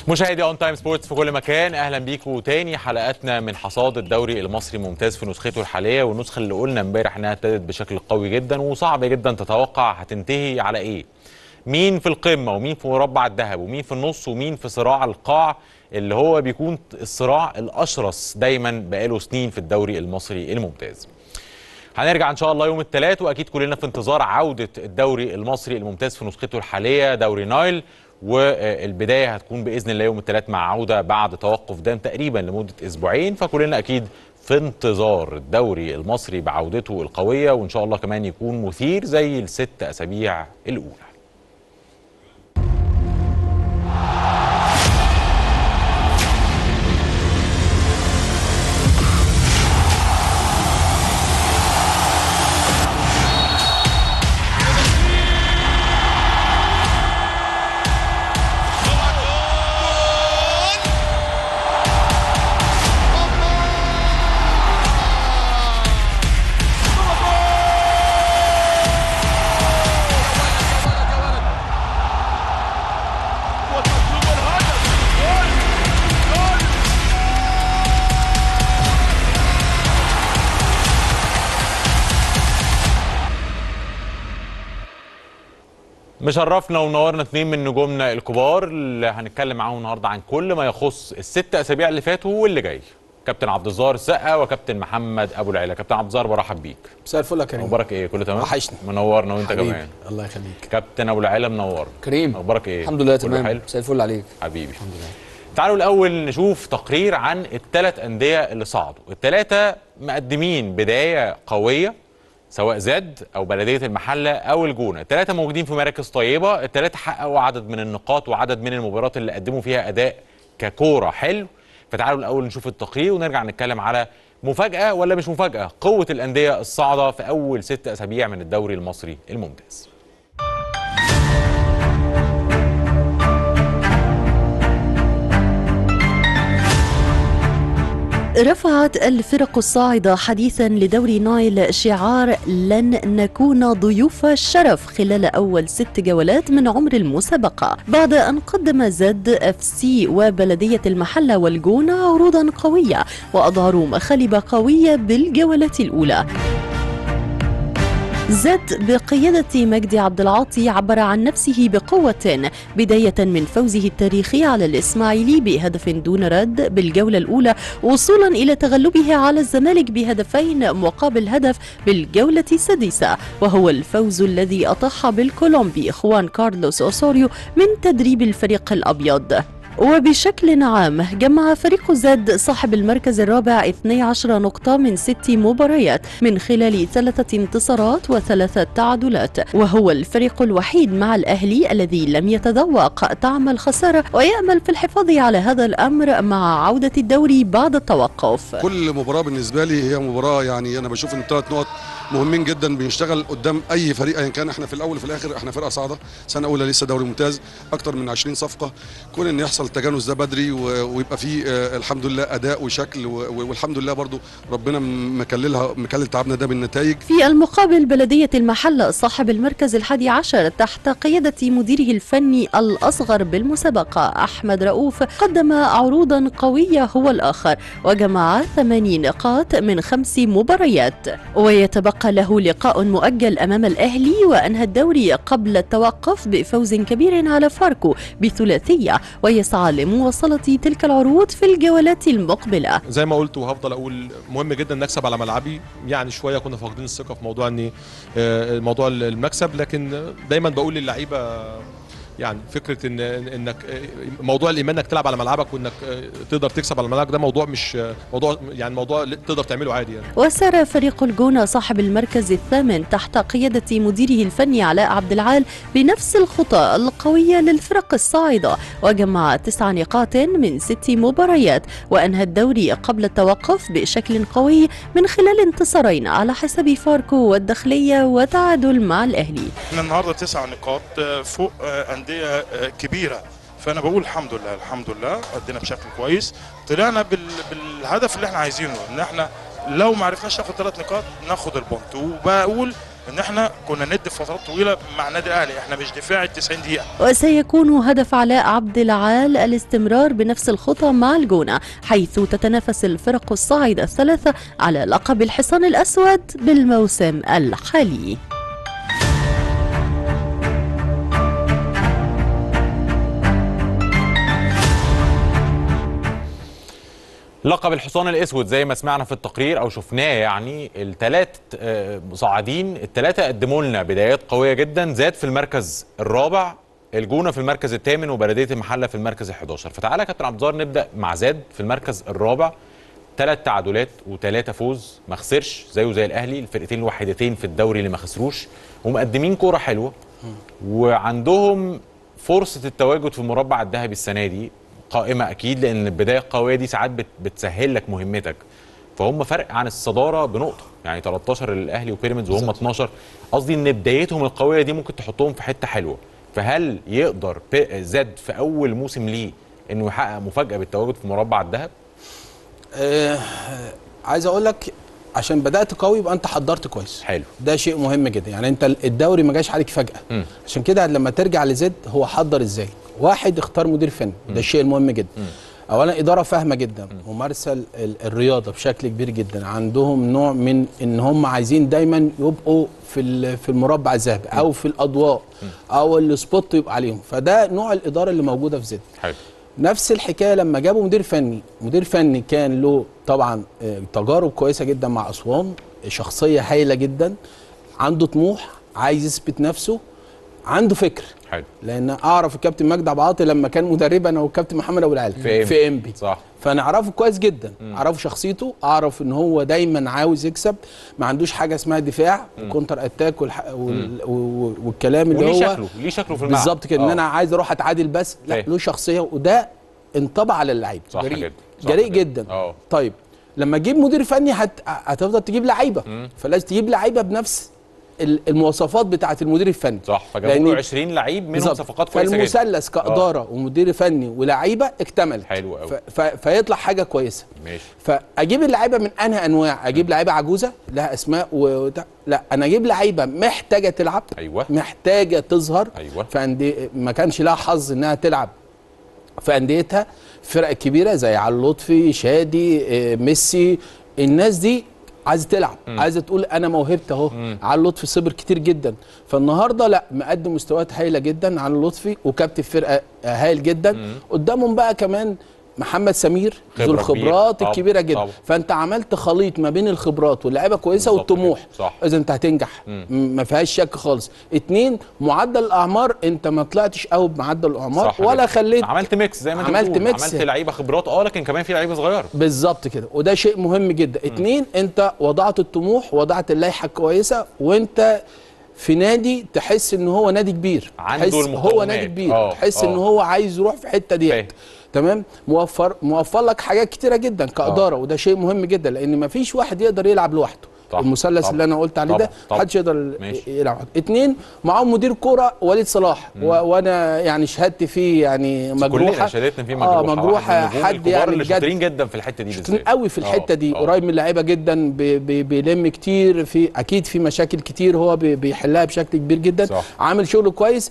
مشاهدي اون تايم سبورتس في كل مكان، اهلا بيكم تاني. حلقاتنا من حصاد الدوري المصري الممتاز في نسخته الحاليه، والنسخه اللي قلنا امبارح انها ابتدت بشكل قوي جدا وصعب جدا تتوقع هتنتهي على ايه. مين في القمه ومين في مربع الذهب ومين في النص ومين في صراع القاع اللي هو بيكون الصراع الاشرس دايما بقاله سنين في الدوري المصري الممتاز. هنرجع ان شاء الله يوم الثلاث، واكيد كلنا في انتظار عوده الدوري المصري الممتاز في نسخته الحاليه دوري نايل، والبدايه هتكون باذن الله يوم الثلاث مع عوده بعد توقف دام تقريبا لمده اسبوعين. فكلنا اكيد في انتظار الدوري المصري بعودته القويه، وان شاء الله كمان يكون مثير زي الست اسابيع الاولى. مشرفنا ومنورنا اثنين من نجومنا الكبار اللي هنتكلم معاهم النهارده عن كل ما يخص الست اسابيع اللي فاتوا واللي جاي. كابتن عبد الظاهر السقا وكابتن محمد ابو العلا. كابتن عبد الظاهر برحب بيك. مساء الفل يا كريم. اخبارك ايه؟ كله تمام؟ وحشني. منورنا وانت كمان. الله يخليك. كابتن ابو العلا منور. كريم اخبارك ايه؟ الحمد لله تمام. مساء الفل عليك حبيبي. الحمد لله. تعالوا الاول نشوف تقرير عن الثلاث انديه اللي صعدوا. الثلاثه مقدمين بدايه قويه، سواء زد او بلديه المحله او الجونه. الثلاثه موجودين في مراكز طيبه، الثلاثه حققوا عدد من النقاط وعدد من المباريات اللي قدموا فيها اداء ككوره حلو. فتعالوا الاول نشوف التقرير ونرجع نتكلم على مفاجاه ولا مش مفاجاه قوه الانديه الصاعده في اول 6 اسابيع من الدوري المصري الممتاز. رفعت الفرق الصاعدة حديثا لدوري نايل شعار لن نكون ضيوف الشرف خلال أول 6 جولات من عمر المسابقة، بعد أن قدم زد اف سي وبلدية المحلة والجونة عروضا قوية وأظهروا مخالب قوية بالجولات الأولى. زد بقيادة مجدي عبد العاطي عبر عن نفسه بقوة، بداية من فوزه التاريخي على الإسماعيلي بهدف دون رد بالجولة الأولى، وصولا إلى تغلبه على الزمالك بهدفين مقابل هدف بالجولة السادسة، وهو الفوز الذي أطاح بالكولومبي خوان كارلوس أوسوريو من تدريب الفريق الأبيض. وبشكل عام جمع فريق زد صاحب المركز الرابع 12 نقطة من 6 مباريات من خلال 3 انتصارات و3 تعادلات، وهو الفريق الوحيد مع الأهلي الذي لم يتذوق طعم الخسارة، ويأمل في الحفاظ على هذا الأمر مع عودة الدوري بعد التوقف. كل مباراة بالنسبة لي هي مباراة، يعني أنا بشوف إن 3 نقط مهمين جدا. بنشتغل قدام اي فريق ايا كان. احنا في الاول وفي الاخر احنا فرقه صاعده، سنه اولى لسه دوري ممتاز، اكتر من 20 صفقه. كون ان يحصل التجانس ده بدري ويبقى فيه الحمد لله اداء وشكل، والحمد لله برضو ربنا مكلل تعبنا ده بالنتائج. في المقابل بلديه المحله صاحب المركز ال11 تحت قياده مديره الفني الاصغر بالمسابقه احمد رؤوف قدم عروضا قويه هو الاخر، وجمع 8 نقاط من 5 مباريات، ويتبقى له لقاء مؤجل أمام الأهلي، وأنهى الدوري قبل التوقف بفوز كبير على فاركو بثلاثية، ويسعى لمواصلة تلك العروض في الجولات المقبلة. زي ما قلت وهفضل أقول، مهم جدا نكسب على ملعبي. يعني شوية كنا فاقدين الثقة في موضوع موضوع المكسب، لكن دايما بقول للعيبة يعني فكره انك موضوع الايمان انك تلعب على ملعبك وانك تقدر تكسب على ملعبك، ده موضوع مش موضوع، يعني موضوع تقدر تعمله عادي يعني. وسار فريق الجونة صاحب المركز الثامن تحت قيادة مديره الفني علاء عبد العال بنفس الخطى القوية للفرق الصاعدة، وجمع 9 نقاط من 6 مباريات، وأنهى الدوري قبل التوقف بشكل قوي من خلال انتصارين على حساب فاركو والداخلية وتعادل مع الأهلي. النهارده 9 نقاط فوق أندية كبيرة، فأنا بقول الحمد لله الحمد لله أدينا بشكل كويس، طلعنا بالهدف اللي احنا عايزينه، إن احنا لو ما عرفناش ناخد 3 نقاط ناخد البونت. وبقول ان احنا كنا ندي فترات طويله مع النادي الاهلي، احنا مش دفاعي 90 دقيقه. وسيكون هدف علاء عبد العال الاستمرار بنفس الخطى مع الجونة، حيث تتنافس الفرق الصاعدة الثلاثة على لقب الحصان الأسود بالموسم الحالي. لقب الحصان الاسود زي ما سمعنا في التقرير او شفناه، يعني الثلاث صاعدين الثلاثه قدموا لنا بدايات قويه جدا. زاد في المركز الرابع، الجونه في المركز الثامن، وبلديه المحله في المركز ال11. فتعالى يا كابتن عبد الظاهر نبدا مع زاد في المركز الرابع، 3 تعادلات و3 فوز، ما خسرش زيه زي الاهلي، الفرقتين الوحيدتين في الدوري اللي ما خسروش، ومقدمين كوره حلوه وعندهم فرصه التواجد في المربع الذهبي السنه دي قائمه اكيد، لان البدايه القويه دي ساعات بتسهل لك مهمتك. فهم فرق عن الصداره بنقطه، يعني 13 للاهلي وبيراميدز وهم 12. قصدي ان بدايتهم القويه دي ممكن تحطهم في حته حلوه. فهل يقدر زاد في اول موسم ليه انه يحقق مفاجاه بالتواجد في مربع الذهب؟ عايز اقول لك عشان بدات قوي يبقى انت حضرت كويس. حلو، ده شيء مهم جدا. يعني انت الدوري ما جاش عليك فجاه. عشان كده لما ترجع لزد هو حضر ازاي. واحد، اختار مدير فني، ده الشيء المهم جدا. اولا اداره فاهمه جدا، ممارسه الرياضه بشكل كبير جدا، عندهم نوع من ان هم عايزين دايما يبقوا في المربع الذهبي او في الاضواء او السبوت يبقى عليهم. فده نوع الاداره اللي موجوده في زد. حلو. نفس الحكايه لما جابوا مدير فني كان له طبعا تجارب كويسه جدا مع اسوان، شخصيه هايله جدا، عنده طموح، عايز يثبت نفسه، عنده فكر. حلو. لان اعرف الكابتن مجدي عبد العاطي لما كان مدربا انا والكابتن محمد ابو العالي في انبي، صح، فانا اعرفه كويس جدا. اعرفه شخصيته، اعرف ان هو دايما عاوز يكسب، ما عندوش حاجه اسمها دفاع وكونتر اتاك والكلام اللي هو ليه شكله في الملعب بالظبط كده، ان انا عايز اروح اتعادل بس، لا له شخصيه، وده انطبع على اللعيبه. جريء جدا. طيب لما تجيب مدير فني هتفضل تجيب لعيبه، فلازم تجيب لعيبه بنفس المواصفات بتاعه المدير الفني. صح، فجابوا له 20 لعيب منهم صفقات كويسه جدا. فالمثلث كاداره ومدير فني ولعيبه اكتمل. حلو قوي. فيطلع حاجه كويسه. ماشي. فاجيب اللعيبه من انهي انواع؟ اجيب لعيبه عجوزه لها اسماء لا، انا اجيب لعيبه محتاجه تلعب. ايوه. محتاجه تظهر. ايوه. فانديه ما كانش لها حظ انها تلعب في انديتها، فرق كبيره زي علي لطفي، شادي، ميسي، الناس دي عايزه تلعب، عايزه تقول انا موهبتي اهو. علي لطفي صبر كتير جدا، فالنهارده لا، مقدم مستويات هايله جدا علي لطفي، وكابتن فرقه هايل جدا. قدامهم بقى كمان محمد سمير ذو الخبرات الكبيره جدا. طبعا. فانت عملت خليط ما بين الخبرات واللعيبه كويسه والطموح. اذا انت هتنجح، ما فيهاش شك خالص. 2، معدل الاعمار، انت ما طلعتش قوي بمعدل الاعمار ولا خليت، عملت ميكس زي ما انت بتقول، عملت لعيبه خبرات لكن كمان في لعيبه صغيره. بالظبط كده، وده شيء مهم جدا. 2، انت وضعت الطموح، وضعت اللائحه كويسه، وانت في نادي تحس ان هو نادي كبير، عنده هو نادي كبير، تحس ان هو عايز يروح في الحته ديت. تمام. موفر لك حاجات كتيره جدا كاداره، وده شيء مهم جدا، لان ما فيش واحد يقدر يلعب لوحده. المثلث اللي انا قلت عليه ده محدش يقدر يلعب. 2، معاهم مدير كوره وليد صلاح، وانا يعني شهادتي فيه يعني مجروحه. كلنا شهادتنا فيه مجروحه. مجروحه. حد يعني شاطرين جدا في الحته دي، شاطرين قوي في الحته دي. قريب من اللعيبه جدا، بيلم كتير، في اكيد في مشاكل كتير هو بيحلها بشكل كبير جدا. عامل شغل كويس.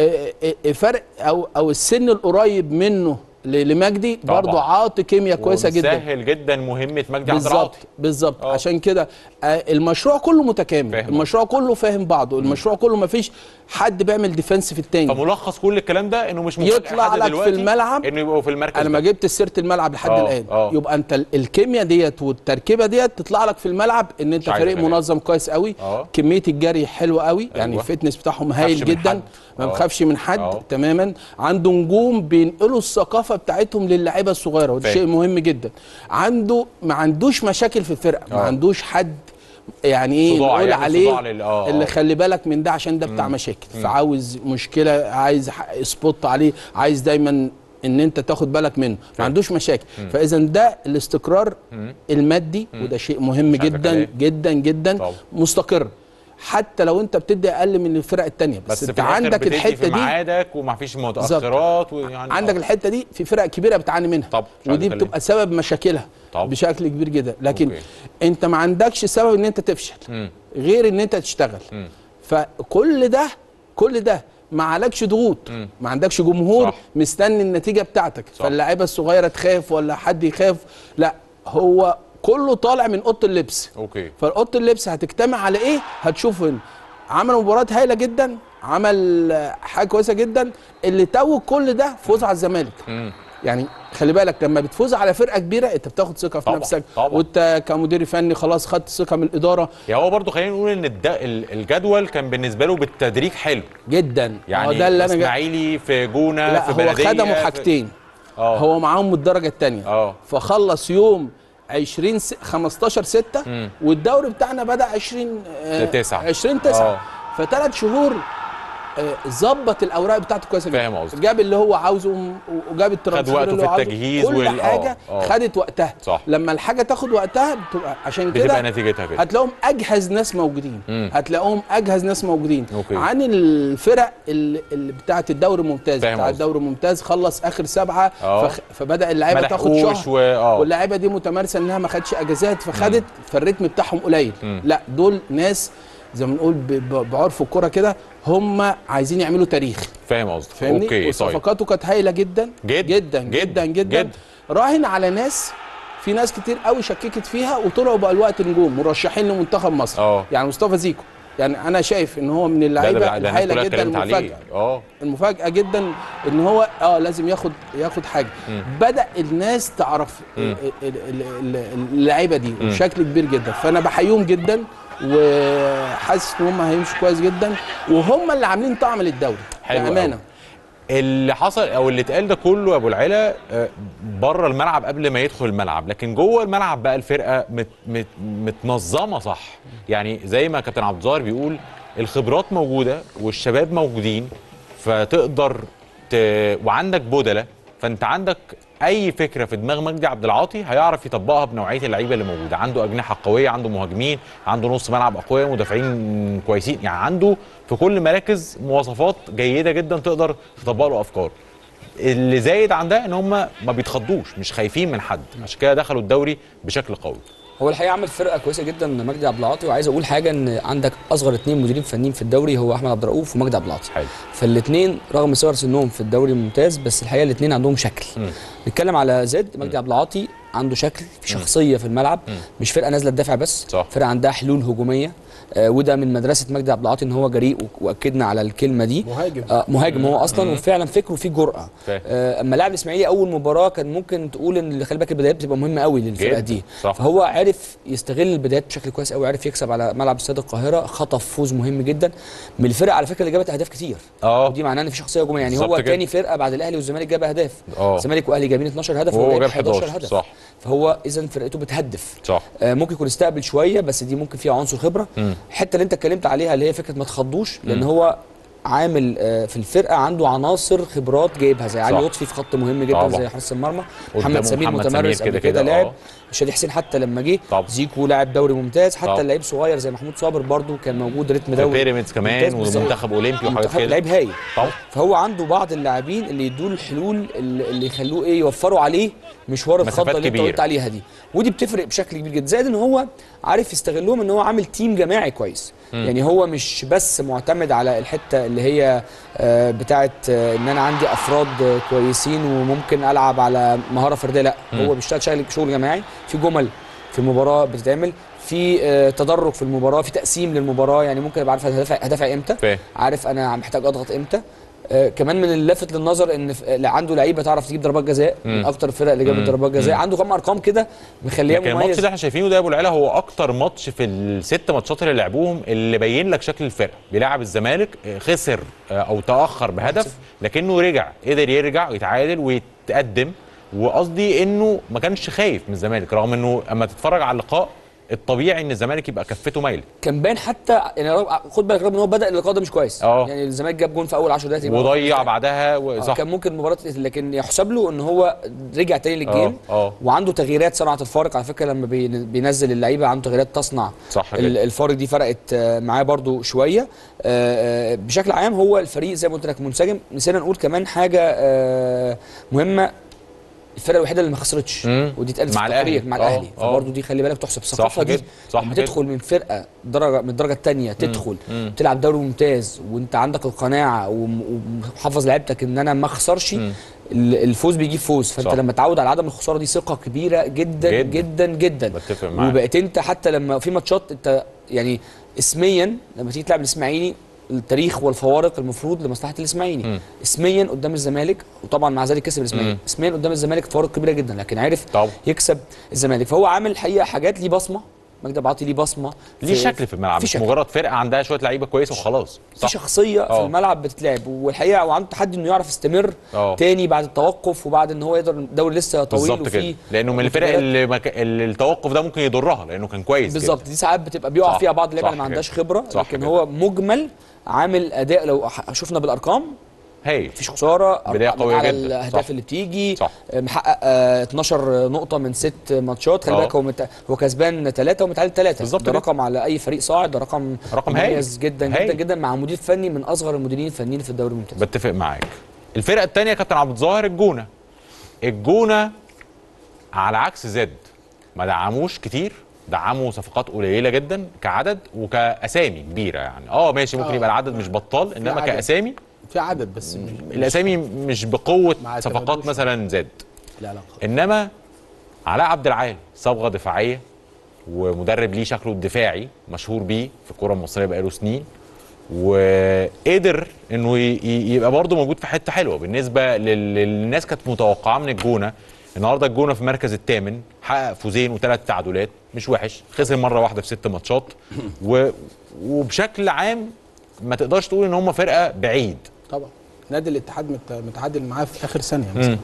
فرق او السن القريب منه لمجدي برضه عاطي كيمياء كويسه جدا، سهل جدا مهمه مجدي عبد العاطي. بالظبط. عشان كده المشروع كله متكامل، المشروع كله فاهم بعضه، المشروع كله ما فيش حد بيعمل ديفنس في التاني. فملخص كل الكلام ده انه مش ممكن يطلع لك في الملعب انه يبقوا في المركز. انا ما جبت سيره الملعب لحد الان. يبقى انت الكيمياء ديت والتركيبه ديت تطلع لك في الملعب ان انت فريق منظم كويس قوي. كميه الجري حلوه قوي. يعني الفتنس بتاعهم هايل جدا، ما بخافش من حد تماما. عنده نجوم بينقلوا الثقافه بتاعتهم للاعيبه الصغيره، وده شيء مهم جدا. ما عندوش مشاكل في الفرقه، ما عندوش حد يعني ايه نقول عليه اللي خلي بالك من ده عشان ده بتاع مشاكل. فعاوز مشكله، عايز سبوت عليه، عايز دايما ان انت تاخد بالك منه، ما عندوش مشاكل. فاذا ده الاستقرار المادي، وده شيء مهم جدا جدا جدا. مستقر، حتى لو انت بتدي اقل من الفرق الثانيه، بس انت عندك الحته دي ميعادك وما فيش متاخرات ويعني عندك الحته دي في فرق كبيره بتعاني منها. طب ودي بتبقى سبب مشاكلها بشكل كبير جدا. لكن انت ما عندكش سبب ان انت تفشل غير ان انت تشتغل. فكل ده ما عليكش ضغوط، ما عندكش جمهور صح. مستني النتيجه بتاعتك، فاللاعيبه الصغيره تخاف ولا حد يخاف، لا هو كله طالع من اوضه اللبس. فاوضه اللبس هتجتمع على ايه؟ هتشوف هنا عمل مباراه هايله جدا، عمل حاجه كويسه جدا، اللي توج كل ده فوز على الزمالك. يعني خلي بالك لما بتفوز على فرقه كبيره انت بتاخد ثقه في نفسك وانت كمدير فني خلاص خدت ثقه من الاداره. يعني هو برضه خلينا نقول ان الجدول كان بالنسبه له بالتدريج حلو جدا. يعني ده اللي اسماعيلي في جونه لا في بلديه هو خدموا حاجتين. هو معاهم الدرجه الثانيه فخلص يوم 15/6 والدوري بتاعنا بدا 20/9 ف3 شهور ظبط الاوراق بتاعته كويس جدا، جاب اللي هو عاوزه وجاب الترانسفير اللي هو عاوزه، التجهيز كل حاجه خدت وقتها صح. لما الحاجه تاخد وقتها بتبقى عشان كده بتبقى نتيجتها كده هتلاقيهم اجهز ناس موجودين عن الفرق اللي بتاعه الدوري الممتاز. بتاع الدوري الممتاز خلص اخر 7 فبدا اللعيبه تاخد شهر واللعيبه دي متمارسه انها ما خدتش اجازات فخدت فالريتم بتاعهم قليل. لا دول ناس زي ما بنقول بعرف الكوره كده هم عايزين يعملوا تاريخ. فاهم قصدك. فاهمني؟ وصفقاته كانت هايله جدا جدا جدا. راهن على ناس، في ناس كتير قوي شككت فيها وطلعوا بقى الوقت نجوم مرشحين لمنتخب مصر. يعني مصطفى زيكو، يعني انا شايف ان هو من اللعيبه الهايله جدا، المفاجاه جدا ان هو لازم ياخد حاجه. بدا الناس تعرف اللعيبه دي بشكل كبير جدا، فانا بحييهم جدا وحاسس ان هم هيمشوا كويس جدا وهم اللي عاملين طعم للدوري بامانه. اللي حصل او اللي اتقال ده كله يا ابو العلا بره الملعب قبل ما يدخل الملعب، لكن جوه الملعب بقى الفرقه متنظمه صح. يعني زي ما كابتن عبد الظاهر بيقول الخبرات موجوده والشباب موجودين، فتقدر وعندك بدله، فانت عندك اي فكره في دماغ مجدي عبد العاطي هيعرف يطبقها بنوعيه اللعيبه اللي موجوده. عنده اجنحه قويه، عنده مهاجمين، عنده نص ملعب اقوياء، مدافعين كويسين، يعني عنده في كل مراكز مواصفات جيده جدا تقدر تطبق له افكار. اللي زايد عن ده ان هم ما بيتخضوش، مش خايفين من حد، عشان كده دخلوا الدوري بشكل قوي. هو الحقيقه عمل فرقه كويسه جدا مجدي عبد العاطي. وعايز اقول حاجه ان عندك اصغر 2 مديرين فنيين في الدوري هو احمد عبد الرؤوف ومجدي عبد العاطي. فالاثنين رغم صغر سنهم في الدوري الممتاز بس الحقيقه الاثنين عندهم شكل. نتكلم على زد، مجدي عبد العاطي عنده شكل، في شخصيه في الملعب، مش فرقه نازله تدافع بس، فرقه عندها حلول هجوميه. وده من مدرسه مجدي عبد العاطي ان هو جريء، واكدنا على الكلمه دي. مهاجم هو اصلا، وفعلا فكره فيه جرأه. اما لاعب الاسماعيلي اول مباراه كان ممكن تقول ان خلي بالك البدايات بتبقى مهمه قوي للفرقه دي، فهو عرف يستغل البدايات بشكل كويس قوي، عرف يكسب على ملعب استاد القاهره، خطف فوز مهم جدا من الفرق على فكره اللي جابت اهداف كتير. ودي معناه ان في شخصيه هجوميه، يعني هو تاني فرقه بعد الاهلي والزمالك جاب اهداف. الزمالك واهلي جايبين 12 هدف وهو جايب 11 هدف. صح. فهو اذا فرقته بتهدف. صح. ممكن يكون استقبل شويه بس دي ممكن فيها عنصر خبره. الحته اللي انت اتكلمت عليها اللي هي فكره ما تخضوش، لان هو عامل في الفرقه عنده عناصر خبرات جايبها زي علي لطفي في خط مهم جدا زي حارس المرمى، محمد سمير متمرس قبل كده لاعب، شادي حسين حتى لما جه، زيكو لاعب دوري ممتاز، حتى اللعيب صغير زي محمود صابر برده كان موجود رتم دوري بيراميدز كمان ومنتخب اولمبي وحاجات كده، لعيب هايل. فهو عنده بعض اللاعبين اللي يدوا له الحلول اللي يخلوه يوفروا عليه مشوار الخضه اللي انت قلت عليها دي، ودي بتفرق بشكل كبير جدا. زائد ان هو عارف يستغلهم، ان هو عامل تيم جماعي كويس. يعني هو مش بس معتمد على الحته اللي هي بتاعه ان انا عندي افراد كويسين وممكن العب على مهاره فرديه، لا هو بيشتغل شغل جماعي، في جمل في المباراه بتتعمل، في تدرج في المباراه، في تقسيم للمباراه، يعني ممكن ابقى عارف هدافع امتى، عارف انا محتاج اضغط امتى. كمان من اللافت للنظر ان عنده لعيبه تعرف تجيب ضربات جزاء، من اكتر الفرق اللي جابت ضربات جزاء، عنده كم ارقام كده مخليه مميز. الماتش اللي احنا شايفينه ده يا ابو العلا هو اكتر ماتش في ال6 ماتشات اللي لعبوهم اللي بين لك شكل الفرقه. بيلعب الزمالك خسر او تاخر بهدف، لكنه رجع، قدر يرجع ويتعادل ويتقدم، وقصدي انه ما كانش خايف من الزمالك، رغم انه اما تتفرج على اللقاء الطبيعي ان الزمالك يبقى كفته مايله. كان باين حتى يعني خد بالك رغم ان هو بدا اللقاء ده مش كويس، يعني الزمالك جاب جون في اول 10 دقائق وضيع بعدها صح. كان ممكن المباراه، لكن يحسب له ان هو رجع تاني للجيم وعنده تغييرات صنعت الفارق على فكره. لما بينزل اللعيبه عنده تغييرات تصنع صح الفارق، دي فرقت معاه برده شويه. بشكل عام هو الفريق زي ما قلت لك منسجم. نسينا نقول كمان حاجه مهمه، الفرقه الوحيده اللي ما خسرتش ودي اتقالت في التقرير مع الاهلي، فبرضه دي خلي بالك تحسب الثقافه دي. لما تدخل من فرقه من الدرجه الثانيه تدخل تلعب دوري ممتاز وانت عندك القناعه ومحافظ لعيبتك ان انا ما اخسرش، الفوز بيجيب فوز. فانت لما تعود على عدم الخساره دي ثقه كبيره جدا جدا جدا. بتفق معاك. وبقيت انت حتى لما في ماتشات انت يعني اسميا لما تيجي تلعب الاسماعيلي التاريخ والفوارق المفروض لمصلحه الاسماعيلي اسميا قدام الزمالك، وطبعا مع ذلك كسب الاسماعيلي اسميا قدام الزمالك فوارق كبيره جدا، لكن عرف يكسب الزمالك. فهو عامل الحقيقه حاجات ليه بصمه، مجدي عبد العاطي ليه بصمه، ليه شكل في الملعب، مش مجرد فرقه عندها شويه لعيبه كويسه وخلاص. في شخصيه في الملعب بتتلعب، والحقيقه وعنده تحدي انه يعرف يستمر تاني بعد التوقف، وبعد ان هو يقدر الدوري لسه طويل وفيه لانه من الفرق اللي التوقف ده ممكن يضرها لانه كان كويس بالظبط. دي ساعات بتبقى بيقع فيها بعض اللعيبه اللي ما عندهاش خبره، لكن هو مجمل عامل اداء لو شفنا بالارقام مفيش خساره، بدايه قويه على جدا الاهداف اللي بتيجي محقق 12 نقطه من 6 ماتشات. خلي بالك هو كسبان 3 ومتعادل 3، ده رقم على اي فريق صاعد، ده رقم مميز جدا جدا جدا مع مدير فني من اصغر المديرين الفنيين في الدوري الممتاز. بتفق معاك. الفرقه الثانيه كابتن عبد الظاهر الجونه على عكس زد ما دعموش كتير، دعموا صفقات قليله جدا كعدد وكاسامي كبيره يعني. ماشي ممكن يبقى العدد مش بطال، انما كاسامي في عدد بس الاسامي مش بقوه صفقات مثلا زد. لا انما علاء عبد العال صبغه دفاعيه ومدرب ليه شكله الدفاعي مشهور بيه في الكره المصريه بقاله سنين، وقدر انه يبقى برضه موجود في حته حلوه بالنسبه للناس كانت متوقعه من الجونه. النهارده الجونه في المركز الثامن، حقق فوزين و3 تعادلات، مش وحش، خسر مره واحده في 6 ماتشات وبشكل عام ما تقدرش تقول ان هم فرقه بعيد. طبعا نادي الاتحاد متعادل معاه في اخر ثانيه مثلا،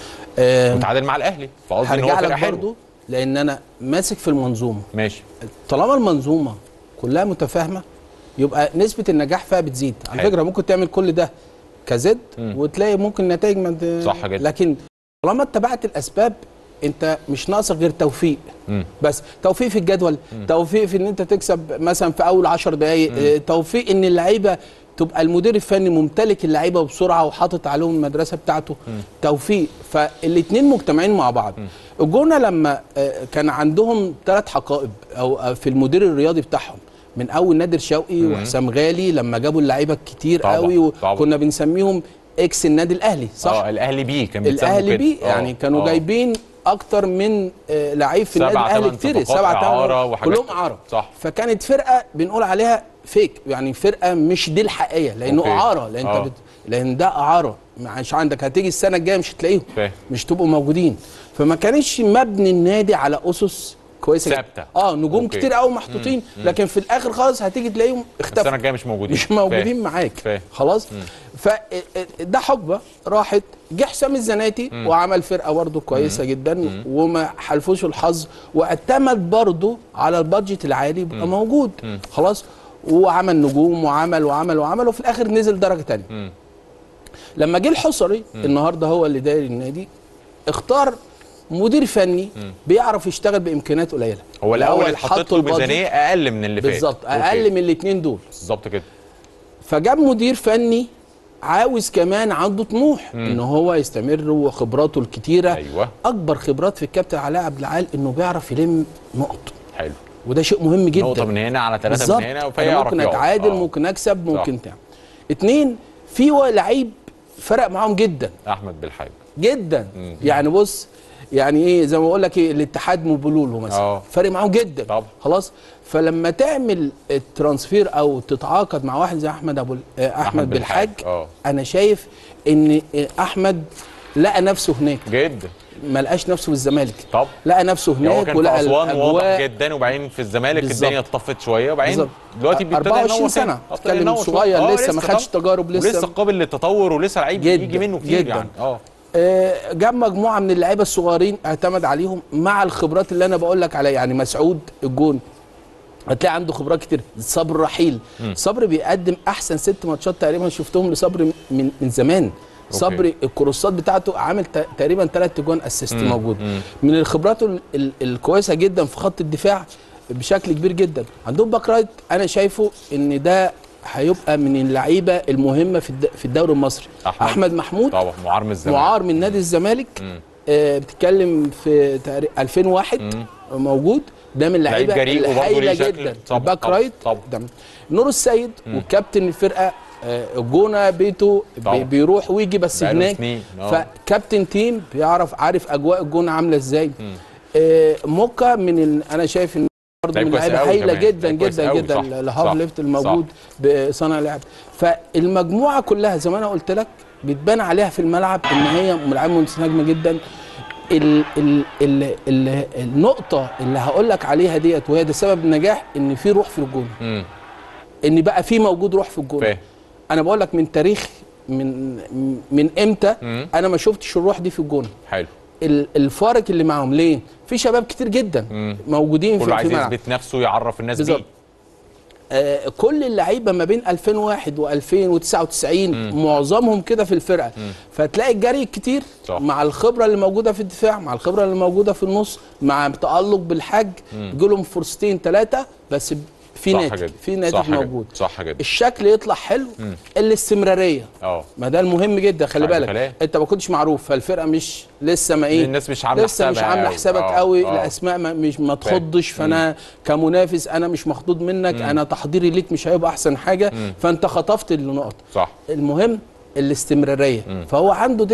متعادل مع الاهلي، فقصدي ان هو فرقه حلوه لان انا ماسك في المنظومه. ماشي، طالما المنظومه كلها متفاهمه يبقى نسبه النجاح فيها بتزيد. على فكره ممكن تعمل كل ده كزد وتلاقي ممكن نتائج صح جدا، لكن طالما اتبعت الاسباب انت مش ناقصك غير توفيق. بس توفيق في الجدول، توفيق في ان انت تكسب مثلا في اول 10 دقائق، توفيق ان اللعيبه تبقى المدير الفني ممتلك اللعيبه بسرعه وحاطط عليهم المدرسه بتاعته، توفيق. فالاثنين مجتمعين مع بعض. الجونه لما كان عندهم 3 حقائب او في المدير الرياضي بتاعهم، من اول نادر شوقي وحسام غالي لما جابوا اللعيبه كتير قوي وكنا بنسميهم اكس النادي الاهلي، صح؟ الاهلي بي كان بيتسموا كده، الاهلي بي يعني كانوا جايبين اكتر من لعيب في النادي الاهلي كتير، 7 اعاره كلهم اعاره، فكانت فرقه بنقول عليها فيك، يعني فرقه مش دي الحقيقيه لانه اعاره، لان لان ده اعاره، مش عندك هتيجي السنه الجايه مش هتلاقيهم، مش تبقوا موجودين. فما كانش مبني النادي على اسس كويسه ثابته، نجوم كتير قوي محطوطين، لكن في الاخر خالص هتيجي تلاقيهم اختفوا السنه الجايه مش موجودين معاك خلاص. فده حقبه راحت. جه حسام الزناتي وعمل فرقه برضه كويسه جدا وما حلفوش الحظ، واعتمد برضه على البادجت العالي يبقى موجود خلاص، وعمل نجوم وعمل وفي الاخر نزل درجه ثانيه. لما جه الحصري النهارده هو اللي داير النادي، اختار مدير فني بيعرف يشتغل بامكانيات قليله. هو الاول اتحطت له ميزانيه اقل من اللي فات، بالظبط اقل من الاثنين دول بالظبط كده. فجاب مدير فني عاوز كمان عنده طموح ان هو يستمر وخبراته الكتيره. اكبر خبرات في الكابتن علاء عبد العال انه بيعرف يلم نقط. حلو، وده شيء مهم جدا. نقطه من هنا على 3 من هنا، فيعرف ممكن اتعادل ممكن اكسب ممكن تعمل. 2 في لعيب فرق معاهم جدا، احمد بالحاج جدا. يعني بص يعني ايه زي ما بقول لك الاتحاد مبلوله مثلا فرق معاهم جدا طبعا. خلاص، فلما تعمل الترانسفير او تتعاقد مع واحد زي احمد بالحاج انا شايف ان احمد لقى نفسه هناك جدا، ما لقاش نفسه في الزمالك. طب لقى نفسه هناك ولقى الأجواء واضح جدا، وبعدين في الزمالك الدنيا اتطفت شويه، وبعدين دلوقتي بيبتدي 24 سنه بتتكلم صغير لسه ما خدش تجارب، لسه قابل للتطور ولسه لعيب يجي منه كتير جداً. يعني جاب مجموعه من اللعيبه الصغيرين اعتمد عليهم مع الخبرات اللي انا بقول لك عليها. يعني مسعود الجون هتلاقي عنده خبرات كتير. صبر رحيل، صبر بيقدم احسن 6 ماتشات تقريبا شفتهم لصبر من زمان. صبري الكروسات بتاعته عامل تقريبا 3 جوان اسيست موجود. من الخبرات الكويسه جدا في خط الدفاع بشكل كبير جدا. عندهم باك رايت انا شايفه ان ده هيبقى من اللعيبه المهمه في الدوري المصري. احمد محمود طبعا معار من الزمالك، معار من نادي الزمالك. بتتكلم في 2001 موجود. ده من اللعيبه الهايله جدا. الباك رايت نور السيد وكابتن الفرقه الجونه بيته بيروح ويجي بس هناك. فكابتن تيم عارف اجواء الجونه عامله ازاي. موكا انا شايف ان برضه من اللعيبه هايله جدا جدا جدا. الهاف ليفت الموجود بصانع لعب. فالمجموعه كلها زي ما انا قلت لك بتبان عليها في الملعب ان هي لعيبه متناغمه جدا. النقطه اللي هقول لك عليها ديت وهي ده سبب النجاح ان في روح في الجون. ان بقى في موجود روح في الجون. انا بقول لك من تاريخ من امتى انا ما شفتش الروح دي في الجون. حلو. الفارق اللي معاهم ليه؟ في شباب كتير جدا موجودين في الملعب. كله عايز يثبت نفسه يعرف الناس بيه. كل اللعيبه ما بين 2001 و2099 معظمهم كده في الفرقه. فتلاقي الجري الكتير مع الخبره اللي موجوده في الدفاع مع الخبره اللي موجوده في النص مع تألق بالحاج يجي لهم فرصتين 3 بس في ناتج موجود. صح جدا. الشكل يطلع حلو. الاستمراريه ما ده المهم جدا. خلي بالك انت ما كنتش معروف فالفرقه مش لسه ما الناس مش عامله حسابك قوي. الاسماء ما تخضش. فانا كمنافس انا مش مخضوض منك. انا تحضيري ليك مش هيبقى احسن حاجه. فانت خطفت النقط. صح. المهم الاستمراريه. فهو عنده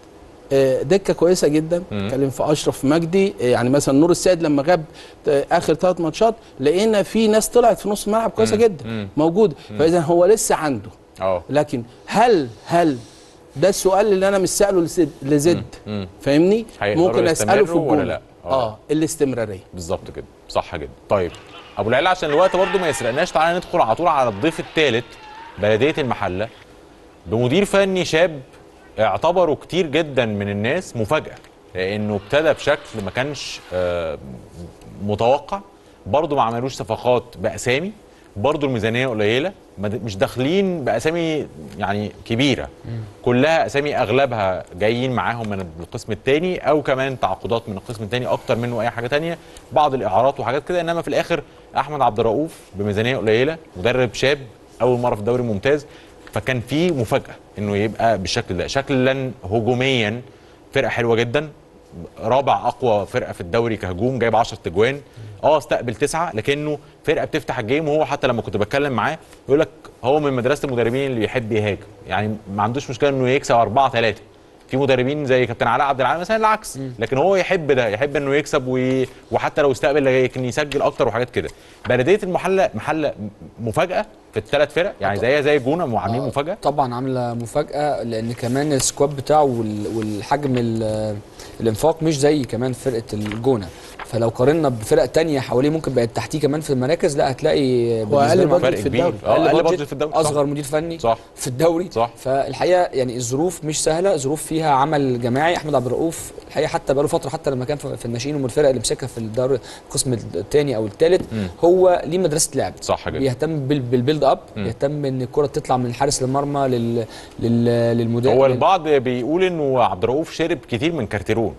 دكه كويسه جدا. اتكلم في اشرف مجدي. يعني مثلا نور السيد لما غاب اخر 3 ماتشات لقينا في ناس طلعت في نص الملعب كويسه جدا موجوده. فاذا هو لسه عنده. لكن هل ده السؤال اللي انا مش ساله لزد فاهمني؟ ممكن اساله في الجون ولا لا؟ الاستمراريه بالظبط كده. صح جدا. طيب ابو العلا عشان الوقت برضو ما يسرقناش تعالى ندخل على طول على الضيف الثالث. بلديه المحله بمدير فني شاب اعتبروا كتير جدا من الناس مفاجأة لأنه ابتدى بشكل ما كانش متوقع. برضه ما عملوش صفقات بأسامي. برضه الميزانية قليلة. مش داخلين بأسامي يعني كبيرة. كلها أسامي أغلبها جايين معاهم من القسم الثاني أو كمان تعاقدات من القسم الثاني أكتر منه أي حاجة تانية. بعض الإعارات وحاجات كده. إنما في الآخر أحمد عبد الرؤوف بميزانية قليلة مدرب شاب أول مرة في الدوري الممتاز. فكان في مفاجأة انه يبقى بالشكل ده. شكلا هجوميا فرقة حلوة جدا. رابع اقوى فرقة في الدوري كهجوم جايب 10 تجوان. استقبل 9 لكنه فرقة بتفتح الجيم. وهو حتى لما كنت بتكلم معاه يقول لك هو من مدرسة المدربين اللي يحب يهاجم. يعني ما عندوش مشكلة انه يكسب 4-3. في مدربين زي كابتن علاء عبد العال مثلا العكس. لكن هو يحب ده. يحب انه يكسب وحتى لو استقبل لكن يسجل اكتر وحاجات كده. بلديه المحله مفاجاه في ال3 فرق. يعني زي الجونه عاملين مفاجاه. طبعا عامله مفاجاه لان كمان السكواد بتاعه والحجم الانفاق مش زي كمان فرقه الجونه. فلو قارنا بفرق تانية حواليه ممكن بقت تحتيه كمان في المراكز لا هتلاقي اقل بادجت في الدوري. اقل بادجت في الدوري. اصغر مدير فني في الدوري. فالحقيقه يعني الظروف مش سهله. ظروف فيها عمل جماعي. احمد عبد الرؤوف الحقيقه حتى بقاله فتره حتى لما كان في الناشئين ومن الفرق اللي مسكها في الدوري القسم الثاني او الثالث هو ليه مدرسه لعب. صح جدا. بيهتم بالبيلد اب. يهتم ان الكره تطلع من حارس المرمى للمدافع. هو البعض بيقول انه عبد الرؤوف شرب كتير من كارتيرون.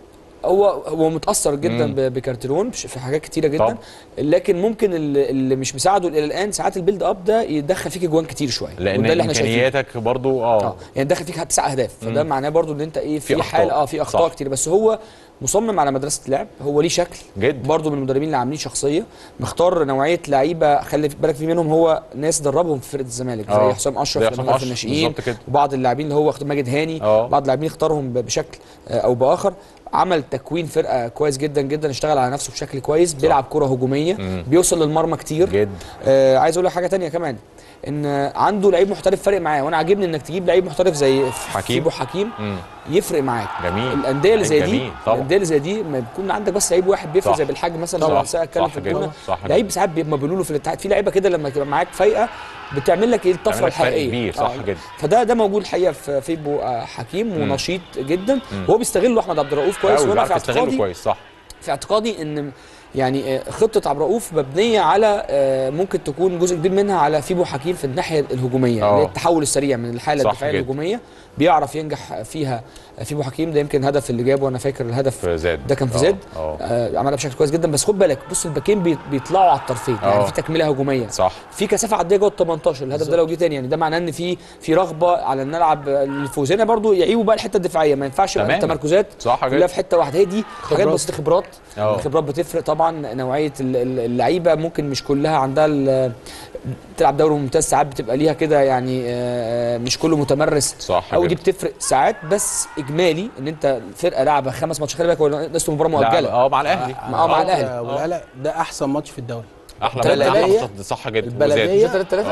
هو متاثر جدا بكارتيرون في حاجات كتيره جدا. لكن ممكن اللي مش مساعده الى الان ساعات البيلد اب ده يدخل فيك اجوان كتير شويه. لان امكانياتك برضو يعني دخل فيك 9 اهداف. فده معناه برضو ان انت في حاله في اخطاء كتير. بس هو مصمم على مدرسه لعب. هو ليه شكل جد. برضو من المدربين اللي عاملين شخصيه. مختار نوعيه لعيبه خلي بالك في منهم هو ناس دربهم في فرقه الزمالك زي حسام اشرف لما كان في الناشئين. وبعض اللاعبين اللي هو ماجد هاني. بعض اللاعبين اختارهم بشكل او باخر. عمل تكوين فرقه كويس جدا جدا. اشتغل على نفسه بشكل كويس. بيلعب كره هجوميه. بيوصل للمرمى كتير جدا. عايز اقول لك حاجه تانية كمان ان عنده لعيب محترف فارق معاه. وانا عاجبني انك تجيب لعيب محترف زي حكيم. يفرق معاك. جميل. الانديه اللي زي دي، جميل طبعا. الانديه اللي زي دي ما يكون عندك بس لعيب واحد بيفرق زي بالحاج مثلا، زي ما ساعه اتكلم في الجونه، لعيب ساعات ما بيقولوا في الاتحاد في لعيبه كده لما تبقى معاك فايقه بتعمل لك ايه الطفره الحقيقيه كبير. صح جدا. فده موجود الحقيقه في فيبو حكيم ونشيط جدا، وهو بيستغله احمد عبد الرؤوف كويس، وانا في اعتقادي كويس. صح، في اعتقادي ان يعني خطه عبد الرؤوف مبنيه على ممكن تكون جزء كبير منها على فيبو حكيم في الناحيه الهجوميه، اللي هي التحول السريع من الحاله الدفاعيه للهجوميه، بيعرف ينجح فيها فيبو حكيم. ده يمكن الهدف اللي جابه، انا فاكر الهدف ده كان في زد، عملها بشكل كويس جدا. بس خد بالك، بص الباكين بيطلعوا على الطرفين، يعني في تكمله هجوميه، صح، في كسافه عديه جوه ال 18. الهدف ده لو جه تاني يعني ده معناه ان في رغبه على ان نلعب الفوز. هنا برضو يعيبوا بقى الحته الدفاعيه، ما ينفعش يبقى التمركزات كلها في حته واحده. هي دي حاجات بسيطه، خبرات. الخبرات بتفرق طبعا. نوعيه اللعيبه ممكن مش كلها عندها تلعب دوري ممتاز، ساعات بتبقى ليها كده يعني مش كله متمرس، صح، او دي بتفرق ساعات. بس اجمالي ان انت فرقه لعبه 5 ماتشات، خلي بالك هو لسه مباراه مؤجله مع الاهلي، مع الاهلي والهلا ده احسن ماتش في الدوري، احلى صح جدا. البلديه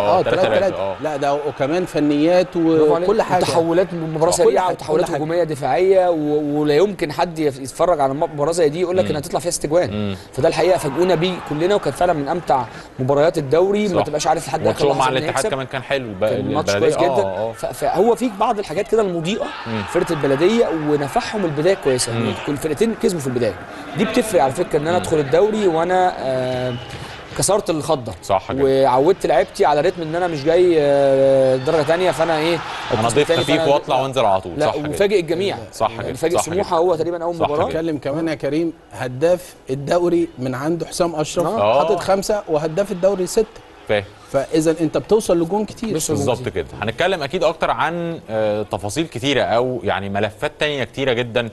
3-3 لا ده وكمان فنيات وكل حاجه، تحولات مباراه سريعه وتحولات هجوميه دفاعيه، ولا يمكن حد يتفرج على مباراه زي دي يقول لك انها هتطلع فيها استجوان. فده الحقيقه فاجئونا بيه كلنا، وكان فعلا من امتع مباريات الدوري. ما تبقاش عارف لحد اخر لحظه مع الاتحاد كمان كان حلو، الماتش كويس جدا. فهو فيك بعض الحاجات كده المضيئه فرقه البلديه، ونفعهم البدايه كويسه. يعني كل الفرقتين كسبوا في البدايه، دي بتفرق على فكره ان انا ادخل الدوري وانا كسرت الخضه، صح كده، وعودت لعيبتي على رتم ان انا مش جاي درجه ثانيه، فانا ايه انا ضيف خفيف واطلع وانزل على طول. لا وفاجئ الجميع، صح كده، فاجئ سموحه هو تقريبا اول مباراه. اتكلم كمان يا كريم، هداف الدوري من عنده حسام اشرف حاطط 5 وهداف الدوري 6. فاهم. فاذا انت بتوصل لجون كتير بالظبط كده. هنتكلم اكيد اكتر عن تفاصيل كتيره، او يعني ملفات تانية كتيره جدا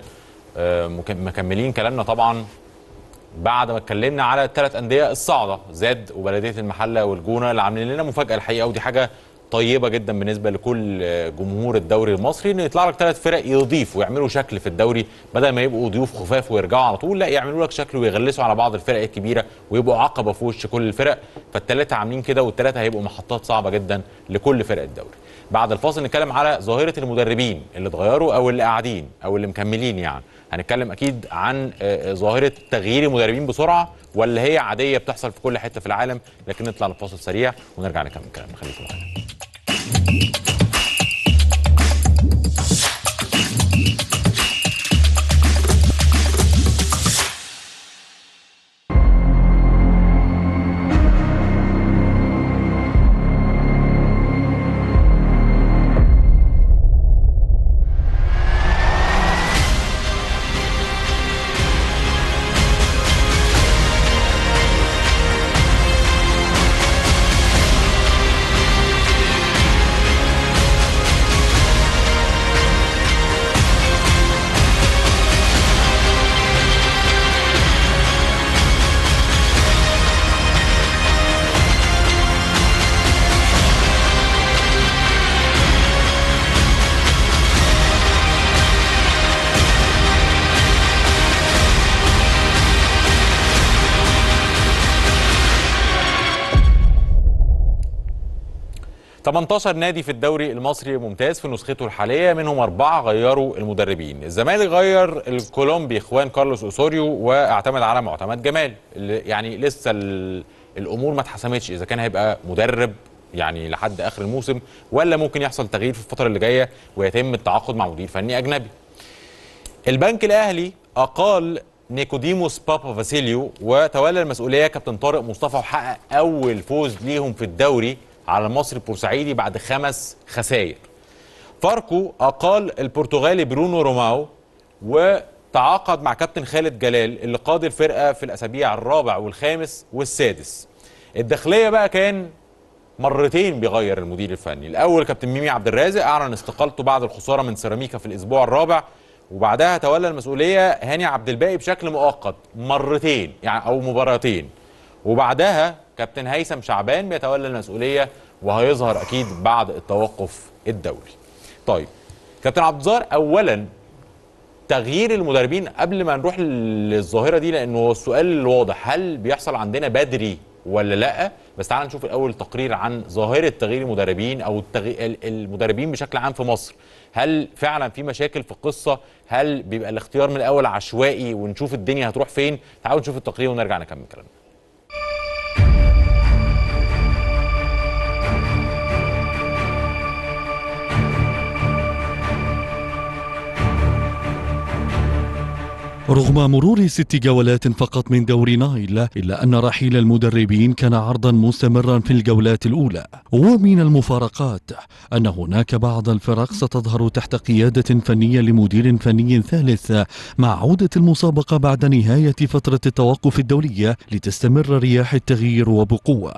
مكملين كلامنا طبعا بعد ما اتكلمنا على الثلاث انديه الصاعده، زاد وبلديه المحله والجونه، اللي عاملين لنا مفاجاه الحقيقه، ودي حاجه طيبه جدا بالنسبه لكل جمهور الدوري المصري، ان يطلع لك 3 فرق يضيفوا ويعملوا شكل في الدوري، بدل ما يبقوا ضيوف خفاف ويرجعوا على طول، لا يعملوا لك شكل ويغلسوا على بعض الفرق الكبيره ويبقوا عقبه في وش كل الفرق. فالثلاثه عاملين كده، والثلاثه هيبقوا محطات صعبه جدا لكل فرق الدوري. بعد الفاصل نتكلم على ظاهره المدربين اللي اتغيروا او اللي قاعدين او اللي مكملين. يعني هنتكلم اكيد عن ظاهره تغيير المدربين بسرعه، ولا هي عاديه بتحصل في كل حته في العالم. لكن نطلع لفاصل سريع ونرجع نكمل كلامنا، خليكم معانا. ، 18 نادي في الدوري المصري ممتاز في نسخته الحاليه، منهم 4 غيروا المدربين. الزمالك غير الكولومبي خوان كارلوس اوسوريو واعتمد على معتمد جمال، يعني لسه الامور ما اتحسمتش اذا كان هيبقى مدرب يعني لحد اخر الموسم، ولا ممكن يحصل تغيير في الفتره اللي جايه ويتم التعاقد مع مدير فني اجنبي. البنك الاهلي اقال نيكوديموس بابا فاسيليو وتولى المسؤوليه كابتن طارق مصطفى، وحقق اول فوز ليهم في الدوري على المصري البورسعيدي بعد 5 خسائر. فاركو اقال البرتغالي برونو روماو وتعاقد مع كابتن خالد جلال اللي قاد الفرقه في الاسابيع الرابع والخامس والسادس. الداخليه بقى كان مرتين بيغير المدير الفني، الاول كابتن ميمي عبد الرازق اعلن استقالته بعد الخساره من سيراميكا في الاسبوع الرابع، وبعدها تولى المسؤوليه هاني عبد الباقي بشكل مؤقت مرتين يعني او مباراتين، وبعدها كابتن هيثم شعبان بيتولى المسؤوليه وهيظهر اكيد بعد التوقف الدولي. طيب كابتن عبد الظاهر، اولا تغيير المدربين قبل ما نروح للظاهره دي، لانه السؤال الواضح هل بيحصل عندنا بدري ولا لا. بس تعال نشوف الاول تقرير عن ظاهره تغيير المدربين او المدربين بشكل عام في مصر. هل فعلا في مشاكل في القصه؟ هل بيبقى الاختيار من الاول عشوائي ونشوف الدنيا هتروح فين؟ تعالوا نشوف التقرير ونرجع نكمل كلامنا. رغم مرور 6 جولات فقط من دوري نايل، إلا أن رحيل المدربين كان عرضا مستمرا في الجولات الأولى. ومن المفارقات أن هناك بعض الفرق ستظهر تحت قيادة فنية لمدير فني ثالث مع عودة المسابقة بعد نهاية فترة التوقف الدولية لتستمر رياح التغيير وبقوة.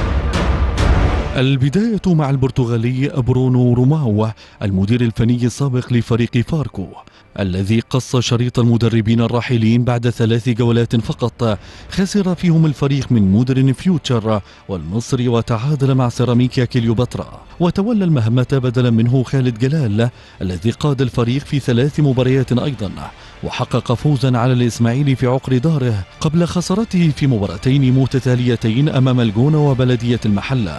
البداية مع البرتغالي برونو روماو المدير الفني السابق لفريق فاركو، الذي قص شريط المدربين الراحلين بعد 3 جولات فقط خسر فيهم الفريق من مودرن فيوتشر والمصري وتعادل مع سيراميكا كليوباترا. وتولى المهمة بدلا منه خالد جلال الذي قاد الفريق في 3 مباريات أيضا، وحقق فوزا على الإسماعيلي في عقر داره قبل خسارته في مباراتين متتاليتين أمام الجونة وبلدية المحلة.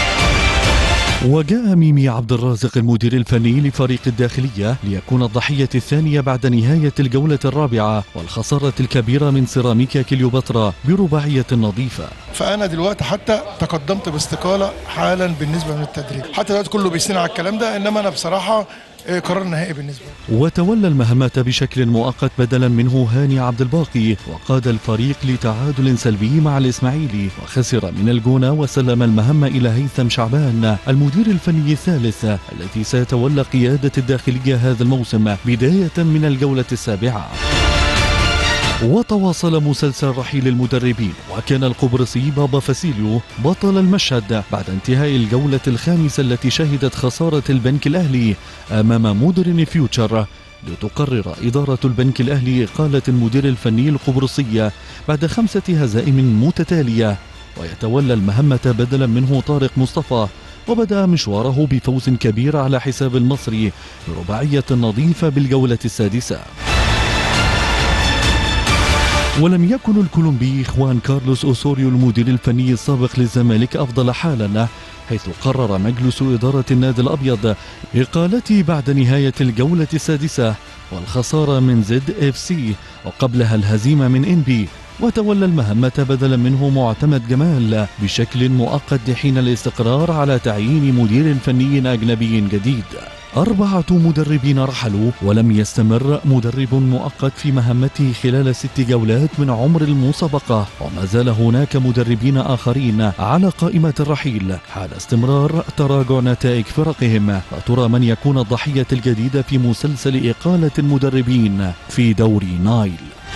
وجاء ميمي عبد الرازق المدير الفني لفريق الداخلية ليكون الضحية الثانية بعد نهاية الجولة الرابعة والخسارة الكبيرة من سيراميكا كليوباترا برباعية نظيفة. فأنا دلوقتي حتى تقدمت باستقالة حالا بالنسبة من التدريب، حتى دلوقتي كله بيسين على الكلام ده، إنما أنا بصراحة قرار نهائي بالنسبة لي. وتولى المهمة بشكل مؤقت بدلا منه هاني عبد الباقي، وقاد الفريق لتعادل سلبي مع الإسماعيلي وخسر من الجونة، وسلم المهمة إلى هيثم شعبان المدير الفني الثالث الذي سيتولى قيادة الداخلية هذا الموسم بداية من الجولة السابعة. وتواصل مسلسل رحيل المدربين، وكان القبرصي بابا فاسيليو بطل المشهد بعد انتهاء الجولة الخامسة التي شهدت خسارة البنك الأهلي أمام مودرن فيوتشر، لتقرر إدارة البنك الأهلي إقالة المدير الفني القبرصي بعد 5 هزائم متتالية، ويتولى المهمة بدلا منه طارق مصطفى، وبدأ مشواره بفوز كبير على حساب المصري برباعية نظيفة بالجولة السادسة. ولم يكن الكولومبي خوان كارلوس أوسوريو المدير الفني السابق للزمالك أفضل حالا، حيث قرر مجلس إدارة النادي الأبيض إقالته بعد نهاية الجولة السادسة والخسارة من زد اف سي وقبلها الهزيمة من انبي. وتولى المهمة بدلا منه معتمد جمال بشكل مؤقت حين الاستقرار على تعيين مدير فني أجنبي جديد. 4 مدربين رحلوا، ولم يستمر مدرب مؤقت في مهمته خلال 6 جولات من عمر المسابقة، وما زال هناك مدربين آخرين على قائمة الرحيل حال استمرار تراجع نتائج فرقهم. فترى من يكون الضحية الجديدة في مسلسل إقالة المدربين في دوري نايل.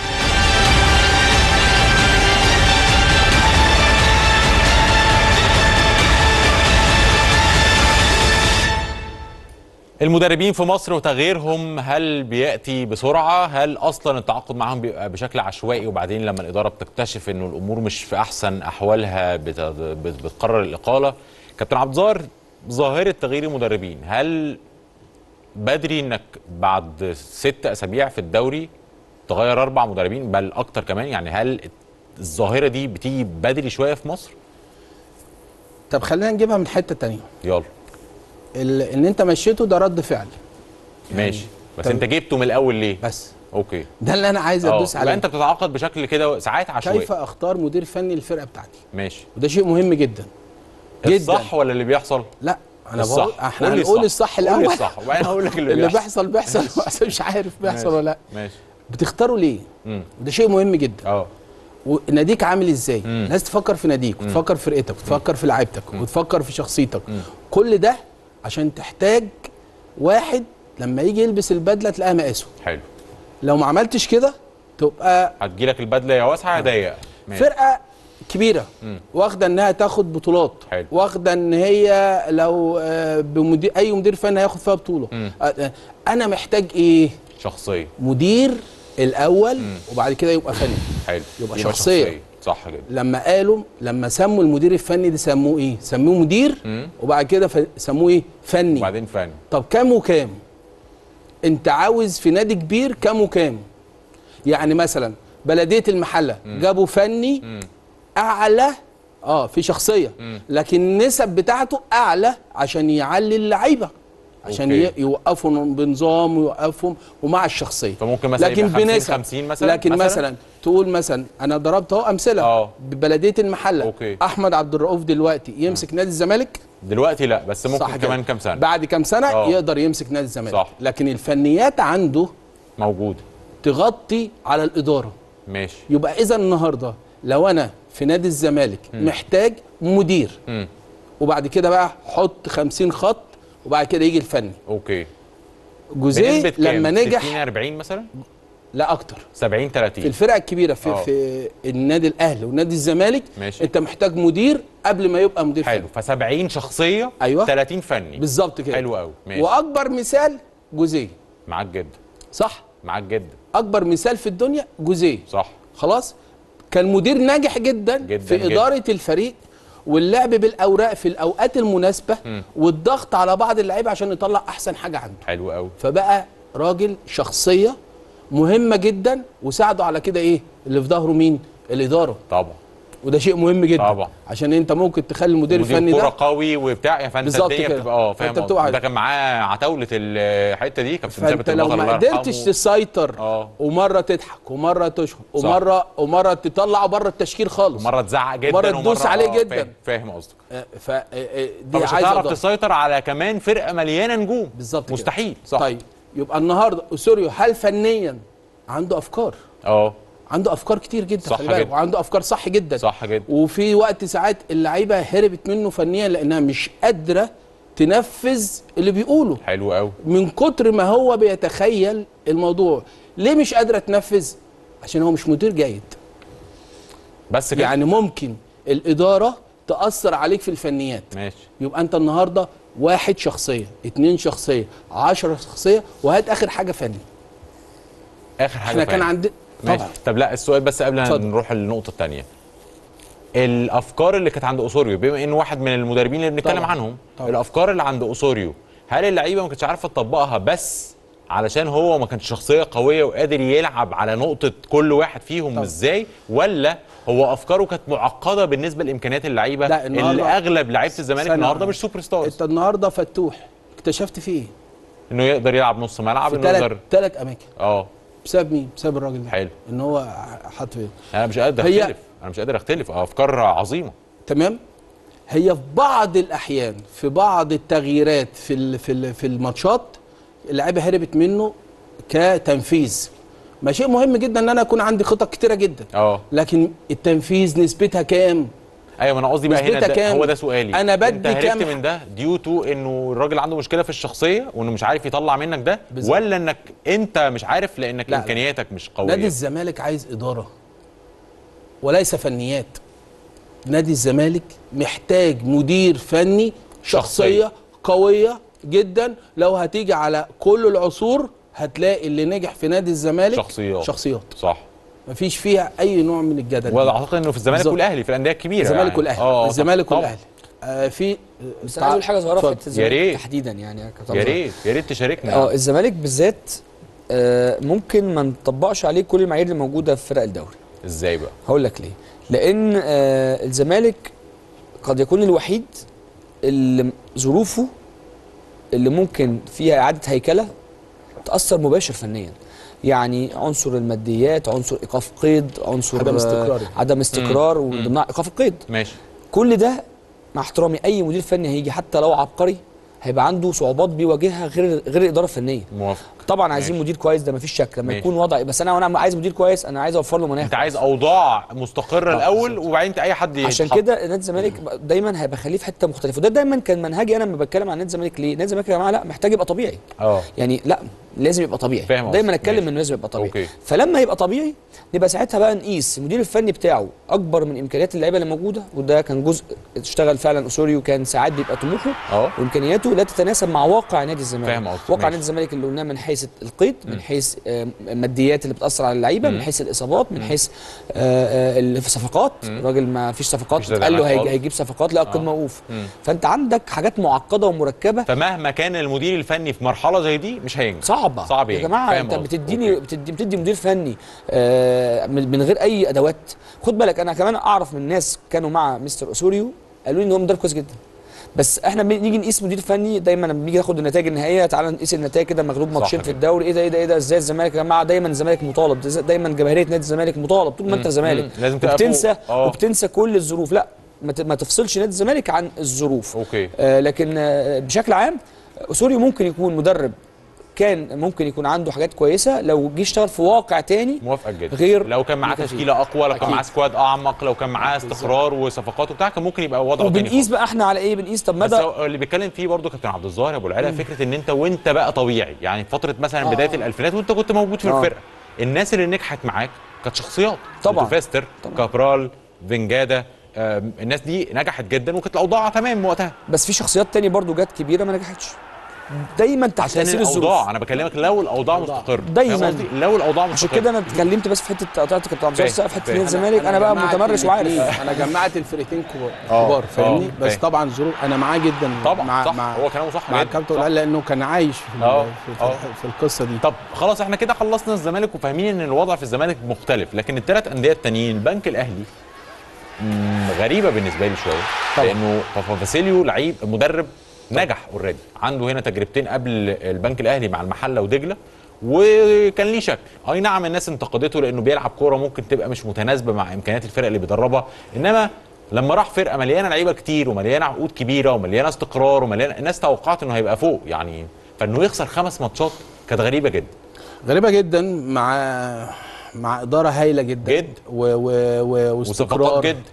المدربين في مصر وتغييرهم، هل بيأتي بسرعة؟ هل أصلا التعاقد معهم بيبقى بشكل عشوائي، وبعدين لما الإدارة بتكتشف إنه الأمور مش في أحسن أحوالها بتقرر الإقالة؟ كابتن عبد الظاهر، ظاهرة تغيير المدربين، هل بدري إنك بعد 6 أسابيع في الدوري تغير 4 مدربين بل أكتر كمان؟ يعني هل الظاهرة دي بتيجي بدري شوية في مصر؟ طب خلينا نجيبها من حتة تانية. يلا. ان انت مشيته ده رد فعل يعني، ماشي، بس انت جبته من الاول ليه؟ بس اوكي، ده اللي انا عايز ادوس عليه. انت بتتعاقد بشكل كده ساعات عشوائي. كيف اختار مدير فني للفرقه بتاعتي؟ ماشي، وده شيء مهم جدا جدا. الصح ولا اللي بيحصل؟ لا انا بقول احنا هنقول الصح الاول. قول الصح وبعدين هقول لك اللي بيحصل بيحصل مش عارف بيحصل ولا لا. ماشي. بتختاروا ليه؟ وده شيء مهم جدا. وناديك عامل ازاي؟ لازم تفكر في ناديك، وتفكر في فرقتك، وتفكر في لعيبتك، وتفكر في شخصيتك. كل ده عشان تحتاج واحد لما يجي يلبس البدله تلاقيها مقاسه. حلو. لو ما عملتش كده تبقى هتجيلك البدله يا واسعه يا ضيقه. فرقه كبيره واخده انها تاخد بطولات، واخده ان هي لو بمدير اي مدير فني هياخد فيها بطوله. انا محتاج ايه؟ شخصيه. مدير الاول وبعد كده يبقى فني. حلو. يبقى شخصيه. صح كده. لما سموا المدير الفني ده سموه ايه؟ سموه مدير وبعد كده سموه ايه؟ فني. وبعدين فني. طب كام وكام؟ انت عاوز في نادي كبير كام وكام؟ يعني مثلا بلديه المحله جابوا فني اعلى في شخصيه، لكن النسب بتاعته اعلى عشان يعلي اللعيبه، عشان يوقفهم بنظام ويوقفهم ومع الشخصيه. فممكن مثلا لكن يبقى 50 بنسب 50 مثلا، لكن مثلا تقول مثلا انا ضربت اهو امثله ببلديه المحله. احمد عبد الرؤوف دلوقتي يمسك نادي الزمالك؟ دلوقتي لا، بس ممكن كمان كام سنه، بعد كام سنه يقدر يمسك نادي الزمالك. صح. لكن الفنيات عنده موجوده تغطي على الاداره. ماشي. يبقى اذا النهارده لو انا في نادي الزمالك محتاج مدير، وبعد كده بقى حط 50 خط وبعد كده يجي الفني. جوزيه لما نجح 60 40 مثلا؟ لا اكتر، 70 30 في الفرق الكبيره في النادي الاهلي ونادي الزمالك. ماشي. انت محتاج مدير قبل ما يبقى مدير حلو. ف70 شخصيه 30 فني بالظبط كده. حلو قوي. واكبر مثال جوزيه. معاك جدا. صح، معاك جدا. اكبر مثال في الدنيا جوزيه. صح. خلاص، كان مدير ناجح جدا في اداره الفريق واللعب بالاوراق في الاوقات المناسبه والضغط على بعض اللعيبه عشان يطلع احسن حاجه عنده. حلو قوي. فبقى راجل شخصيه مهمه جدا، وساعده على كده ايه اللي في ظهره مين؟ الاداره طبعا. وده شيء مهم جدا طبعا، عشان انت ممكن تخلي المدير الفني ده كوره قوي وبتاع، يا فانت الدنيا بتبقى فاهم. ده كان معاه عتاوله الحته دي، كابتن ثابت البطل. لو ما قدرتش تسيطر ومره تضحك ومره تشخط ومره تطلعه بره التشكيل خالص، ومره تزعق جدا ومره تدوس عليه جدا. فاهم قصدك. دي مش هتعرف تسيطر على كمان فرقه مليانه نجوم. بالظبط، مستحيل. صح. طيب يبقى النهارده اسوريو هل فنيا عنده افكار؟ عنده افكار كتير جدا، صح جدا، وعنده افكار صح جدا. صح جدا. وفي وقت ساعات اللعيبه هربت منه فنيا لانها مش قادره تنفذ اللي بيقوله. حلو قوي. من كتر ما هو بيتخيل الموضوع. ليه مش قادره تنفذ؟ عشان هو مش مدير جيد. بس كده. يعني ممكن الاداره تاثر عليك في الفنيات. ماشي. يبقى انت النهارده 1 شخصيه، 2 شخصيه، 10 شخصيه، وهات اخر حاجه فني. اخر حاجه احنا كان عندنا طبعا. طب لا، السؤال بس قبل ما نروح للنقطه الثانيه، الافكار اللي كانت عند اسوريو، بما انه واحد من المدربين اللي بنتكلم عنهم، الافكار اللي عند اسوريو هل اللعيبه ما كانتش عارفه تطبقها بس علشان هو ما كانش شخصيه قويه وقادر يلعب على نقطه كل واحد فيهم ازاي، ولا هو افكاره كانت معقده بالنسبه لامكانيات اللعيبه اللي اغلب لعيبه الزمالك النهارده مش سوبر ستارز؟ انت النهارده فتوح اكتشفت فيه ايه؟ انه يقدر يلعب نص ملعب، انه يقدر 3 اماكن. بسبب مين؟ بسبب الراجل ده. حلو. ان هو حط فيه. انا مش قادر اختلف، افكار عظيمه. تمام. هي في بعض الاحيان في بعض التغييرات في الماتشات اللعيبه هربت منه كتنفيذ. ما شيء مهم جدا ان انا يكون عندي خطط كتيره جدا. لكن التنفيذ نسبتها كام؟ ايوه، ما انا قصدي بقى هنا هو ده سؤالي. انا بدي كام؟ انت هربت من ده ديو تو انه الراجل عنده مشكله في الشخصيه وانه مش عارف يطلع منك ده، ولا انك انت مش عارف لانك امكانياتك مش قويه؟ نادي الزمالك عايز اداره وليس فنيات. نادي الزمالك محتاج مدير فني شخصيه قويه جدا. لو هتيجي على كل العصور هتلاقي اللي نجح في نادي الزمالك شخصيات. صح. مفيش فيها اي نوع من الجدل. واعتقد انه في الزمالك والاهلي، في الانديه الكبيره، الزمالك والاهلي، الزمالك والاهلي. في بس انا اقول حاجه صغيره في الزمالك تحديدا، يعني يا ريت تشاركنا. الزمالك بالذات ممكن ما نطبقش عليه كل المعايير اللي موجوده في فرق الدوري. ازاي بقى؟ هقول لك ليه. لان الزمالك قد يكون الوحيد اللي ظروفه اللي ممكن فيها اعاده هيكله تاثر مباشر فنيا. يعني عنصر الماديات، عنصر ايقاف قيد، عنصر عدم استقرار وضمن ايقاف القيد. ماشي. كل ده مع احترامي اي مدير فني هيجي حتى لو عبقري هيبقى عنده صعوبات بيواجهها غير الاداره الفنيه. موافق. طبعا عايزين مدير كويس، ده مفيش شك. لما يكون وضع، بس انا عايز مدير كويس، انا عايز اوفر له مناخ. انت عايز اوضاع مستقره الاول وبعدين اي حد عشان كده نادي الزمالك دايما هيبقى خليه في حته مختلفه، وده دايما كان منهجي انا لما بتكلم عن نادي الزمالك. ليه؟ نادي الزمالك يا جماعه لا محتاج يبقى طبيعي. يعني لا لازم يبقى طبيعي. دايما اتكلم انه لازم يبقى طبيعي. فلما يبقى طبيعي نبقى ساعتها بقى نقيس المدير الفني بتاعه اكبر من امكانيات اللعيبه اللي موجوده، وده كان جزء اشتغل فعلا اسوريو، كان ساعات بيبقى طموحه وامكانياته لا تتناسب مع واقع نادي الزمالك. واقع نادي الزمالك اللي قلناه من حيث حيث القيد، من حيث الماديات اللي بتاثر على اللعيبه، من حيث الاصابات، من حيث الصفقات. الراجل ما فيش صفقات، قال له هيجيب صفقات، لا القيد موقوف. فانت عندك حاجات معقده ومركبه، فمهما كان المدير الفني في مرحله زي دي مش هينجح. صعب يا جماعه. انت بتدي مدير فني من غير اي ادوات. خد بالك انا كمان اعرف من ناس كانوا مع مستر اوسوريو قالوا لي ان هو مدرب كويس جدا، بس احنا بنيجي نقيس مدير فني دايما لما بنيجي ناخد النتائج النهائيه، تعالى نقيس النتائج كده، مغلوب ماتشين في الدوري، ايه ده ازاي الزمالك يا جماعه؟ دايما الزمالك مطالب، دايما جماهيريه نادي الزمالك مطالب طول ما انت زمالك، وبتنسى كل الظروف. لا ما تفصلش نادي الزمالك عن الظروف. اوكي. لكن بشكل عام اوسوريو ممكن يكون مدرب كان ممكن يكون عنده حاجات كويسه لو جه اشتغل في واقع تاني. موافقك جدا. غير لو كان معاه تشكيله اقوى، لو كان معاه سكواد اعمق، لو كان معاه استقرار وصفقات وبتاع، كان ممكن يبقى وضعه تاني. وبنقيس بقى احنا على ايه؟ بنقيس طب مدى اللي بيتكلم فيه برضه كابتن عبد الظاهر ابو العلا، فكره ان انت بقى طبيعي، يعني فتره مثلا بدايه الالفينات وانت كنت موجود في الفرقه، الناس اللي نجحت معاك كانت شخصيات. طبعا فاستر، كابرال، فينجادا، الناس دي نجحت جدا وكانت الاوضاع تمام وقتها. بس في شخصيات تاني برضو جت كبيره ما نجحتش، دايما تحت تاثير الظروف. انا بكلمك لو الاوضاع مستقره دايما، لو الاوضاع مستقره. عشان كده انا اتكلمت بس في حته قطعت كابتن عبد الظاهر في حته نادي الزمالك. انا بقى متمرس وعارف، انا جمعت الفرقتين كبار فاهمني. بس طبعا الظروف انا معاه جدا طبعا مع هو كلامه صح مع الكابتن قال لانه كان عايش في القصه دي. طب خلاص احنا كده خلصنا الزمالك وفاهمين ان الوضع في الزمالك مختلف، لكن الثلاث انديه التانيين البنك الاهلي غريبه بالنسبه لي شويه، لانه فاسيليو لعيب مدرب نجح اوريدي، عنده هنا تجربتين قبل البنك الاهلي مع المحله ودجله، وكان ليه شكل. اي نعم الناس انتقدته لانه بيلعب كوره ممكن تبقى مش متناسبه مع امكانيات الفرق اللي بيدربها، انما لما راح فرقه مليانه لعيبه كتير ومليانه عقود كبيره ومليانه استقرار ومليانه، الناس توقعت انه هيبقى فوق يعني، فانه يخسر 5 ماتشات كانت غريبه جدا. غريبه جدا مع اداره هايله جدا وصفقات جدا،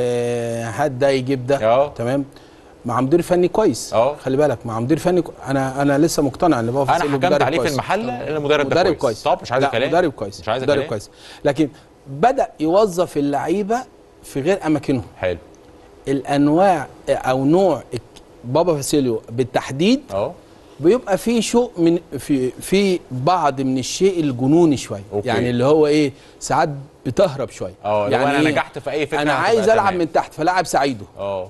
وهات ده يجيب ده تمام، مع مدير فني كويس. خلي بالك مع مدير فني انا لسه مقتنع ان بابا انا حكمت عليه في المحله ان المدرب ده كويس. طب مش عايز كلام، مدرب كويس، مدرب كويس، لكن بدا يوظف اللعيبه في غير اماكنهم. حلو. الانواع او نوع بابا فاسيليو بالتحديد بيبقى في شيء من في بعض من الشيء الجنوني شويه. يعني اللي هو ايه، ساعات بتهرب شويه. يعني انا نجحت في اي فكره، انا عايز العب من تحت فلاعب سعيدو.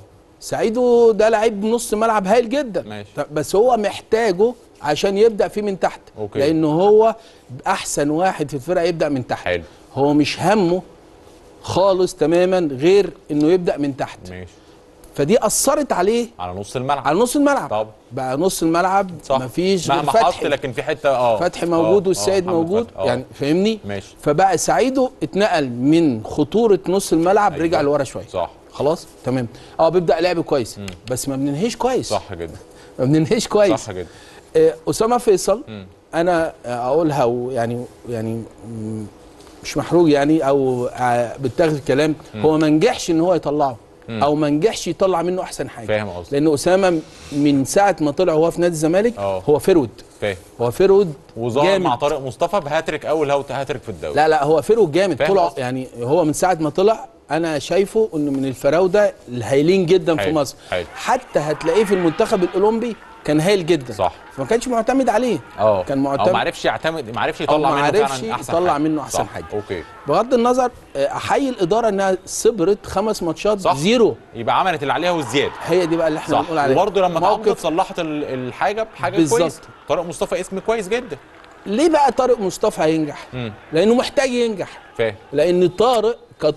سعيدو ده لعيب نص ملعب هايل جدا. ماشي. بس هو محتاجه عشان يبدا فيه من تحت. لانه هو احسن واحد في الفرقه يبدا من تحت. حلو. هو مش همه خالص تماما غير انه يبدا من تحت. ماشي. فدي اثرت عليه على نص الملعب. على نص الملعب. طب بقى نص الملعب مفيش غير فتحي، لكن في حته فتحي موجود والسيد موجود. يعني فاهمني. ماشي. فبقى سعيدو اتنقل من خطوره نص الملعب. أيوة. رجع لورا شويه. صح. خلاص تمام. بيبدا لعب كويس. بس ما بننهيش كويس. صح جدا. ما بننهيش كويس. صح جدا. اسامه فيصل انا اقولها يعني مش محروق يعني او بتاخد الكلام. هو ما نجحش ان هو يطلعه او ما نجحش يطلع منه احسن حاجه. فاهم قصدي. لان اسامه من ساعه ما طلع هو في نادي الزمالك هو فيرود. فاهم. هو فيرود وظهر مع طارق مصطفى بهاتريك اول هاتريك في الدوري. لا هو فيرود جامد. طلع يعني هو من ساعه ما طلع انا شايفه انه من الفراوده الهايلين جدا في مصر. حتى هتلاقيه في المنتخب الاولمبي كان هايل جدا. صح. فما كانش معتمد عليه. كان معتمد ما عرفش يعتمد، ما عرفش يطلع منه فعلا احسن منه احسن حاجه. اوكي. بغض النظر احيي الاداره انها صبرت 5 ماتشات زيرو، يبقى عملت اللي عليها والزياده. هي دي بقى اللي احنا بنقول عليها. وبرده لما تعاقدت صلحت الحاجه بحاجه كويسه. طارق مصطفى اسم كويس جدا. ليه بقى طارق مصطفى هينجح؟ لانه محتاج ينجح. فاهم. لان طارق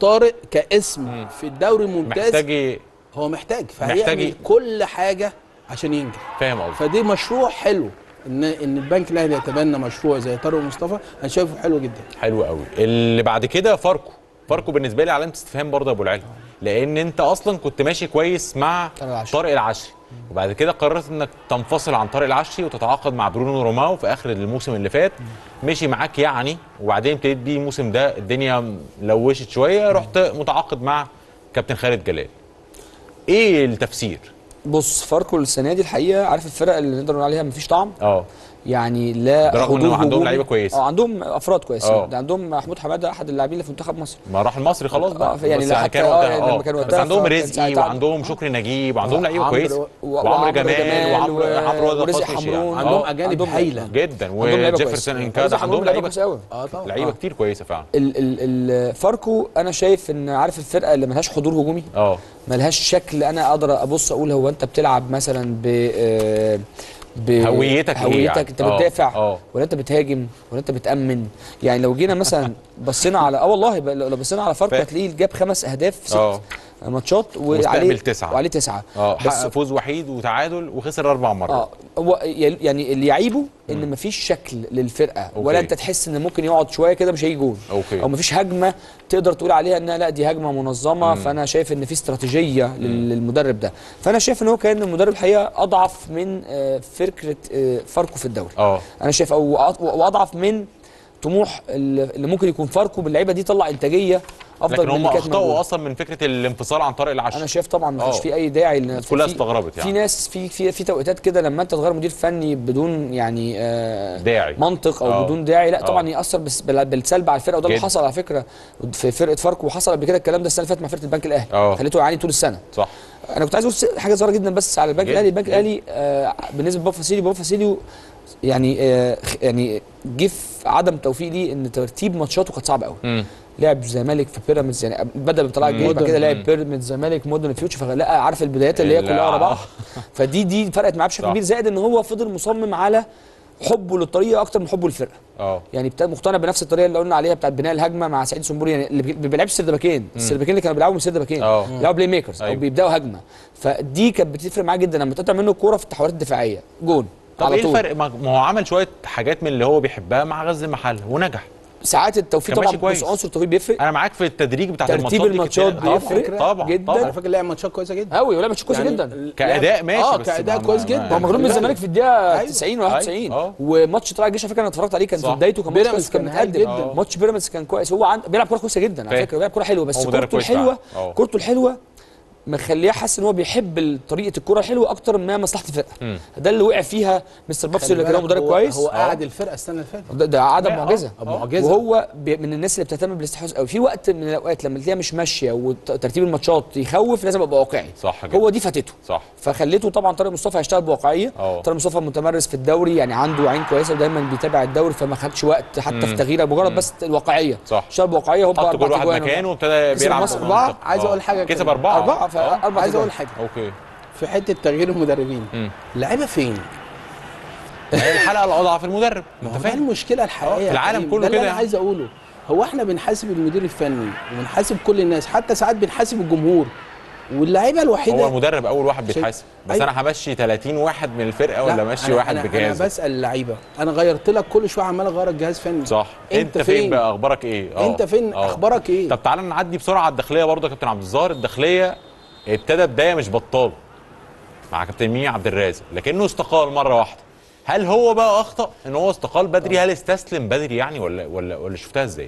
كاسم في الدوري الممتاز هو محتاج فهيعمل كل حاجه عشان ينجح. فاهم قصدي. فدي مشروع حلو ان البنك الاهلي يتبنى مشروع زي طارق مصطفى. انا شايفه حلو جدا. حلو قوي. اللي بعد كده فاركو بالنسبه لي علامه استفهام برضه يا ابو العلا، لان انت اصلا كنت ماشي كويس مع طارق العشري وبعد كده قررت انك تنفصل عن طارق العشري وتتعاقد مع برونو روماو في اخر الموسم اللي فات. مشي معاك يعني، وبعدين ابتديت بيه الموسم ده الدنيا لوشت شويه، رحت متعاقد مع كابتن خالد جلال. ايه التفسير؟ بص، فاركو السنه دي الحقيقه، عارف الفرق اللي نقدر نقول عليها مفيش طعم؟ يعني لا برغم انهم عندهم لعيبه كويسه. عندهم افراد كويسين. ده عندهم محمود حماده احد اللاعبين اللي في منتخب مصر، ما راح المصري خلاص بقى. يعني بس حتى لما كان وقتها بس عندهم رزقي وعندهم شكري نجيب وعندهم لعيبه كويسه وعمرو جمال وعمرو ورزق حمرون حمرون. عندهم اجانب هايله جدا وجيفرسون انكاد. عندهم لعيبه طبعا لعيبه كتير كويسه فعلا. فاركو انا شايف ان عارف الفرقه اللي ملهاش حضور هجومي، ملهاش شكل انا اقدر ابص اقول هو انت بتلعب مثلا هويتك ايه يعني؟ انت بتدافع ولا انت بتهاجم ولا انت بتامن؟ يعني لو جينا مثلا بصينا على والله لو بصينا على فاركو هتلاقيه جاب 5 اهداف في 6 ماتشات وعليه 9 حقق فوز وحيد وتعادل وخسر 4 مرات. هو يعني اللي يعيبه ان مفيش شكل للفرقه ولا انت تحس ان ممكن يقعد شويه كده مش هيجي جول او مفيش هجمه تقدر تقول عليها انها لا دي هجمه منظمه. فانا شايف ان في استراتيجيه للمدرب ده. فانا شايف ان هو كان المدرب الحقيقه اضعف من فكره فاركو في الدوري. انا شايف او اضعف من طموح اللي ممكن يكون فاركو باللعيبه دي طلع انتاجيه افضل من اللي كانت موجوده. هم اخطاوا اصلا من فكره الانفصال عن طارق العشري. انا شايف طبعا ما فيش في اي داعي كلها استغربت يعني. في ناس في توقيتات كده لما انت تغير مدير فني بدون يعني داعي منطق او بدون داعي لا طبعا ياثر بالسلب على الفرقه. وده اللي حصل على فكره في فرقه فاركو وحصل قبل كده الكلام ده السنه اللي فاتت مع فرقه البنك الاهلي. خليته يعاني طول السنه. صح. انا كنت عايز اقول حاجه صغيره جدا بس على البنك الاهلي. البنك الاهلي بالنسبه لبابا فاسيليو يعني جه في عدم توفيق ليه ان ترتيب ماتشاته كانت صعبه قوي. لعب الزمالك في بيراميدز يعني بدا بطلع الجيل بعد كده لعب بيراميدز زمالك مودرن فيوتشر فلقى عارف البدايات اللي هي كلها ورا بعض. فدي فرقت معاه بشكل كبير. زائد ان هو فضل مصمم على حبه للطريقه اكتر من حبه للفرقه. يعني مقتنع بنفس الطريقه اللي قلنا عليها بتاعت بناء الهجمه مع سعيد سمبوري. يعني اللي بيلعبش سردباكين السردباكين اللي كانوا بيلعبوا من سردباكين بيلعبوا بلاي ميكرز او بيبداوا هجمه. فدي كانت بتفرق معاه جدا لما تقطع منه الكوره في التحولات الدفاعيه جون. طب ايه الفرق؟ ما هو عمل شويه حاجات من اللي هو بيحبها مع غزل المحله ونجح. ساعات التوفيق طبعا بس عنصر التوفيق بيفرق. انا معاك في التدريج بتاع ترتيب الماتشات بيفرق طبعا جدا. انا فاكر لعب ماتشات كويسه جدا قوي ولعب ماتشات كويسه جدا كاداء ماشي بس كاداء كويس جدا. هو مغلوب من الزمالك في الدقيقه 90 91 وماتش طلائع الجيش على فكره انا اتفرجت عليه كان في بدايته كان بيراميدز كان متقدم. ماتش بيراميدز كان كويس. هو بيلعب كوره كويسه جدا على فكره بيلعب كوره حلوه بس كورته الحلوه مخليه حاسس ان هو بيحب طريقه الكره الحلوه اكتر من مصلحه الفرقه. ده اللي وقع فيها مستر بابسي اللي كان مدرب كويس. هو قاعد الفرقه السنه اللي فاتت ده عاده معجزه. وهو من الناس اللي بتهتم بالاستحواذ قوي. في وقت من الاوقات لما تلاقيها مش ماشيه وترتيب الماتشات يخوف لازم ابقى واقعي. صح كده. هو دي فاتته. صح. فخليته طبعا طارق مصطفى هيشتغل بواقعيه. طارق مصطفى متمرس في الدوري يعني عنده عين كويسه ودايما بيتابع الدوري فما خدش وقت حتى في تغييره مجرد بس الواقعيه. اشتغل بواقعيه هو حط كل واحد مكانه وابتدى بيلعب. عايز اقول حاجه كسب 4 عايز اقول حاجه في حته تغيير المدربين. اللعيبه فين؟ الحلقه الاضعف المدرب. انت فاهم المشكله الحقيقيه في العالم كله كده. انا عايز اقوله هو احنا بنحاسب المدير الفني وبنحاسب كل الناس حتى ساعات بنحاسب الجمهور واللعيبه الوحيده. هو المدرب اول واحد بيتحاسب بس انا همشي 30 واحد من الفرقه ولا امشي واحد بجهاز؟ انا بسال اللعيبه انا غيرت لك كل شويه عمال اغير الجهاز فني. صح. انت فين بقى اخبارك ايه؟ انت فين اخبارك ايه؟ طب تعالى نعدي بسرعه على الداخليه برضه يا كابتن عبد الظاهر. الداخليه ابتدى بدايه مش بطال مع كابتن ميمي عبد الرازق لكنه استقال مره واحده. هل هو بقى اخطا ان هو استقال بدري؟ هل استسلم بدري يعني ولا شفتها ازاي؟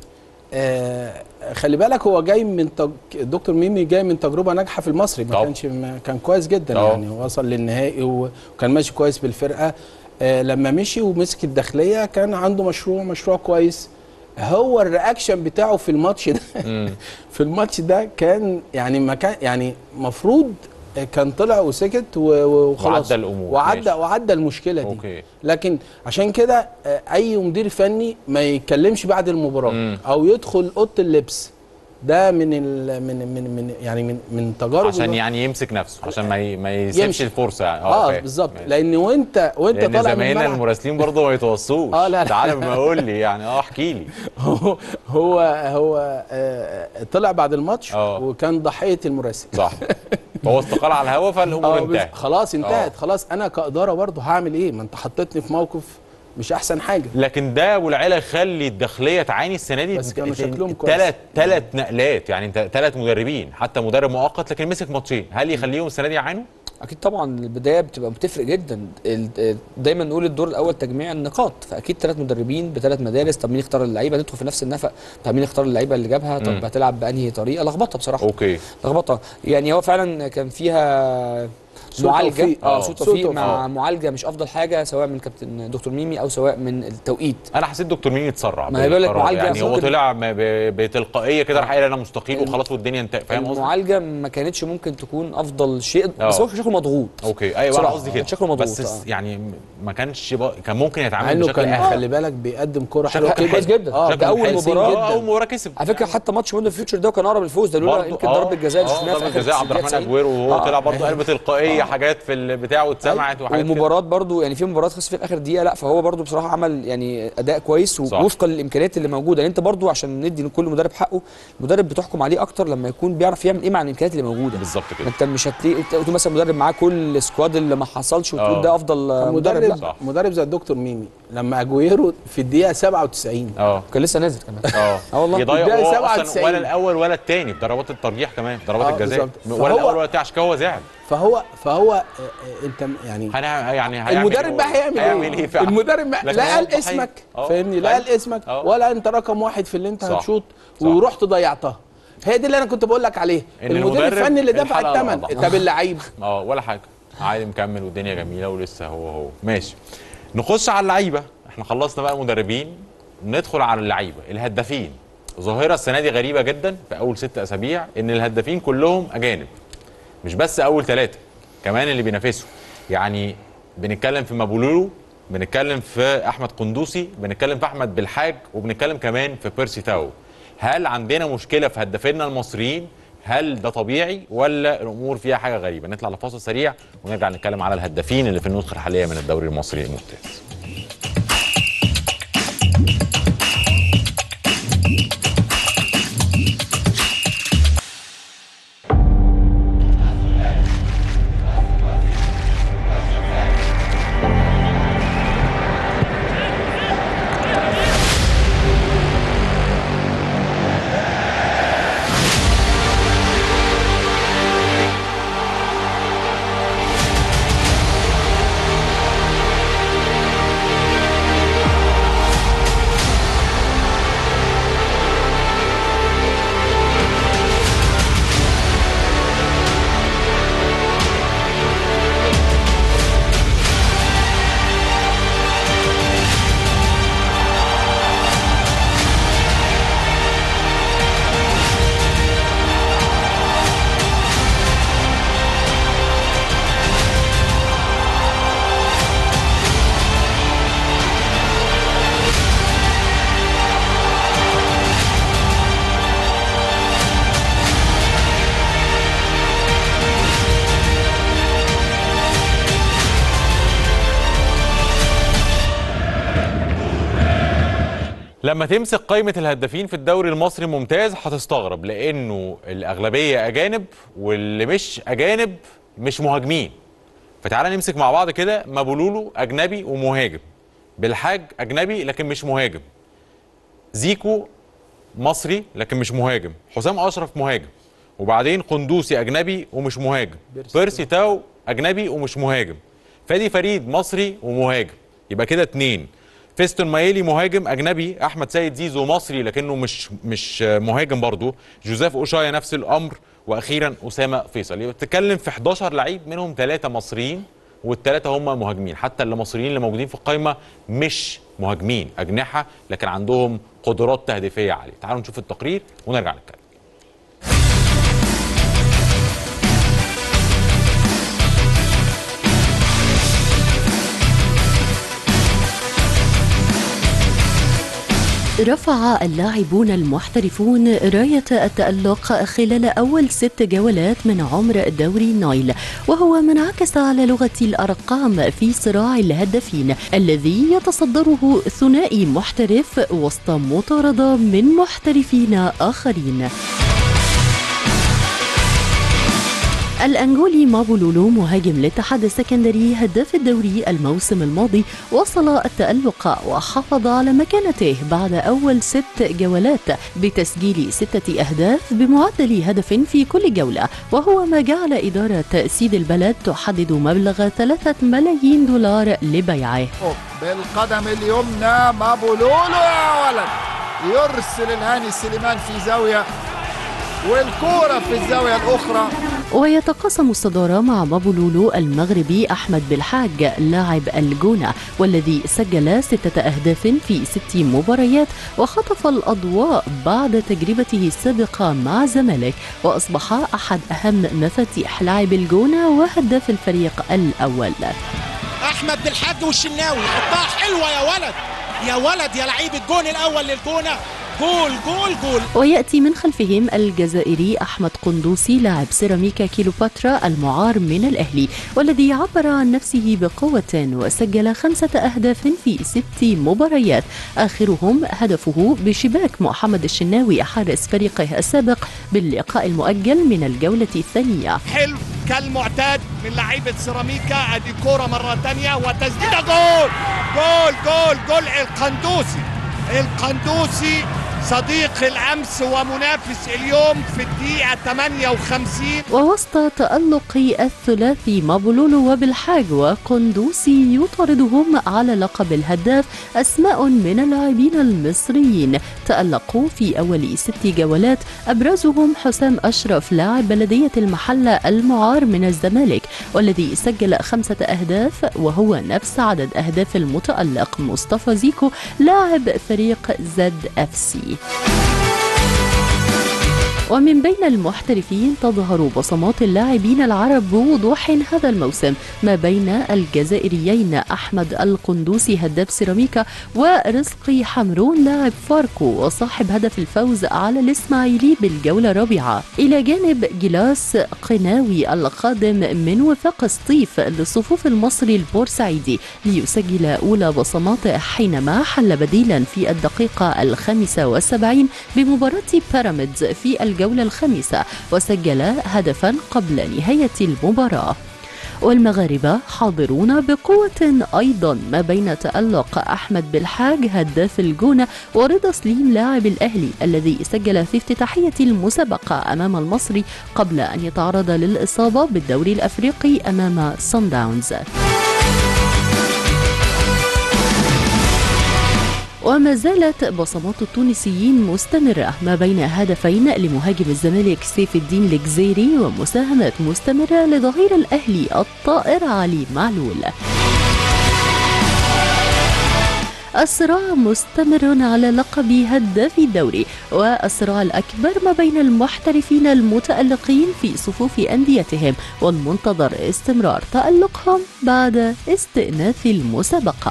خلي بالك هو جاي من دكتور ميمي جاي من تجربه ناجحه في المصري كان كويس جدا يعني وصل للنهائي وكان ماشي كويس بالفرقه. لما مشي ومسك الداخليه كان عنده مشروع كويس. هو الرياكشن بتاعه في الماتش ده في الماتش ده كان يعني ما كان يعني مفروض كان طلع وسكت وخلاص وعدى الامور وعدى المشكله دي. لكن عشان كده اي مدير فني ما يتكلمش بعد المباراه او يدخل اوضه اللبس. ده من يعني من تجارب عشان يعني يمسك نفسه عشان ما يسيبش الفرصه يعني. بالظبط لان وانت طالع من زمايلنا المراسلين برضه ما يتوصوش. لا تعالى ما قول لي يعني احكي لي. هو طلع بعد الماتش وكان ضحيه المراسل. صح. هو استقال على الهوا فالامور انتهت. خلاص انتهت. خلاص انا كاداره برضه هعمل ايه؟ ما انت حطيتني في موقف مش احسن حاجه. لكن ده والعيله يخلي الداخليه تعاني السنه دي. بس كانوا شكلهم كويس. ثلاث نقلات يعني انت 3 مدربين حتى مدرب مؤقت لكن مسك ماتشين. هل يخليهم السنه دي يعانوا؟ اكيد طبعا البدايه بتفرق جدا. دايما نقول الدور الاول تجميع النقاط فاكيد 3 مدربين ب3 مدارس. طب مين يختار اللعيبه؟ ندخل في نفس النفق. طب مين يختار اللعيبه اللي جابها؟ طب هتلعب بانهي طريقه؟ لخبطه بصراحه. لخبطه يعني. هو فعلا كان فيها معالجه توفيق. سوء توفيق مع توفيق. معالجه مش افضل حاجه، سواء من كابتن دكتور ميمي او سواء من التوقيت. انا حسيت دكتور ميمي اتسرع ما هي بيقول لك بالقرار. معالجة يعني هو ممكن- طلع بتلقائيه كده راح قايل انا مستقيل وخلاص والدنيا انتهت، فاهم قصدي؟ المعالجه ما كانتش ممكن تكون افضل شيء، بس آه. هو شكله مضغوط. اوكي ايوه انا بصراحة، قصدي كده شكله مضغوط، بس يعني ما كانش كان ممكن مع يتعامل انه بشكل كان اهدى. خلي بالك بيقدم كوره شكله حلوه كويس جدا. اه ده أول كان مباراة جدا. اول مباراه كسب على فكره حتى ماتش مودرن فيوتشر ده كان اقرب الفوز، ده لولا يمكن ضربه الجزاء اللي شفناها في ضربه اخر الجزاء عبد الرحمن اجويرو وهو طلع برضه قلب تلقائيه حاجات في البتاع واتسمعت وحاجات كده. ومباراه برضو يعني في مباراه خلص في اخر دقيقه، لا فهو برضو بصراحه عمل يعني اداء كويس صح. ووفقا للامكانيات اللي موجوده. يعني انت برضو عشان ندي لكل مدرب حقه، المدرب بتحكم عليه اكتر لما يكون بيعرف يعمل ايه مع الامكانيات اللي موجوده. بالظبط كده. انت مش هتلاقي تقول مثلا مدرب معاه كل السكواد اللي ما حصلش وتقول ده افضل مدرب. لا صح. مدرب زي الدكتور ميمي لما اجويرو في الدقيقه 97 كان لسه نازل كمان والله يضيع الدقيقة هو 97. اصلا ولا الاول ولا الثاني في ضربات الترجيح كمان ضربات الجزاء بالظبط. ولا الاول ولا الثاني عشان كده هو زعل. فهو انت يعني هيعمل المدرب بقى هيعمل ايه فعلا؟ المدرب لا لكن هو قال ضحية. اسمك فاهمني، لا قال اسمك ولا انت رقم واحد في اللي انت صح. هتشوط صح. ورحت ضيعتها. هي دي اللي انا كنت بقول لك عليه، إن المدير المدرب الفني اللي دفع الحلقة الثمن. واضحة. طب اللعيب ولا حاجه عادي مكمل والدنيا جميله ولسه هو ماشي. نخش على اللعيبه، احنا خلصنا بقى المدربين، ندخل على اللعيبه الهدافين. ظاهره السنه دي غريبه جدا في اول 6 اسابيع ان الهدافين كلهم اجانب، مش بس اول 3 كمان اللي بينافسوا. يعني بنتكلم في مابولولو، بنتكلم في احمد قندوسي، بنتكلم في احمد بالحاج، وبنتكلم كمان في بيرسي تاو. هل عندنا مشكله في هدافينا المصريين؟ هل ده طبيعي ولا الامور فيها حاجه غريبه؟ نطلع لفاصل سريع ونرجع نتكلم على الهدافين اللي في النسخه الحاليه من الدوري المصري الممتاز. لما تمسك قائمة الهدافين في الدوري المصري الممتاز هتستغرب، لأنه الأغلبية أجانب واللي مش أجانب مش مهاجمين. فتعالى نمسك مع بعض كده. مابولولو أجنبي ومهاجم، بالحاج أجنبي لكن مش مهاجم، زيكو مصري لكن مش مهاجم، حسام أشرف مهاجم، وبعدين قندوسي أجنبي ومش مهاجم، بيرسي تاو أجنبي ومش مهاجم، فادي فريد مصري ومهاجم، يبقى كده 2. فيستون مايلي مهاجم اجنبي، احمد سيد زيزو مصري لكنه مش مهاجم برضه، جوزيف اوشايا نفس الامر، واخيرا اسامه فيصل. يبقى بتتكلم في 11 لعيب منهم 3 مصريين وال3 هم مهاجمين. حتى المصريين اللي موجودين في القائمه مش مهاجمين، اجنحه لكن عندهم قدرات تهديفيه عاليه. تعالوا نشوف التقرير ونرجع نتكلم. رفع اللاعبون المحترفون راية التألق خلال أول 6 جولات من عمر دوري النايل، وهو ما انعكس على لغة الأرقام في صراع الهدافين الذي يتصدره ثنائي محترف وسط مطاردة من محترفين آخرين. الأنجولي مابولولو مهاجم الاتحاد السكندري هداف الدوري الموسم الماضي وصل التألق وحافظ على مكانته بعد أول 6 جولات بتسجيل 6 أهداف بمعدل هدف في كل جولة، وهو ما جعل إدارة سيد البلد تحدد مبلغ 3 ملايين دولار لبيعه. بالقدم اليمنى مابولولو يا ولد يرسل الهاني سليمان في زاوية والكورة في الزاوية الأخرى. ويتقاسم الصدارة مع مابولولو المغربي أحمد بالحاج لاعب الجونة، والذي سجل 6 أهداف في 6 مباريات، وخطف الأضواء بعد تجربته السابقة مع الزمالك، وأصبح أحد أهم مفاتيح لاعب الجونة وهداف الفريق الأول. أحمد بالحاج والشناوي حطها حلوة يا ولد يا ولد يا لعيب الجون الأول للجونة. جول جول جول. ويأتي من خلفهم الجزائري أحمد قندوسي لاعب سيراميكا كيلوباترا المعار من الأهلي، والذي عبر عن نفسه بقوة وسجل 5 أهداف في 6 مباريات، آخرهم هدفه بشباك محمد الشناوي حارس فريقه السابق باللقاء المؤجل من الجولة الثانية. حلو كالمعتاد من لعيبة سيراميكا. ادي كورة مرة تانية وتسديدة. جول جول جول جول. القندوسي صديق الأمس ومنافس اليوم في الدقيقة 58. ووسط تألق الثلاثي مابولولو وبالحاج وقندوسي يطاردهم على لقب الهداف أسماء من اللاعبين المصريين تألقوا في أول 6 جولات، أبرزهم حسام أشرف لاعب بلدية المحلة المعار من الزمالك، والذي سجل 5 أهداف، وهو نفس عدد أهداف المتألق مصطفى زيكو لاعب فريق ZFC. ومن بين المحترفين تظهر بصمات اللاعبين العرب بوضوح هذا الموسم، ما بين الجزائريين أحمد القندوسي هداف سيراميكا ورزقي حمرون لاعب فاركو وصاحب هدف الفوز على الإسماعيلي بالجولة الرابعة، إلى جانب جلاس قناوي القادم من وفاق سطيف لصفوف المصري البورسعيدي ليسجل أولى بصماته حينما حل بديلا في الدقيقة 75 بمباراة بيراميدز في الجولة الخامسة وسجل هدفا قبل نهاية المباراة. والمغاربة حاضرون بقوة أيضا، ما بين تألق أحمد بالحاج هداف الجونة ورضا سليم لاعب الأهلي الذي سجل في افتتاحية المسابقة أمام المصري قبل أن يتعرض للإصابة بالدوري الأفريقي أمام صن داونز. وما زالت بصمات التونسيين مستمرة، ما بين هدفين لمهاجم الزمالك سيف الدين الجزيري ومساهمات مستمرة لظهير الأهلي الطائر علي معلول. الصراع مستمر على لقب هداف الدوري، والصراع الأكبر ما بين المحترفين المتألقين في صفوف أنديتهم، والمنتظر استمرار تألقهم بعد استئناف المسابقة.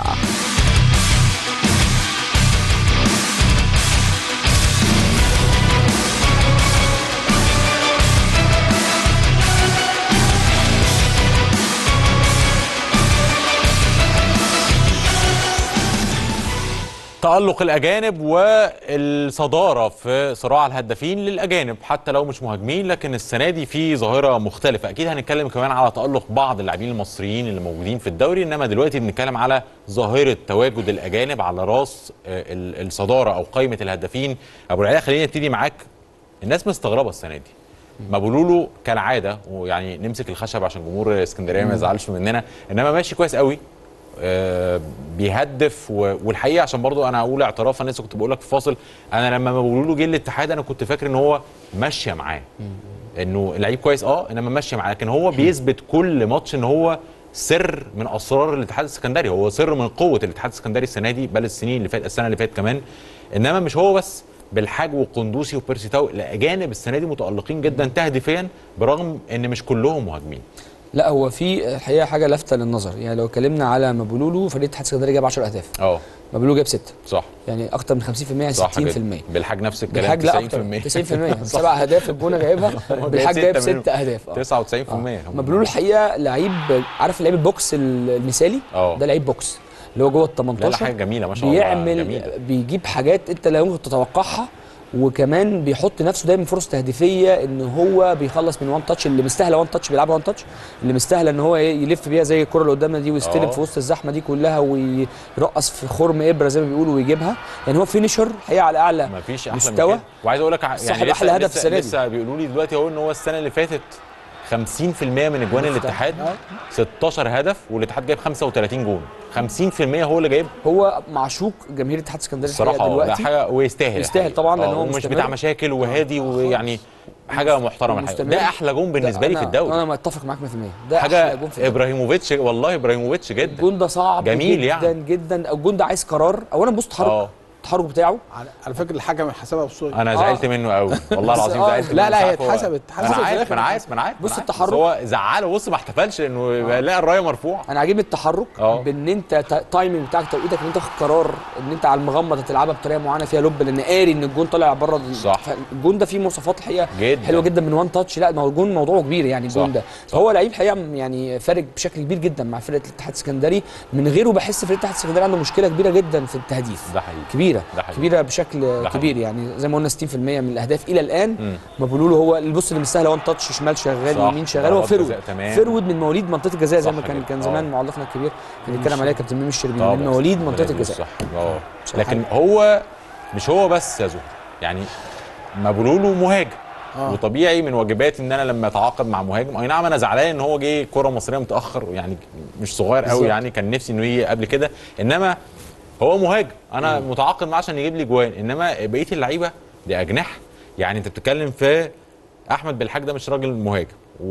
تألق الأجانب والصدارة في صراع الهدافين للأجانب حتى لو مش مهاجمين، لكن السنة دي في ظاهرة مختلفة. أكيد هنتكلم كمان على تألق بعض اللاعبين المصريين اللي موجودين في الدوري، إنما دلوقتي بنتكلم على ظاهرة تواجد الأجانب على رأس الصدارة أو قائمة الهدافين. أبو العلاء خلينا نبتدي معاك. الناس مستغربة السنة دي، مابولولو كالعادة، ويعني نمسك الخشب عشان جمهور اسكندرية ما يزعلش مننا، إنما ماشي كويس قوي، بيهدف. والحقيقه عشان برضو انا اقول اعترافا، لسه كنت بقول لك في فاصل، انا لما مابولولو جه الاتحاد انا كنت فاكر ان هو ماشيه معاه، انه لعيب كويس انما ماشيه معاه، لكن هو بيثبت كل ماتش ان هو سر من اسرار الاتحاد السكندري، هو سر من قوه الاتحاد السكندري السنه دي، بل السنه اللي فاتت كمان. انما مش هو بس، بالحاج وقندوسي وبيرسي تاو الاجانب السنه دي متالقين جدا تهديفيا برغم ان مش كلهم مهاجمين. لا، هو في الحقيقه حاجه لافته للنظر، يعني لو اتكلمنا على مابولولو فريق الاتحاد السكندري جاب 10 اهداف. مابولولو جاب 6. صح، يعني اكتر من 50%، 60%. بالحاج نفس الكلام. بالحاج لا اكتر، 90%. 7 اهداف الجونه جايبها، بالحاج جايب 6 اهداف. 99%. مابولولو الحقيقه لعيب، عارف لعيب البوكس المثالي؟ ده لعيب بوكس اللي هو جوه ال 18. لا، حاجه جميله ما شاء الله، بيعمل بيجيب حاجات انت لا يمكن تتوقعها، وكمان بيحط نفسه دايما فرص تهديفيه، ان هو بيخلص من وان تاتش، اللي مستاهله وان تاتش بيلعبها وان تاتش، اللي مستاهله ان هو يلف بيها زي الكره اللي قدامنا دي ويستلم في وسط الزحمه دي كلها ويرقص في خرم ابره زي ما بيقولوا ويجيبها. يعني هو فينيشر الحقيقه على اعلى مستوى. وعايز اقول لك يعني احلى هدف السنه دي. لسه بيقولوا لي دلوقتي اهو ان هو السنه اللي فاتت 50% من اجوان الاتحاد 16 هدف، والاتحاد جايب 35 جون، 50% هو اللي جايب. هو معشوق جماهير الاتحاد السكندري الصراحه دلوقتي، ده حاجه ويستاهل طبعا، لان هو مش بتاع مشاكل وهادي، ويعني حاجه محترمه الحقيقه. ده احلى جون بالنسبه لي في الدوري. انا متفق معاك 100%. ده حاجه ابراهيموفيتش، والله ابراهيموفيتش جدا. الجون ده صعب جميل جدا يعني. جدا. الجون ده عايز قرار. اولا بص التحرك بتاعه على فكره الحكم حسبها بصوره. انا زعلت منه قوي والله العظيم زعلت. لا هي اتحسبت. انا عارف بص التحرك. هو زعله، بص ما احتفلش لانه لقى الرايه مرفوعه. انا عاجبني التحرك بان انت تايمنج بتاعك، توقيتك، ان انت تاخد قرار ان انت على المغمض تلعبها بطريقه معينه فيها لوب، لان قاري ان الجون طالع بره. صح. الجون ده فيه مواصفات الحقيقه حلوه جدا من وان تاتش. لا هو الجون موضوعه كبير يعني. الجون ده هو لعيب الحقيقه يعني فارق بشكل كبير جدا مع فرقه الاتحاد السكندري. من غيره بحس فرقه الاتحاد السكندري عنده مشكله كبيره جدا في التهديف. ده حقيقي. كبيره بشكل كبير يعني. زي ما قلنا 60% من الاهداف الى الان ما بيقولوا له هو البص اللي مستاهله وان تاتش، شمال شغال يمين شغال. هو فرود من مواليد منطقه الجزاء زي ما كان زمان معلقنا الكبير كان بيتكلم عليها كابتن ميمي الشربيني، من مواليد منطقه الجزاء. لكن هو مش هو بس يا زهر يعني، ما بيقولوا له مهاجم. وطبيعي من واجباتي ان انا لما اتعاقد مع مهاجم، اي نعم انا زعلان ان هو جه كره مصريه متاخر يعني، مش صغير قوي يعني، كان نفسي انه يجي قبل كده، انما هو مهاجم انا متعاقد معاه عشان يجيب لي جوان. انما بقيه اللعيبه دي اجنحه يعني. انت بتتكلم في احمد بالحاج، ده مش راجل مهاجم،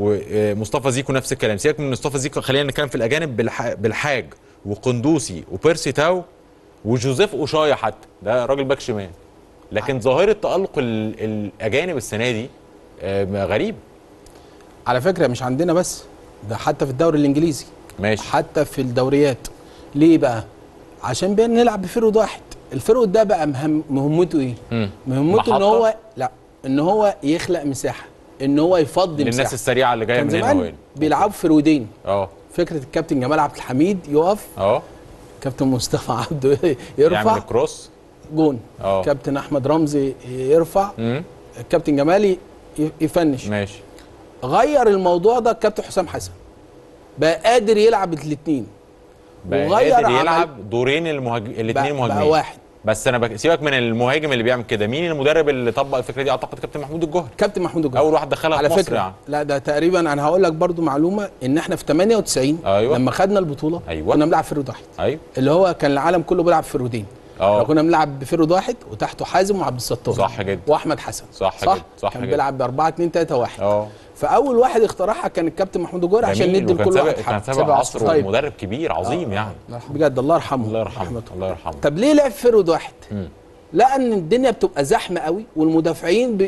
ومصطفى زيكو نفس الكلام. سيبك من مصطفى زيكو، خلينا نتكلم في الاجانب. بالحاج وقندوسي وبيرسي تاو وجوزيف اوشايا، حتى ده راجل باك شمال. لكن ظاهره تالق الاجانب السنه دي غريب على فكره. مش عندنا بس ده، حتى في الدوري الانجليزي ماشي، حتى في الدوريات. ليه بقى؟ عشان بنلعب بفرود واحد. الفرود ده بقى مهمته ايه؟ مهمته ان هو ان هو يخلق مساحه، ان هو يفضي مساحه للناس السريعه اللي جايه من هنا. بيلعبوا فرودين. فكره الكابتن جمال عبد الحميد يقف، كابتن مصطفى عبده يرفع يعمل كروس جون، كابتن احمد رمزي يرفع، الكابتن جمال يفنش. ماشي. غير الموضوع ده الكابتن حسام حسن، بقى قادر يلعب الاثنين، وغير يلعب دورين الاثنين مهاجمين بقى واحد. بس انا سيبك من المهاجم اللي بيعمل كده. مين المدرب اللي طبق الفكره دي؟ اعتقد كابتن محمود الجوهري. كابتن محمود الجوهري اول واحد دخلها على في مصر فكرة يعني. لا ده تقريبا انا هقول لك برضو معلومه، ان احنا في 98 لما خدنا البطوله كنا بنلعب فرود واحد. اللي هو كان العالم كله بيلعب فرودين. كنا بنلعب بفرود واحد وتحته حازم وعبد الستار. صح جدا. واحمد حسن. صح جدا. كان بيلعب ب 4 2 3 1. فاول واحد اخترعها كان الكابتن محمود الجوهري عشان ندي لكل واحد حق. كان سابق عصره. طيب. مدرب كبير عظيم يعني بجد، الله يرحمه. الله يرحمه. الله يرحمه. طب ليه لعب فرود واحد؟ لان الدنيا بتبقى زحمه قوي، والمدافعين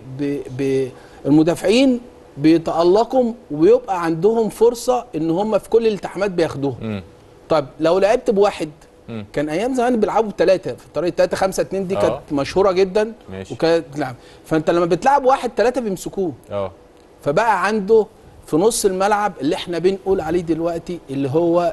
المدافعين بيتألقوا وبيبقى عندهم فرصه ان هم في كل الالتحامات بياخدوها. طب لو لعبت بواحد، كان ايام زمان بيلعبوا بثلاثه في طريقه 3-5-2 دي كانت مشهوره جدا. وكانت تلعب، فانت لما بتلعب واحد 3 بيمسكوه. فبقى عنده في نص الملعب اللي احنا بنقول عليه دلوقتي، اللي هو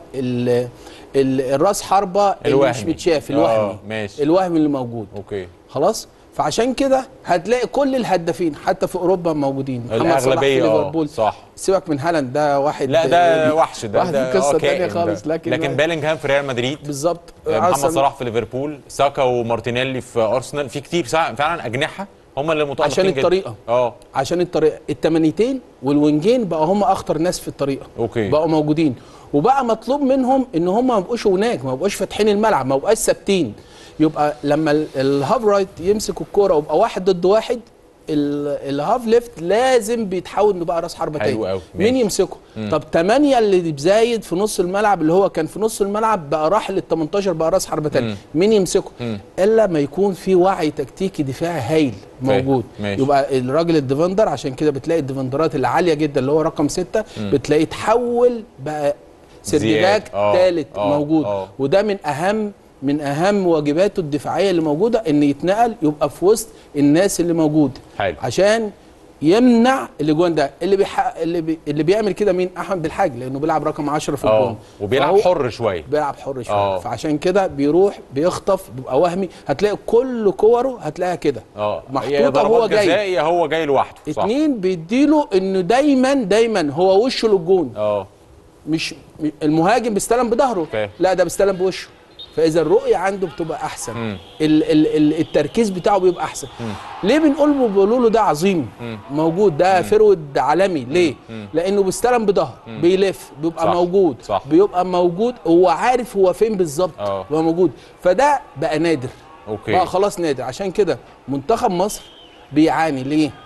الراس حربه اللي مش متشاف، الوهمي. الوهمي اللي موجود. خلاص. فعشان كده هتلاقي كل الهدافين حتى في اوروبا موجودين. محمد صلاح في ليفربول. صح. سيبك من هالاند، ده واحد. لا ده وحش، ده قصه ثانيه خالص. لكن بيلينغهام في ريال مدريد بالظبط. محمد صلاح في ليفربول، ساكا ومارتينيلي في ارسنال. في كتير فعلا اجنحه هم اللي متألقين عشان الطريقه. عشان الطريقه. التمانيتين والوينجين بقى هم اخطر ناس في الطريقه. بقوا موجودين، وبقى مطلوب منهم ان هم ما يبقوش هناك، ما يبقوش فاتحين الملعب، ما يبقاش ثابتين. يبقى لما الهاف رايت يمسك الكوره ويبقى واحد ضد واحد، الهاف ليفت لازم بيتحول انه بقى راس حربه تاني. مين يمسكه؟ طب 8 اللي بزايد في نص الملعب، اللي هو كان في نص الملعب بقى راح لل18 بقى راس حربه تاني. مين يمسكه؟ الا ما يكون في وعي تكتيكي دفاعي هايل موجود. يبقى الراجل الديفندر، عشان كده بتلاقي الديفندرات اللي عاليه جدا اللي هو رقم 6 بتلاقيه تحول بقى سيرجاك ثالث موجود. وده من اهم واجباته الدفاعيه اللي موجوده، ان يتنقل يبقى في وسط الناس اللي موجود. عشان يمنع الاجوان ده. اللي بيعمل كده مين؟ احمد بالحاج، لانه بيلعب رقم 10 في الجون وبيلعب حر شويه. فعشان كده بيروح بيخطف، بيبقى وهمي. هتلاقي كل كوره هتلاقيها كده محطوطه هو جاي لوحده. 2 بيديله انه دايما هو وشه للجون. مش المهاجم بيستلم بظهره، لا ده بيستلم بوشه. فاذا الرؤيه عنده بتبقى احسن. التركيز بتاعه بيبقى احسن. ليه بيقولوا له ده عظيم موجود؟ ده فرود عالمي. ليه؟ لانه بيستلم بظهر، بيلف، بيبقى موجود. بيبقى موجود، هو عارف هو فين بالظبط، هو موجود. فده بقى نادر. بقى خلاص نادر. عشان كده منتخب مصر بيعاني. ليه؟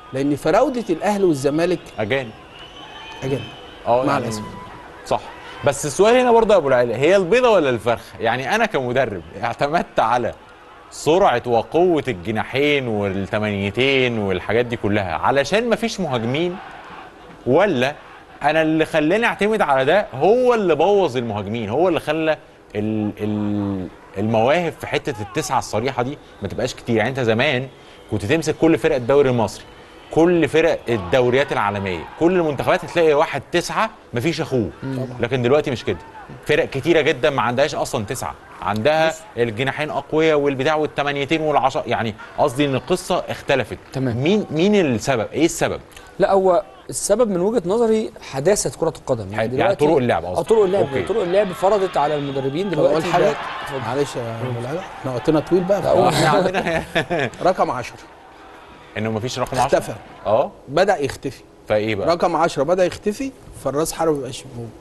لان فراوده الاهلي والزمالك اجانب مع يعني الاسف. صح. بس السؤال هنا برضه يا ابو العلا، هي البيضه ولا الفرخه؟ يعني انا كمدرب اعتمدت على سرعه وقوه الجناحين والثمانيتين والحاجات دي كلها علشان ما فيش مهاجمين، ولا انا اللي خلاني اعتمد على ده هو اللي بوظ المهاجمين، هو اللي خلى المواهب في حته التسعه الصريحه دي ما تبقاش كتير؟ يعني انت زمان كنت تمسك كل فرق الدوري المصري، كل فرق الدوريات العالميه، كل المنتخبات تلاقي واحد تسعه مفيش اخوه. لكن دلوقتي مش كده، فرق كتيره جدا ما عندهاش اصلا تسعه، عندها الجناحين اقوياء والبتاع والثمانيتين والعشر. يعني قصدي ان القصه اختلفت. تمام. مين السبب؟ ايه السبب؟ لا، هو السبب من وجهه نظري حداثه كره القدم. يعني دلوقتي طرق اللعب قصدي. طرق اللعب فرضت على المدربين دلوقتي. حاجه معلش يا ابو، احنا وقتنا طويل بقى. احنا عندنا رقم 10 انه مفيش رقم 10 اختفى. بدا يختفي. فايه بقى؟ رقم 10 بدا يختفي، فالراس حربه ما بقاش موجود.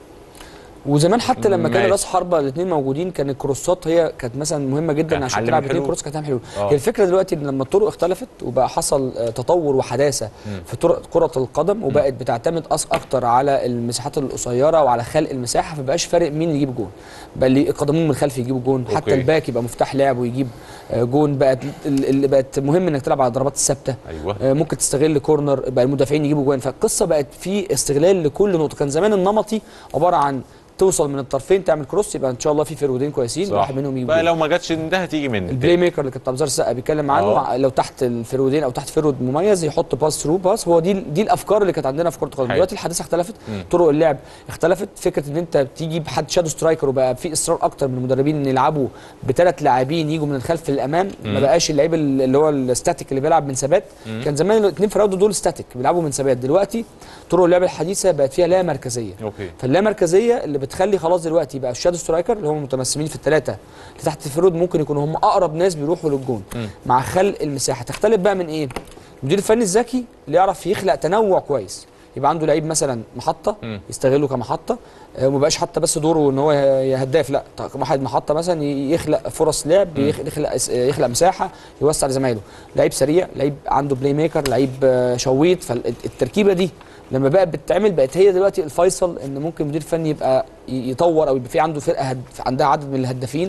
وزمان حتى لما كان راس حربه الاثنين موجودين كان الكروسات هي كانت مثلا مهمه جدا عشان تلعب اثنين كروس، كانت حلوه. هي الفكره دلوقتي ان لما الطرق اختلفت وبقى حصل تطور وحداثه في طرق كره القدم، وبقت بتعتمد اكتر على المساحات القصيره وعلى خلق المساحه، فبقاش فارق مين اللي يجيب جون، بقى اللي القدمون من الخلف يجيبوا جون. حتى الباك يبقى مفتاح لعب ويجيب جون. بقت مهم انك تلعب على الضربات الثابته. أيوة. ممكن تستغل كورنر، بقى المدافعين يجيبوا جون. فالقصه بقت في استغلال لكل نقطه. كان زمان النمطي عباره عن توصل من الطرفين تعمل كروس، يبقى ان شاء الله في فرودين كويسين، واحد منهم يجيب. بقى لو ما جاتش ده هتيجي من البلاي ميكر اللي كابتن ابزار السقا بيتكلم عنه. لو تحت الفرودين او تحت فرود مميز يحط باس ثرو باس. هو دي الافكار اللي كانت عندنا في كره القدم. دلوقتي الحداثه اختلفت، طرق اللعب اختلفت. فكره ان انت بتيجي بحد شادو سترايكر، وبقى في اصرار اكتر من المدربين ان يلعبوا بثلاث لاعبين يجوا من الخلف للامام. ما بقاش اللعيب اللي هو الستاتيك اللي بيلعب من ثبات. كان زمان الاثنين فراوده دول ستاتيك بيلعبوا من ثبات. دلوقتي طرق اللعب الحديثه بقت فيها لا مركزيه. فاللا مركزيه اللي بتخلي خلاص دلوقتي يبقى الشادو سترايكر اللي هم متمثلين في الثلاثه اللي تحت الفرود ممكن يكونوا هم اقرب ناس بيروحوا للجون مع خلق المساحه. تختلف بقى من ايه؟ المدير الفني الذكي اللي يعرف يخلق تنوع كويس، يبقى عنده لعيب مثلا محطه يستغله كمحطه، وما بقاش حتى بس دوره ان هو هداف، لا، واحد محطه مثلا يخلق فرص لعب، يخلق مساحه يوسع لزمايله. لعيب سريع، لعيب عنده بلاي ميكر، لعيب شويط. فالتركيبه دي لما بقت بتتعمل بقت هي دلوقتي الفيصل، ان ممكن مدير فني يبقى يطور او يبقى في عنده فرقه عندها عدد من الهدافين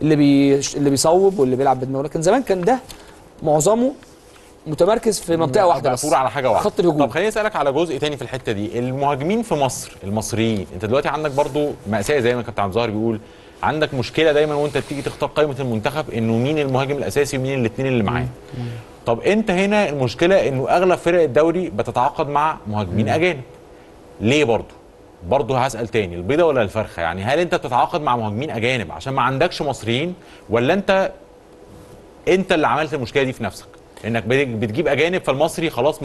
اللي بيصوب واللي بيلعب بدماغه. لكن زمان كان ده معظمه متمركز في منطقه واحده بس، على حاجه واحده، خط الهجوم. طب خليني اسالك على جزء تاني في الحته دي، المهاجمين في مصر المصريين. انت دلوقتي عندك برضو مأساة زي ما كابتن عبد الظاهر بيقول، عندك مشكله دايما وانت بتيجي تختار قائمه المنتخب انه مين المهاجم الاساسي ومين الاثنين اللي معاه. طب انت هنا المشكله انه اغلب فرق الدوري بتتعاقد مع مهاجمين اجانب. ليه برضه هسال تاني، البيضه ولا الفرخه؟ يعني هل انت بتتعاقد مع مهاجمين اجانب عشان ما عندكش مصريين، ولا انت اللي عملت المشكله دي في نفسك انك بتجيب اجانب فالمصري خلاص ما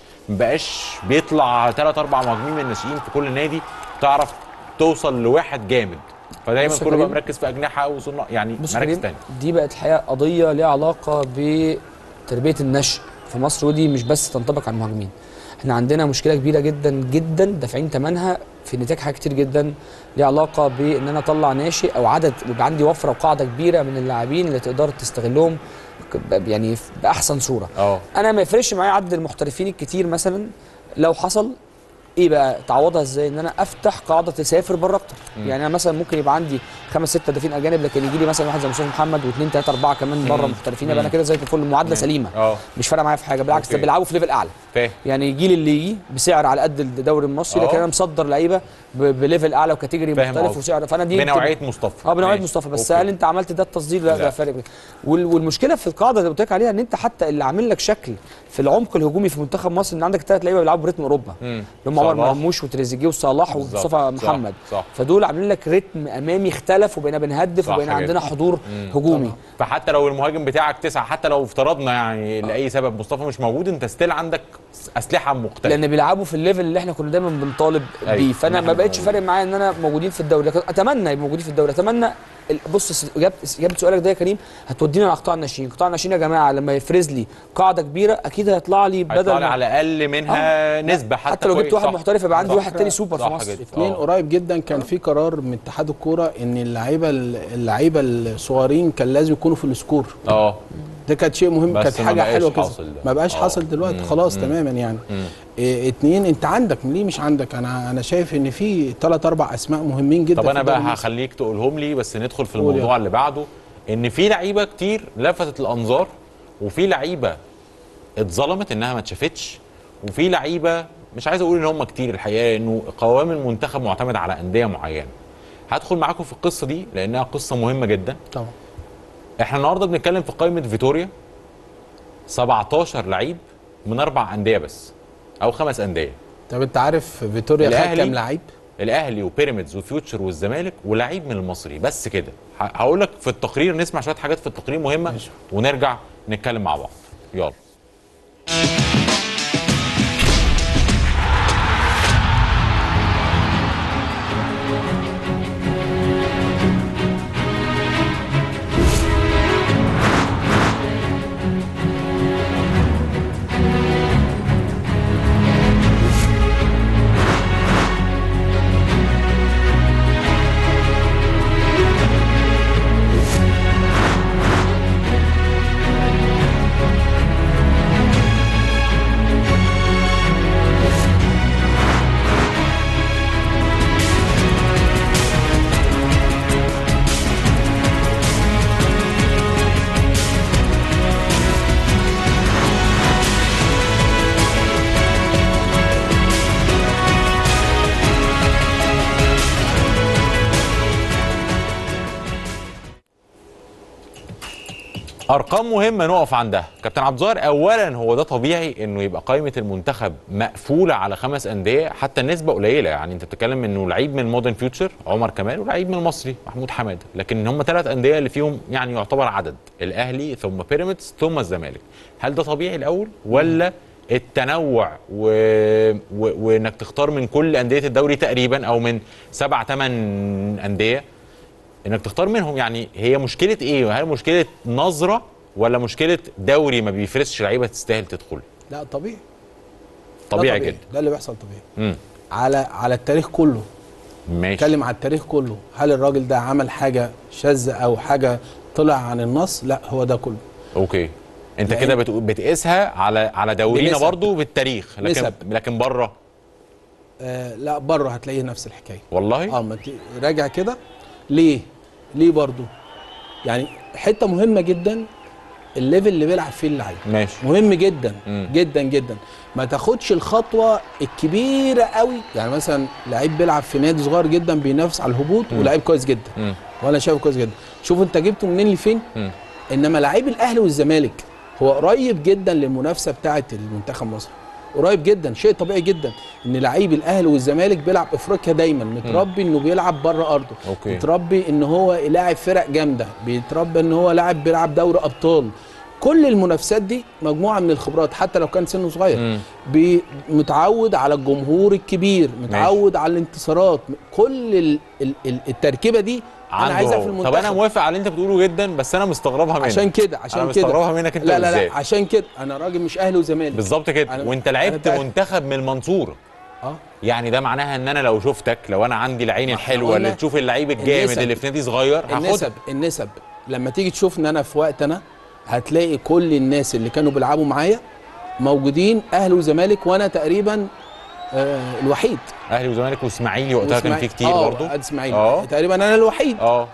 بقاش بيطلع 3 4 مهاجمين من الناشئين في كل نادي تعرف توصل لواحد جامد، فدايما كله بقى مركز في اجنحه او صناع يعني مراكز تانية. دي بقت الحقيقه قضيه ليها علاقه بتربيه النشء في مصر، ودي مش بس تنطبق على المهاجمين. احنا عندنا مشكله كبيره جدا جدا دافعين ثمنها في نتاج حاجات كتير جدا ليها علاقه بان انا اطلع ناشئ او عدد، يبقى عندي وفره وقاعده كبيره من اللاعبين اللي تقدر تستغلهم يعني باحسن صوره. انا ما يفرقش معايا عدد المحترفين الكتير مثلا، لو حصل ايه بقى تعوضها ازاي؟ ان انا افتح قاعده تسافر بره اكتر. يعني انا مثلا ممكن يبقى عندي 5 6 هدافين اجانب، لكن يجي لي مثلا واحد زي مصطفى محمد و2 3 4 كمان بره محترفين، يبقى انا كده زي الفل، معادله سليمه. مش فارقه معايا في حاجه، بالعكس ده بيلعبوا في ليفل اعلى. يعني يجي لي اللي يجي بسعر على قد الدوري المصري، لكن انا مصدر لعيبه بليفل اعلى وكاتيجوري مختلف وسعر. فانا دي بنوعيه مصطفى بنوعيه مصطفى. بس هل انت عملت ده التصدير؟ لا، ده فارق. والمشكله في القاعده اللي قلت لك عليها ان انت حتى اللي عامل لك شكل في العمق الهجومي في منتخب مصر ان عندك 3 لعيبه بيلعبوا بريتم اوروبا، اللي هم عمر مرموش وتريزيجيه وصلاح ومصطفى محمد. فدول عاملين لك رتم امامي اختلف، وبقينا بنهدف وبقينا عندنا حضور هجومي. فحتى لو المهاجم بتاعك 9، حتى لو افترضنا يعني لاي سبب مصطفى مش موجود، انت ستيل عندك اسلحه مختلفه، لان بيلعبوا في الليفل اللي احنا كنا دايما بنطالب بيه. فانا ما بقتش فارق معايا ان انا موجودين في الدوري، لكن اتمنى يبقوا موجودين في الدوري. اتمنى بص، اجابه سؤالك ده يا كريم هتودينا على قطاع الناشئين. قطاع الناشئين يا جماعه لما يفرز لي قاعده كبيره اكيد هيطلع لي بدل على الاقل منها نسبه، حتى لو جبت واحد محترف يبقى عندي واحد تاني سوبر في مصر. 2 قريب جدا كان في قرار من اتحاد الكوره ان اللعيبه الصغيرين كان لازم يكونوا في السكور. ده كانت شيء مهم، كانت حاجه حلوه كده. ما بقاش حاصل دلوقتي خلاص تماما يعني. اتنين، انت عندك ليه مش عندك؟ انا شايف ان في 3-4 اسماء مهمين جدا. طب انا بقى هخليك تقولهم لي، بس ندخل في الموضوع اللي بعده. ان في لعيبه كتير لفتت الانظار، وفي لعيبه اتظلمت انها ما اتشافتش، وفي لعيبه مش عايز اقول ان هم كتير الحقيقه، انه قوام المنتخب معتمد على انديه معينه. هدخل معاكم في القصه دي لانها قصه مهمه جدا. طبعا احنا النهارده بنتكلم في قائمه فيتوريا 17 لعيب من 4 انديه بس او 5 انديه. طب انت عارف فيتوريا خد كام لعيب؟ الاهلي وبيراميدز وفيوتشر والزمالك ولاعيب من المصري بس كده. هقول لك في التقرير، نسمع شويه حاجات في التقرير مهمه ونرجع نتكلم مع بعض. يلا. ارقام مهمه نقف عندها. كابتن عبد الظاهر، اولا هو ده طبيعي انه يبقى قائمه المنتخب مقفوله على 5 انديه، حتى النسبه قليله. يعني انت بتتكلم انه لعيب من مودرن فيوتشر عمر كمال، ولعيب من المصري محمود حماده، لكن هم 3 انديه اللي فيهم يعني يعتبر عدد، الاهلي ثم بيراميدز ثم الزمالك. هل ده طبيعي الاول، ولا التنوع وانك تختار من كل انديه الدوري تقريبا، او من 7-8 انديه انك تختار منهم؟ يعني هي مشكله ايه؟ هل مشكله نظره، ولا مشكله دوري ما بيفرزش لعيبه تستاهل تدخل؟ لا طبيعي. طبيعي جدا. ده اللي بيحصل طبيعي. على التاريخ كله. ماشي. اتكلم على التاريخ كله. هل الراجل ده عمل حاجه شاذه او حاجه طلع عن النص؟ لا، هو ده كله. اوكي. انت كده بتقيسها على دورينا برضو بالتاريخ، لكن بره لا، بره هتلاقيه نفس الحكايه. والله؟ ما راجع كده. ليه برضو؟ يعني حته مهمه جدا، الليفل اللي بيلعب فيه اللعيب ماشي، مهم جدا جدا جدا. ما تاخدش الخطوه الكبيره قوي. يعني مثلا لعيب بيلعب في نادي صغير جدا بينافس على الهبوط ولاعيب كويس جدا، وانا شايفه كويس جدا، شوف انت جبته منين لفين. انما لعيب الاهلي والزمالك هو قريب جدا للمنافسه بتاعه المنتخب مصر، قريب جدا. شيء طبيعي جدا ان لعيب الاهلي والزمالك بيلعب افريقيا دايما، متربي انه بيلعب بره ارضه، متربي ان هو لاعب فرق جامده، بيتربى ان هو لاعب بيلعب دوري ابطال. كل المنافسات دي مجموعه من الخبرات، حتى لو كان سنه صغير. متعود على الجمهور الكبير، متعود على الانتصارات. كل التركيبه دي انا عايزها في المنتخب. طب انا موافق على اللي انت بتقوله جدا، بس انا مستغربها منك. عشان كده مستغربها منك انت. لا عشان كده انا راجل مش اهلي وزمالك. بالظبط كده. وانت لعبت منتخب من المنصوره. يعني ده معناها ان انا لو شفتك، لو انا عندي العين الحلوه اللي تشوف اللعيب الجامد اللي في نادي صغير، النسب لما تيجي تشوف ان انا في وقت هتلاقي كل الناس اللي كانوا بيلعبوا معايا موجودين اهلي وزمالك، وانا تقريبا الوحيد. اهلي وزمالك واسماعيلي وقتها كان في كتير برضه. اسماعيلي تقريبا انا الوحيد.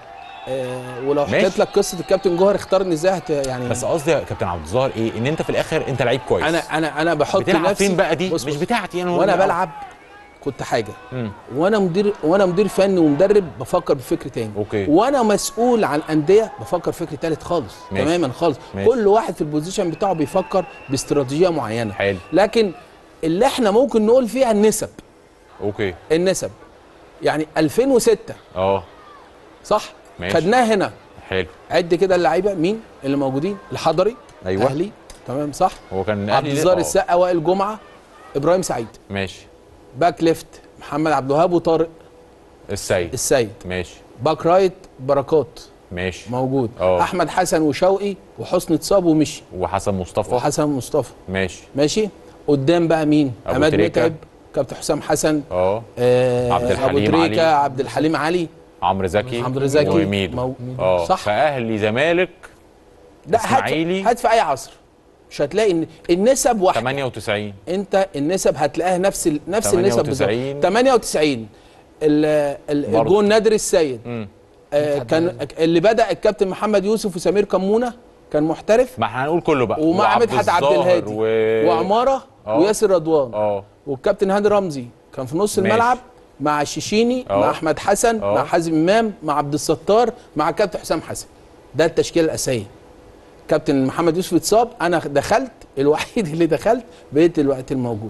ولو حكيت لك قصه الكابتن جوهر اختارني ازاي يعني. بس قصدي يا كابتن عبد الظاهر ايه، ان انت في الاخر انت لعيب كويس. انا بحط بتلعب نفسي فين بقى؟ دي مش بتاعتي انا. وانا بلعب كنت حاجه، وانا مدير فني ومدرب بفكر بفكر تاني. أوكي. وانا مسؤول عن انديه بفكر فكر تالت خالص. ماشي. تماما خالص. ماشي. كل واحد في البوزيشن بتاعه بيفكر باستراتيجيه معينه. حلو. لكن اللي احنا ممكن نقول فيها النسب. اوكي. النسب يعني 2006 صح. ماشي. خدناه هنا. حلو. عد كده اللعيبه مين اللي موجودين. الحضري. ايوه. اهلي. تمام صح. هو كان عبد الظاهر السقا، وائل جمعه، ابراهيم سعيد. ماشي. باك ليفت محمد عبد الوهاب وطارق السيد. ماشي. باك رايت بركات. ماشي. موجود. احمد حسن وشوقي وحسني اتصاب ومشي. وحسن مصطفى. ماشي. قدام بقى مين؟ عماد متعب، كابتن حسام حسن، عبد الحليم علي، عبد الحليم علي، عمرو زكي وميدو. صح. فاهلي زمالك ده اسماعيلي هات في اي عصر مش هتلاقي ان النسب واحده. 98 انت النسب هتلاقيها نفس النسب بالظبط. 98 الجون نادر السيد كان اللي بدأ الكابتن محمد يوسف وسمير كمونه كان محترف. ما احنا هنقول كله بقى، ومع مدحت عبد الهادي وعماره وياسر رضوان والكابتن هاني رمزي كان في نص الملعب مع الشيشيني مع احمد حسن مع حازم امام مع عبد الستار مع كابتن حسام حسن. ده التشكيله الاساسيه. كابتن محمد يوسف اتصاب، انا دخلت الوحيد اللي دخلت، بقيت الوقت الموجود.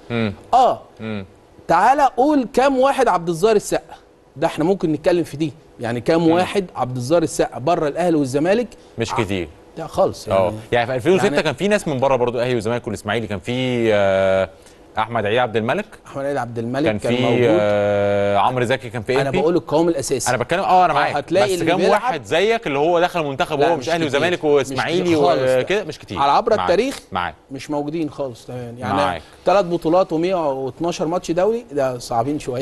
تعالى قول كام واحد عبد الظاهر السقا، ده احنا ممكن نتكلم في دي، يعني كام واحد عبد الظاهر السقا بره الاهلي والزمالك؟ مش كتير. لا خالص يعني في 2006 يعني كان في ناس من بره برضو الاهلي والزمالك والاسماعيلي، كان في احمد عيد عبد الملك، كان في عمرو زكي، كان في انا بقول القوام الاساسي، انا بتكلم انا معاك، بس كام واحد زيك اللي هو دخل المنتخب وهو مش اهلي وزمالك واسماعيلي وكده؟ مش كتير على عبر التاريخ معاك. مش موجودين خالص تمام. يعني 3 بطولات و112 ماتش دولي، ده صعبين شويه.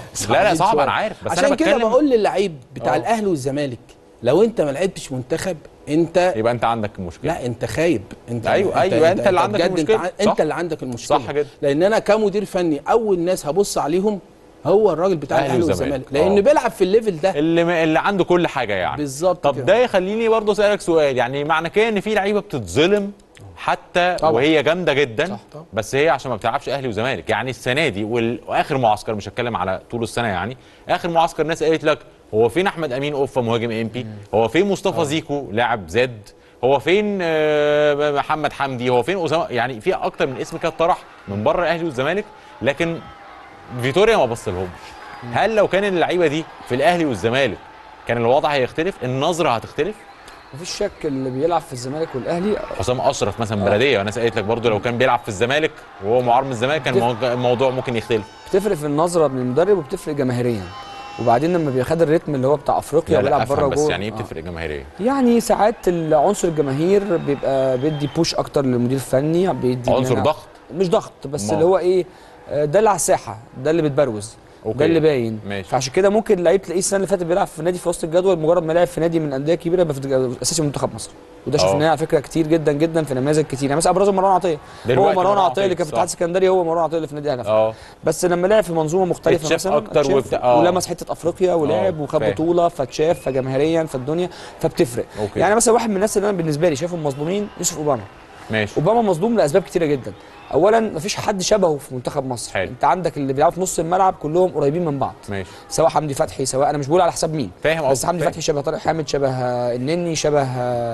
لا صعب انا عارف، بس عشان انا كده بقول للعيب بتاع الاهلي والزمالك لو انت ما لعبتش منتخب انت يبقى انت عندك المشكله. لا انت خايب، انت ايوه انت اللي عندك المشكله، انت اللي عندك المشكله صح جدا. لان انا كمدير فني اول ناس هبص عليهم هو الراجل بتاع الاهلي والزمالك، لان بيلعب في الليفل ده اللي عنده كل حاجه يعني بالظبط. طب ده يخليني برضه اسالك سؤال، يعني معنى كده ان في لعيبه بتتظلم حتى طبعا. وهي جامده جدا صح طبعا. بس هي عشان ما بتلعبش اهلي وزمالك. يعني السنه دي واخر معسكر، مش هتكلم على طول السنه، يعني اخر معسكر الناس قالت لك هو فين احمد امين اوفا مهاجم امبي، هو فين مصطفى زيكو لاعب زد، هو فين محمد حمدي، هو فين اسامه، يعني في اكتر من اسم كده طرح من بره الاهلي والزمالك، لكن فيتوريا ما بصلهمش. هل لو كان اللعيبه دي في الاهلي والزمالك كان الوضع هيختلف، النظره هتختلف؟ مفيش شك اللي بيلعب في الزمالك والاهلي حسام اشرف مثلا بلديه، والناس قالت لك برضه لو كان بيلعب في الزمالك وهو معار من الزمالك كان الموضوع ممكن يختلف. بتفرق في النظره من المدرب وبتفرق جماهيريا، وبعدين لما بياخد الريتم اللي هو بتاع افريقيا وبيلعب بره وجوه. بس يعني ايه بتفرق جماهيريا؟ يعني ساعات عنصر الجماهير بيبقى بيدي بوش اكتر للمدير الفني، بيدي عنصر ضغط، مش ضغط بس اللي هو ايه، ده اللي على الساحه، ده اللي بتبروز، ده اللي باين. فعشان كده ممكن لعيب تلاقيه السنه اللي فاتت بيلعب في نادي في وسط الجدول، مجرد ما لعب في نادي من انديه كبيره يبقى في اساسي منتخب مصر، وده شفناه على فكره كتير جدا جدا في نماذج كتير. يعني مثلا ابرزهم مروان عطيه، هو مروان عطيه اللي كان في الاتحاد السكندري، هو مروان عطيه اللي في نادي الاهلي. بس لما لعب في منظومه مختلفه مثلا اكتر ولمس حته افريقيا ولعب وخد بطوله، فاتشاف فجماهيريا فالدنيا فبتفرق. يعني مثلا واحد من الناس اللي انا بالنسبه لي شايفهم مظلومين يوسف اوباما. اوباما مظلوم لاسباب كتيره جدا. اولا مفيش حد شبهه في منتخب مصر. حلو. انت عندك اللي بيلعبوا في نص الملعب كلهم قريبين من بعض. سواء حمدي فتحي، سواء انا مش بقول على حساب مين، فاهم، بس حمدي فتحي شبه طارق حامد، شبه النني، شبه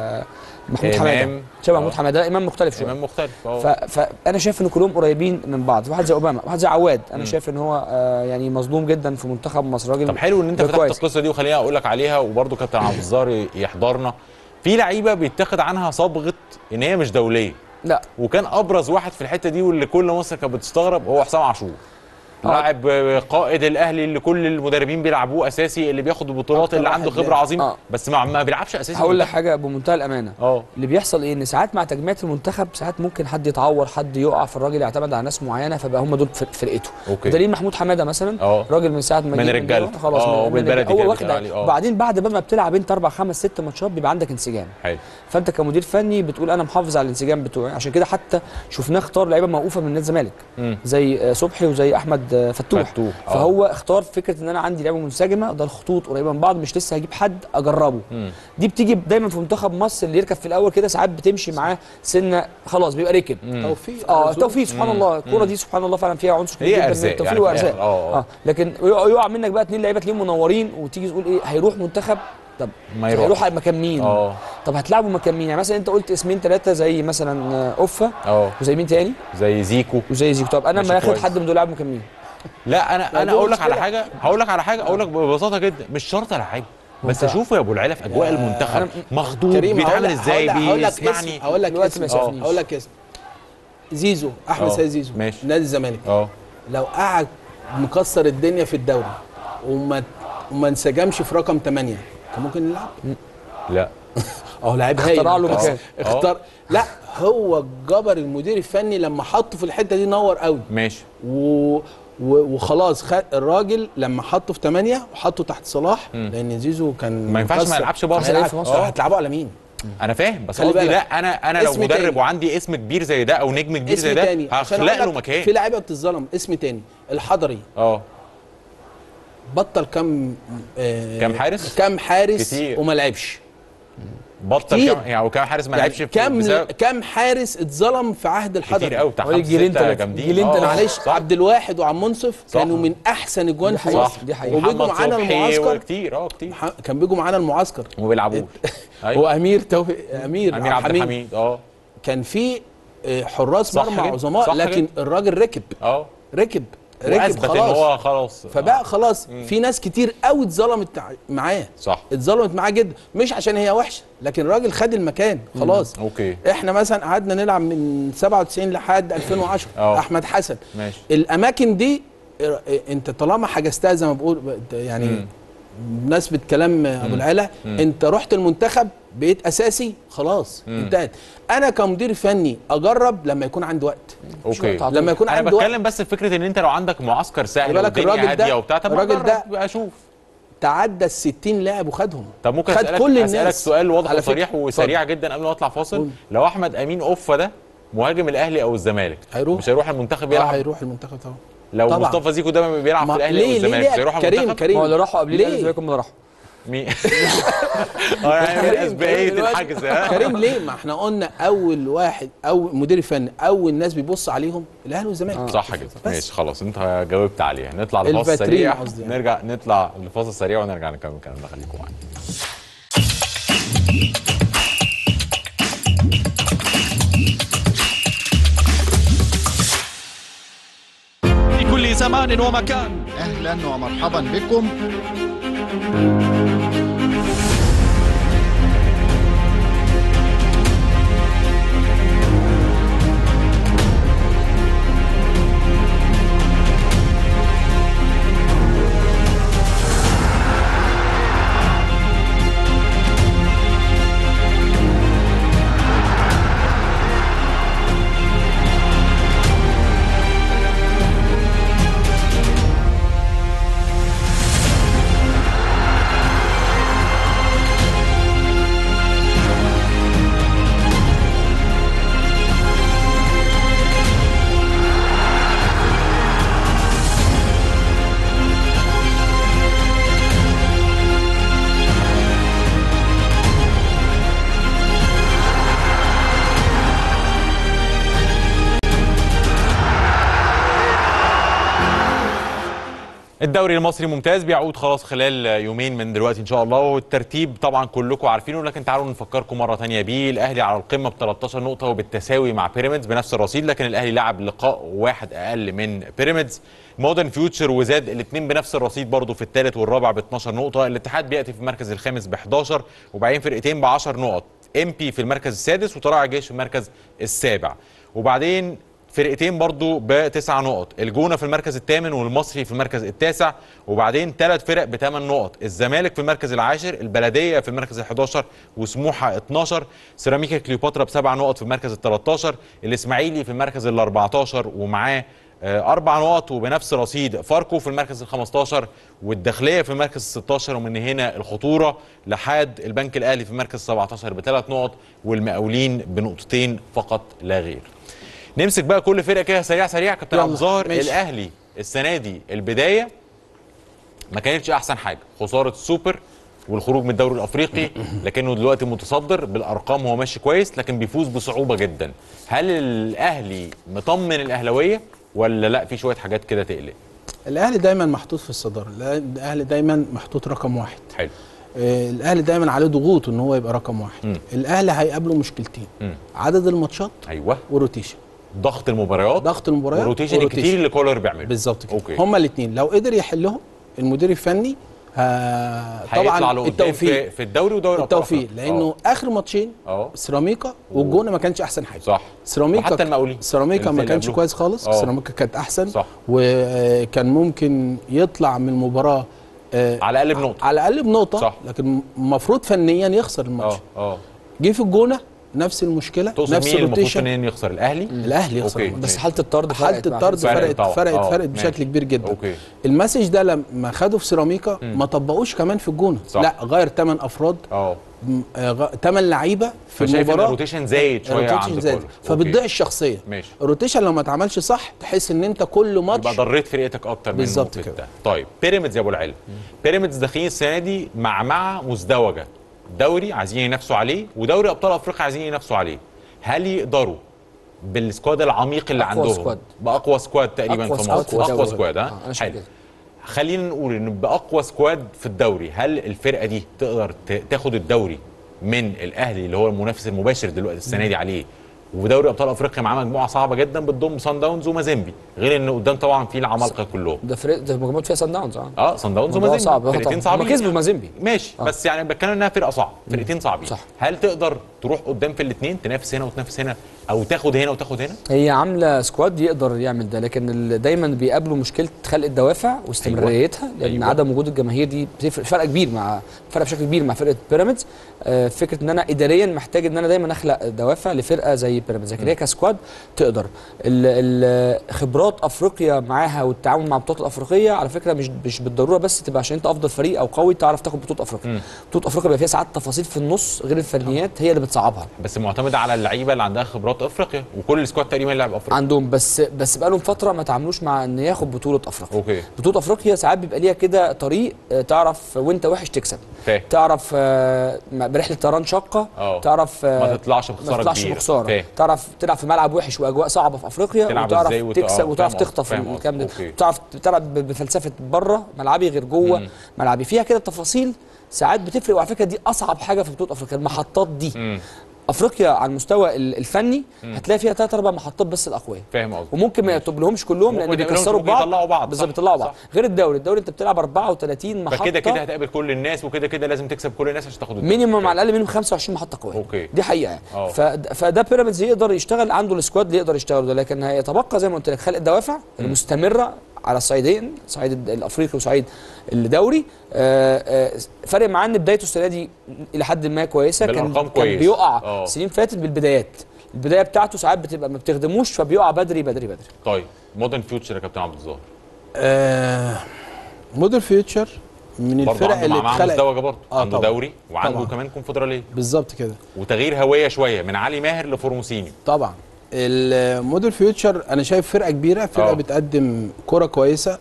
محمود حماده، شبه محمود حماده، امام مختلف شويه، امام مختلف. فانا شايف ان كلهم قريبين من بعض. واحد زي اوباما، واحد زي عواد، انا شايف ان هو يعني مظلوم جدا في منتخب مصر. راجل طب حلو ان انت فتحت القصه دي، وخليني اقول لك عليها، وبرده كابتن عبد الظاهر يحضرنا. في لعيبه بيتاخد عنها صبغه ان هي مش دوليه، لا، وكان ابرز واحد في الحته دي واللي كل مصر كانت بتستغرب هو حسام عاشور، لاعب قائد الاهلي اللي كل المدربين بيلعبوه اساسي، اللي بياخد البطولات، اللي عنده خبره عظيمه، بس ما بيلعبش اساسي. هقول لك حاجه بمنتهى الامانه، اللي بيحصل ايه، ان ساعات مع تجميع المنتخب ساعات ممكن حد يتعور، حد يقع، فالراجل يعتمد على ناس معينه، فبقى هم دول فرقته. دليل محمود حماده مثلا، راجل من ساعه ما من رجالته خلاص بالبلدي هو واخد. وبعدين بعد ما بتلعب انت 4 5 6 ماتشات بيبقى عندك انسجام. حلو. فانت كمدير فني بتقول انا محافظ على الانسجام بتوعي. عشان كده حتى شفناه اختار لعيبه موقوفه من نادي الزمالك زي صبحي وزي احمد فتوح. فهو اختار فكره ان انا عندي لعبه منسجمه، ده الخطوط قريبه من بعض، مش لسه هجيب حد اجربه. دي بتيجي دايما في منتخب مصر، اللي يركب في الاول كده ساعات بتمشي معاه سنه، خلاص بيبقى ركب. توفيق توفيق سبحان الله. الكوره دي سبحان الله فعلا فيها عنصر كبير جدا من التوفيق يعني وارزاق. لكن يقع منك بقى 2 لعيبه تلاقيهم منورين، وتيجي تقول ايه هيروح منتخب، طب هيروح مكان مين؟ طب هتلعبه مكان مين؟ يعني مثلا انت قلت اسمين 3 زي مثلا اوفا، وزي مين تاني؟ زي زيكو. طب انا لما اخد حد من دول لاعب مكان مين؟ لا انا اقول لك على حاجه، اقول لك ببساطه جدا، مش شرط لعيب، بس اشوفه يا ابو العلا في اجواء المنتخب مخضوض بيتعامل ازاي، بيسمعني. هقول لك اسم زيزو، احمد سيد زيزو، نادي الزمالك. لو قعد مكسر الدنيا في الدوري وما انسجمش في رقم 8 كان ممكن يلعب؟ لا لعيب هايل، اختار له مكان، لا هو جبر المدير الفني لما حطه في الحته دي نور قوي. وخلاص خد الراجل لما حطه في 8 وحطه تحت صلاح، لان زيزو كان ما ينفعش ما يلعبش بره. هتلعبوا على مين؟ انا فاهم، بس خلي قصدي بالك. لا، انا لو اسم مدرب تاني. وعندي اسم كبير زي ده او نجم كبير زي ده هخلق له مكان. في لعيبه بتتظلم. اسم تاني الحضري بطل كام حارس؟ كام حارس كتير. وما لعبش. بطل كام يعني، وكام حارس ما لعبش كام حارس اتظلم في عهد الحضري؟ كتير قوي، بتاع 5 جامدين. معلش عبد الواحد وعم منصف كانوا من احسن اجوان في مصر. دي حقيقة. وبيجوا معانا المعسكر كتير كان بيجوا معانا المعسكر وما بيلعبوش. وامير توفيق، امير عبد الحميد كان في حراس مرمى عظماء، لكن الراجل ركب خلاص، ان هو خلاص فبقى خلاص. في ناس كتير قوي اتظلمت معاه، اتظلمت معاه جدا، مش عشان هي وحشه، لكن الراجل خد المكان خلاص. اوكي. احنا مثلا قعدنا نلعب من 97 لحد 2010. احمد حسن ماشي. الاماكن دي انت طالما حجزتها زي ما بقول يعني بمناسبه كلام ابو العلا، انت رحت المنتخب بقيت اساسي خلاص انتهت. انا كمدير فني اجرب لما يكون عندي وقت. اوكي. لما يكون عندي وقت. انا بتكلم بس في فكره ان انت لو عندك معسكر سهل والدنيا هاديه وبتاع، طب الراجل ده بقى اشوف تعدى ال 60 لاعب وخدهم. طب ممكن اسالك سؤال واضح وصريح وسريع جدا قبل ما اطلع فاصل؟ لو احمد امين اوفا ده مهاجم الاهلي او الزمالك مش هيروح المنتخب يلعب؟ هيروح المنتخب طبعا. لو مصطفى زيكو ده بيلعب في الاهلي او الزمالك مش هيروح المنتخب؟ كريم ما هو اللي راحوا قبل الاهلي زيكم اللي راحوا مين؟ يعني من اسبقيه الحجز. كريم ليه؟ ما احنا قلنا اول واحد او مدير فني اول ناس بيبص عليهم الاهلي والزمالك. صح كده. ماشي خلاص، انت جاوبت عليها. نطلع لفاصل سريع، نطلع لفاصل سريع ونرجع نكمل كلامنا. خليكم معانا. في كل زمان ومكان اهلا ومرحبا بكم. الدوري المصري ممتاز بيعود خلاص خلال يومين من دلوقتي ان شاء الله، والترتيب طبعا كلكم عارفينه، لكن تعالوا نفكركم مره ثانيه بيه. الاهلي على القمه ب 13 نقطه وبالتساوي مع بيراميدز بنفس الرصيد، لكن الاهلي لعب لقاء واحد اقل من بيراميدز. مودرن فيوتشر وزاد الاثنين بنفس الرصيد برضه في الثالث والرابع ب 12 نقطه. الاتحاد بياتي في المركز الخامس ب 11، وبعدين فرقتين ب 10 نقط، ام بي في المركز السادس وطلائع الجيش في المركز السابع، وبعدين فرقتين برضو ب9 نقط، الجونة في المركز الثامن والمصري في المركز التاسع، وبعدين 3 فرق ب8 نقط، الزمالك في المركز العاشر، البلدية في المركز ال11 وسموحة 12، سيراميكا كليوباترا ب7 نقط في المركز ال13، الإسماعيلي في المركز ال14 ومعاه 4 نقط وبنفس رصيد فاركو في المركز ال15 والداخلية في المركز ال16، ومن هنا الخطورة لحد البنك الأهلي في المركز 17 ب3 نقط والمقاولين بنقطتين فقط لا غير. نمسك بقى كل فرقه كده سريع كابتن عبد الظاهر. الاهلي السنه دي البدايه ما كانتش احسن حاجه، خساره السوبر والخروج من الدوري الافريقي، لكنه دلوقتي متصدر بالارقام، هو ماشي كويس لكن بيفوز بصعوبه جدا. هل الاهلي مطمن الاهلاويه ولا لا في شويه حاجات كده تقلق؟ الاهلي دايما محطوط في الصداره، الاهلي دايما محطوط رقم واحد. حلو. الاهلي دايما عليه ضغوط ان هو يبقى رقم واحد. الاهلي هيقابله مشكلتين، عدد الماتشات والروتيشن. ضغط المباريات والروتيشن الكتير اللي كولر بيعمله بالظبط كده. هما الاثنين لو قدر يحلهم المدير الفني طبعا التوفيق في الدوري ودوري التوفيق، لانه اخر ماتشين سيراميكا والجونه ما كانش احسن حاجه. صح. سيراميكا حتى المقاولين سيراميكا ما كانش كويس خالص. سيراميكا كانت احسن. صح. وكان ممكن يطلع من المباراه على الاقل بنقطه. على الاقل بنقطه. صح. لكن المفروض فنيا يخسر الماتش. جه في الجونه نفس المشكله، تقصد نفس مين المفروض الروتيشن. ان يخسر؟ الاهلي يخسر. بس حاله الطرد فرقت بشكل كبير جدا. أوكي. المسج ده لما خدوا في سيراميكا ما طبقوش كمان في الجونه، لا غير 8 افراد 8 لعيبه في المباراه. الروتيشن زايد شويه عند كله، فبتضيع الشخصيه. ماشي. الروتيشن لو ما اتعملش صح تحس ان انت كل ماتش يبقى ضريت فرقتك اكتر من بالظبط كده. طيب بيراميدز يا ابو العلم، بيراميدز داخلين السنه دي مع مزدوجه، دوري عايزين ينافسوا عليه ودوري ابطال افريقيا عايزين ينافسوا عليه. هل يقدروا بالسكواد العميق اللي عندهم باقوى سكواد تقريبا في مصر؟ اقوى سكواد. حلو. خلينا نقول ان باقوى سكواد في الدوري، هل الفرقه دي تقدر تاخد الدوري من الاهلي اللي هو المنافس المباشر دلوقتي السنه دي عليه، ودوري ابطال افريقيا معاه مجموعه صعبه جدا بتضم صن داونز ومازيمبي، غير ان قدام طبعا في العمالقه كلهم. ده مجموعه فيها صن داونز. صن داونز ومازيمبي فرقتين صعبين. هم كسبوا مازيمبي ماشي. بس يعني بتكلم انها فرقه صعبه، فرقتين صعبين. صح. هل تقدر تروح قدام في الاثنين، تنافس هنا وتنافس هنا، او تاخد هنا وتاخد هنا؟ هي عامله سكواد يقدر يعمل ده، لكن دايما بيقابلوا مشكله خلق الدوافع واستمراريتها. لان عدم وجود الجماهير دي فرق بشكل كبير مع فرقه بيراميدز. فكره ان انا اداريا محتاج ان انا دايما اخلق دوافع لفرقه زي بيراميدز، لكن هي كسكواد تقدر. خبرات افريقيا معاها والتعامل مع البطولات الافريقيه على فكره مش بالضروره بس تبقى عشان انت افضل فريق او قوي تعرف تاخد بطوله افريقيا. بطوله افريقيا بيبقى فيها ساعات تفاصيل في النص غير الفنيات هي اللي بتصعبها، بس معتمده على اللعيبه اللي عندها خبرات افريقيا، وكل السكواد تقريبا لعب افريقيا عندهم. بس بقى لهم فتره ما تعاملوش مع ان ياخد بطوله افريقيا. اوكي. بطوله افريقيا ساعات بيبقى ليها كده طريق، تعرف وانت وحش تكسب، تعرف برحله طيران شاقه، تعرف ما تطلعش بخساره، تعرف تلعب في ملعب وحش واجواء صعبه في افريقيا، وتعرف تكسب وتعرف تخطف الكلام ده، تعرف تلعب بفلسفه بره ملعبي غير جوه ملعبي، فيها كده تفاصيل ساعات بتفرق. وعلى فكره دي اصعب حاجه في بطوله افريقيا، المحطات دي. افريقيا على المستوى الفني هتلاقي فيها 3 4 محطات بس الاقوياء، فاهم قصدي، وممكن ما يطلبلهمش كلهم لان بيكسروا بعض بالظبط، بيطلعوا بعض. غير الدوري انت بتلعب 34 محطه، فكده كده هتقابل كل الناس، وكده لازم تكسب كل الناس عشان تاخد الدوري. مينيمم على الاقل منهم 25 محطه قويه. دي حقيقه يعني. فده بيراميدز يقدر يشتغل، عنده السكواد اللي يقدر يشتغل ده، لكن هيتبقى زي ما قلت لك خلق الدوافع المستمره على الصعيدين، صعيد الافريقي وصعيد الدوري. فرق معاه ان بدايته السنه دي الى حد ما كويسه، كان بيقع سنين فاتت بالبدايات، البدايه بتاعته ساعات بتبقى ما بتخدموش فبيقع بدري. طيب مودرن فيوتشر يا كابتن عبد الظاهر. مودرن فيوتشر من الفرق اللي اتخلقت مزدوجه برضه، عنده دوري وعنده كمان كونفدراليه بالظبط كده، وتغيير هويه شويه من علي ماهر لفورموسيني. طبعا المودرن فيوتشر انا شايف فرقه كبيره، فرقه بتقدم كره كويسه،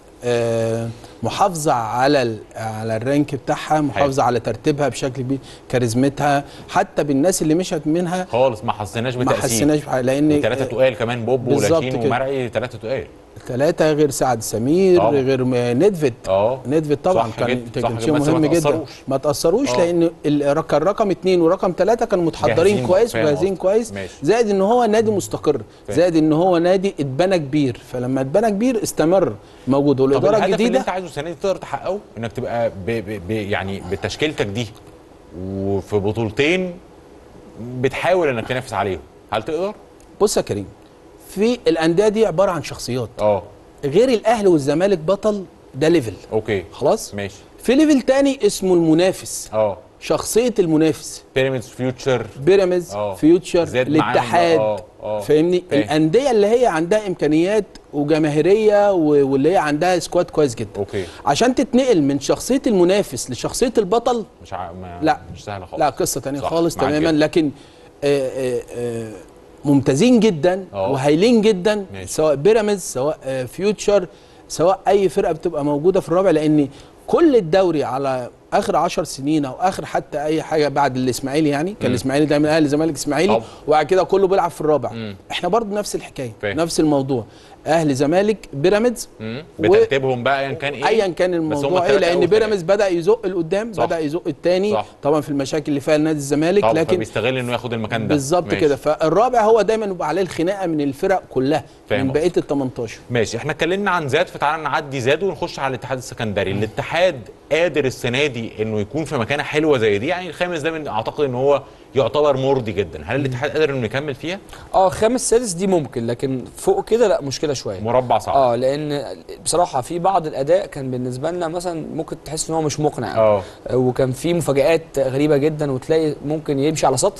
محافظه على الرانك بتاعها، محافظه على ترتيبها بشكل كبير، كاريزمتها حتى بالناس اللي مشت منها خالص ما حسيناش بتاثير، لان 3 تقال كمان، بوب ولاشين ومرعي 3 تقال، 3 غير سعد سمير غير ندفد. ندفد طبعا كان شيء مهم جدا، ما تاثروش لان الرقم 2 ورقم 3 كانوا متحضرين كويس وجاهزين كويس، زائد ان هو نادي مستقر، زائد ان هو نادي اتبنى كبير، فلما اتبنى كبير استمر موجود. والاداره الجديده اللي انت عايزه السنه دي تقدر تحققه انك تبقى يعني بتشكيلتك دي وفي بطولتين بتحاول انك تنافس عليهم، هل تقدر؟ بص يا كريم، في الانديه دي عباره عن شخصيات، غير الاهلي والزمالك بطل، ده ليفل خلاص ماشي. في ليفل تاني اسمه المنافس، شخصيه المنافس، بيراميدز فيوتشر الاتحاد، فاهمني؟ الانديه اللي هي عندها امكانيات وجماهيريه واللي هي عندها سكواد كويس جدا، عشان تتنقل من شخصيه المنافس لشخصيه البطل مش سهله خالص، لا قصه تانية خالص تماما. لكن ممتازين جدا وهايلين جدا سواء بيراميدز سواء فيوتشر سواء اي فرقه بتبقى موجوده في الرابع، لان كل الدوري على اخر 10 سنين او اخر حتى اي حاجه بعد الاسماعيلي، يعني كان الاسماعيلي دايما اهلي زمالك اسماعيلي، وبعد كده كله بيلعب في الرابع. احنا برضو نفس الحكايه، نفس الموضوع، اهلي زمالك بيراميدز بترتيبهم بقى ايا كان الموضوع ايه، لان بيراميدز بدا يزق لقدام، بدا يزق الثاني طبعا في المشاكل اللي فيها نادي الزمالك، لكن بيستغل انه ياخد المكان ده بالظبط كده. فالرابع هو دايما بيبقى عليه الخناقه من الفرق كلها من بقيه ال 18. ماشي، احنا اتكلمنا عن زاد، فتعالى نعدي زاد ونخش على الاتحاد السكندري. الاتحاد قادر السنه دي انه يكون في مكانه حلوه زي دي، يعني الخامس ده من اعتقد ان هو يعتبر مرضي جدا، هل الاتحاد قادر انه يكمل فيها؟ خامس سادس دي ممكن، لكن فوق كده لا، مشكله شويه، مربع صعب. لان بصراحه في بعض الاداء كان بالنسبه لنا مثلا ممكن تحس ان هو مش مقنع، وكان في مفاجآت غريبه جدا، وتلاقي ممكن يمشي على سطر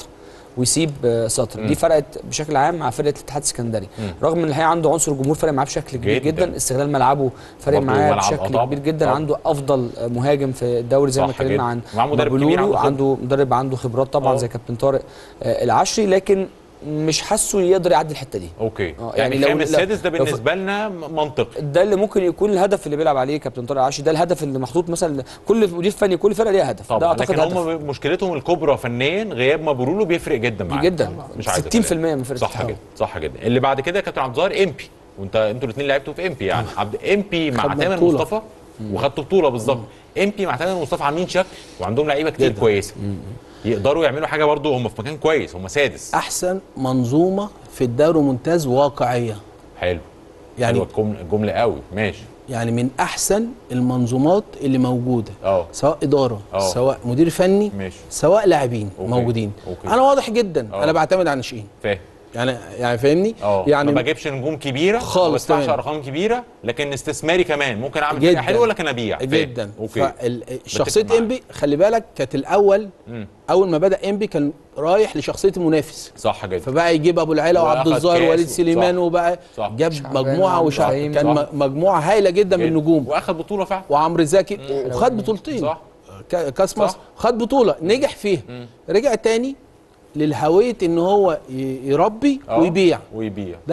ويسيب سطر. دي فرقت بشكل عام مع فرقه الاتحاد السكندري، رغم ان الحقيقه عنده عنصر الجمهور فرق معاه بشكل كبير جدا. استغلال ملعبه فرق معاه بشكل كبير جدا. عنده افضل مهاجم في الدوري زي ما اتكلمنا عن مدرب، عنده مدرب عنده خبرات طبعا زي كابتن طارق العشري، لكن مش حاسه يقدر يعدي الحته دي. اوكي يعني الخامس السادس ده بالنسبه لنا منطقي، ده اللي ممكن يكون الهدف اللي بيلعب عليه كابتن طارق العشري، ده الهدف اللي محطوط مثلا كل مدير فني كل فرقه ليها هدف. طبعا. ده اعتقد لكن هم مشكلتهم الكبرى فنيا غياب مبرولو بيفرق جدا معاهم جدا، مش عايز 60% من فرقه. صح جدا صح جدا. اللي بعد كده كابتن عبد الظاهر امبي، انتوا الاثنين لعبتوا في امبي يعني امبي مع تامر مصطفى وخدتوا بطوله بالظبط. امبي مع تامر مصطفى عاملين شكل وعندهم لعيبه كتير كويسه يقدروا يعملوا حاجه برضو. هم في مكان كويس، هم سادس، احسن منظومه في الدوري ممتاز واقعيه. حلو يعني الجمله قوي ماشي. يعني من احسن المنظومات اللي موجوده سواء اداره سواء مدير فني ماشي. سواء لاعبين موجودين. انا واضح جدا انا بعتمد على الناشئين، فاهم يعني فاهمني. يعني ما بجيبش نجوم كبيره خالص، ما بدفعش ارقام كبيره، لكن استثماري كمان ممكن اعمل حاجه حلوه لكن ابيع جدا. فشخصيه انبي خلي بالك كانت الاول اول ما بدا انبي كان رايح لشخصيه المنافس، صح جدا. فبقى يجيب ابو العلا وعبد الظاهر ووليد سليمان وبقى جاب مجموعه كان مجموعه هايله جدا من النجوم، واخد بطوله فعلا، وعمرو زكي وخد بطولتين صح. كاس مصر خد بطوله نجح فيها. رجع تاني للهويه ان هو يربي ويبيع. ده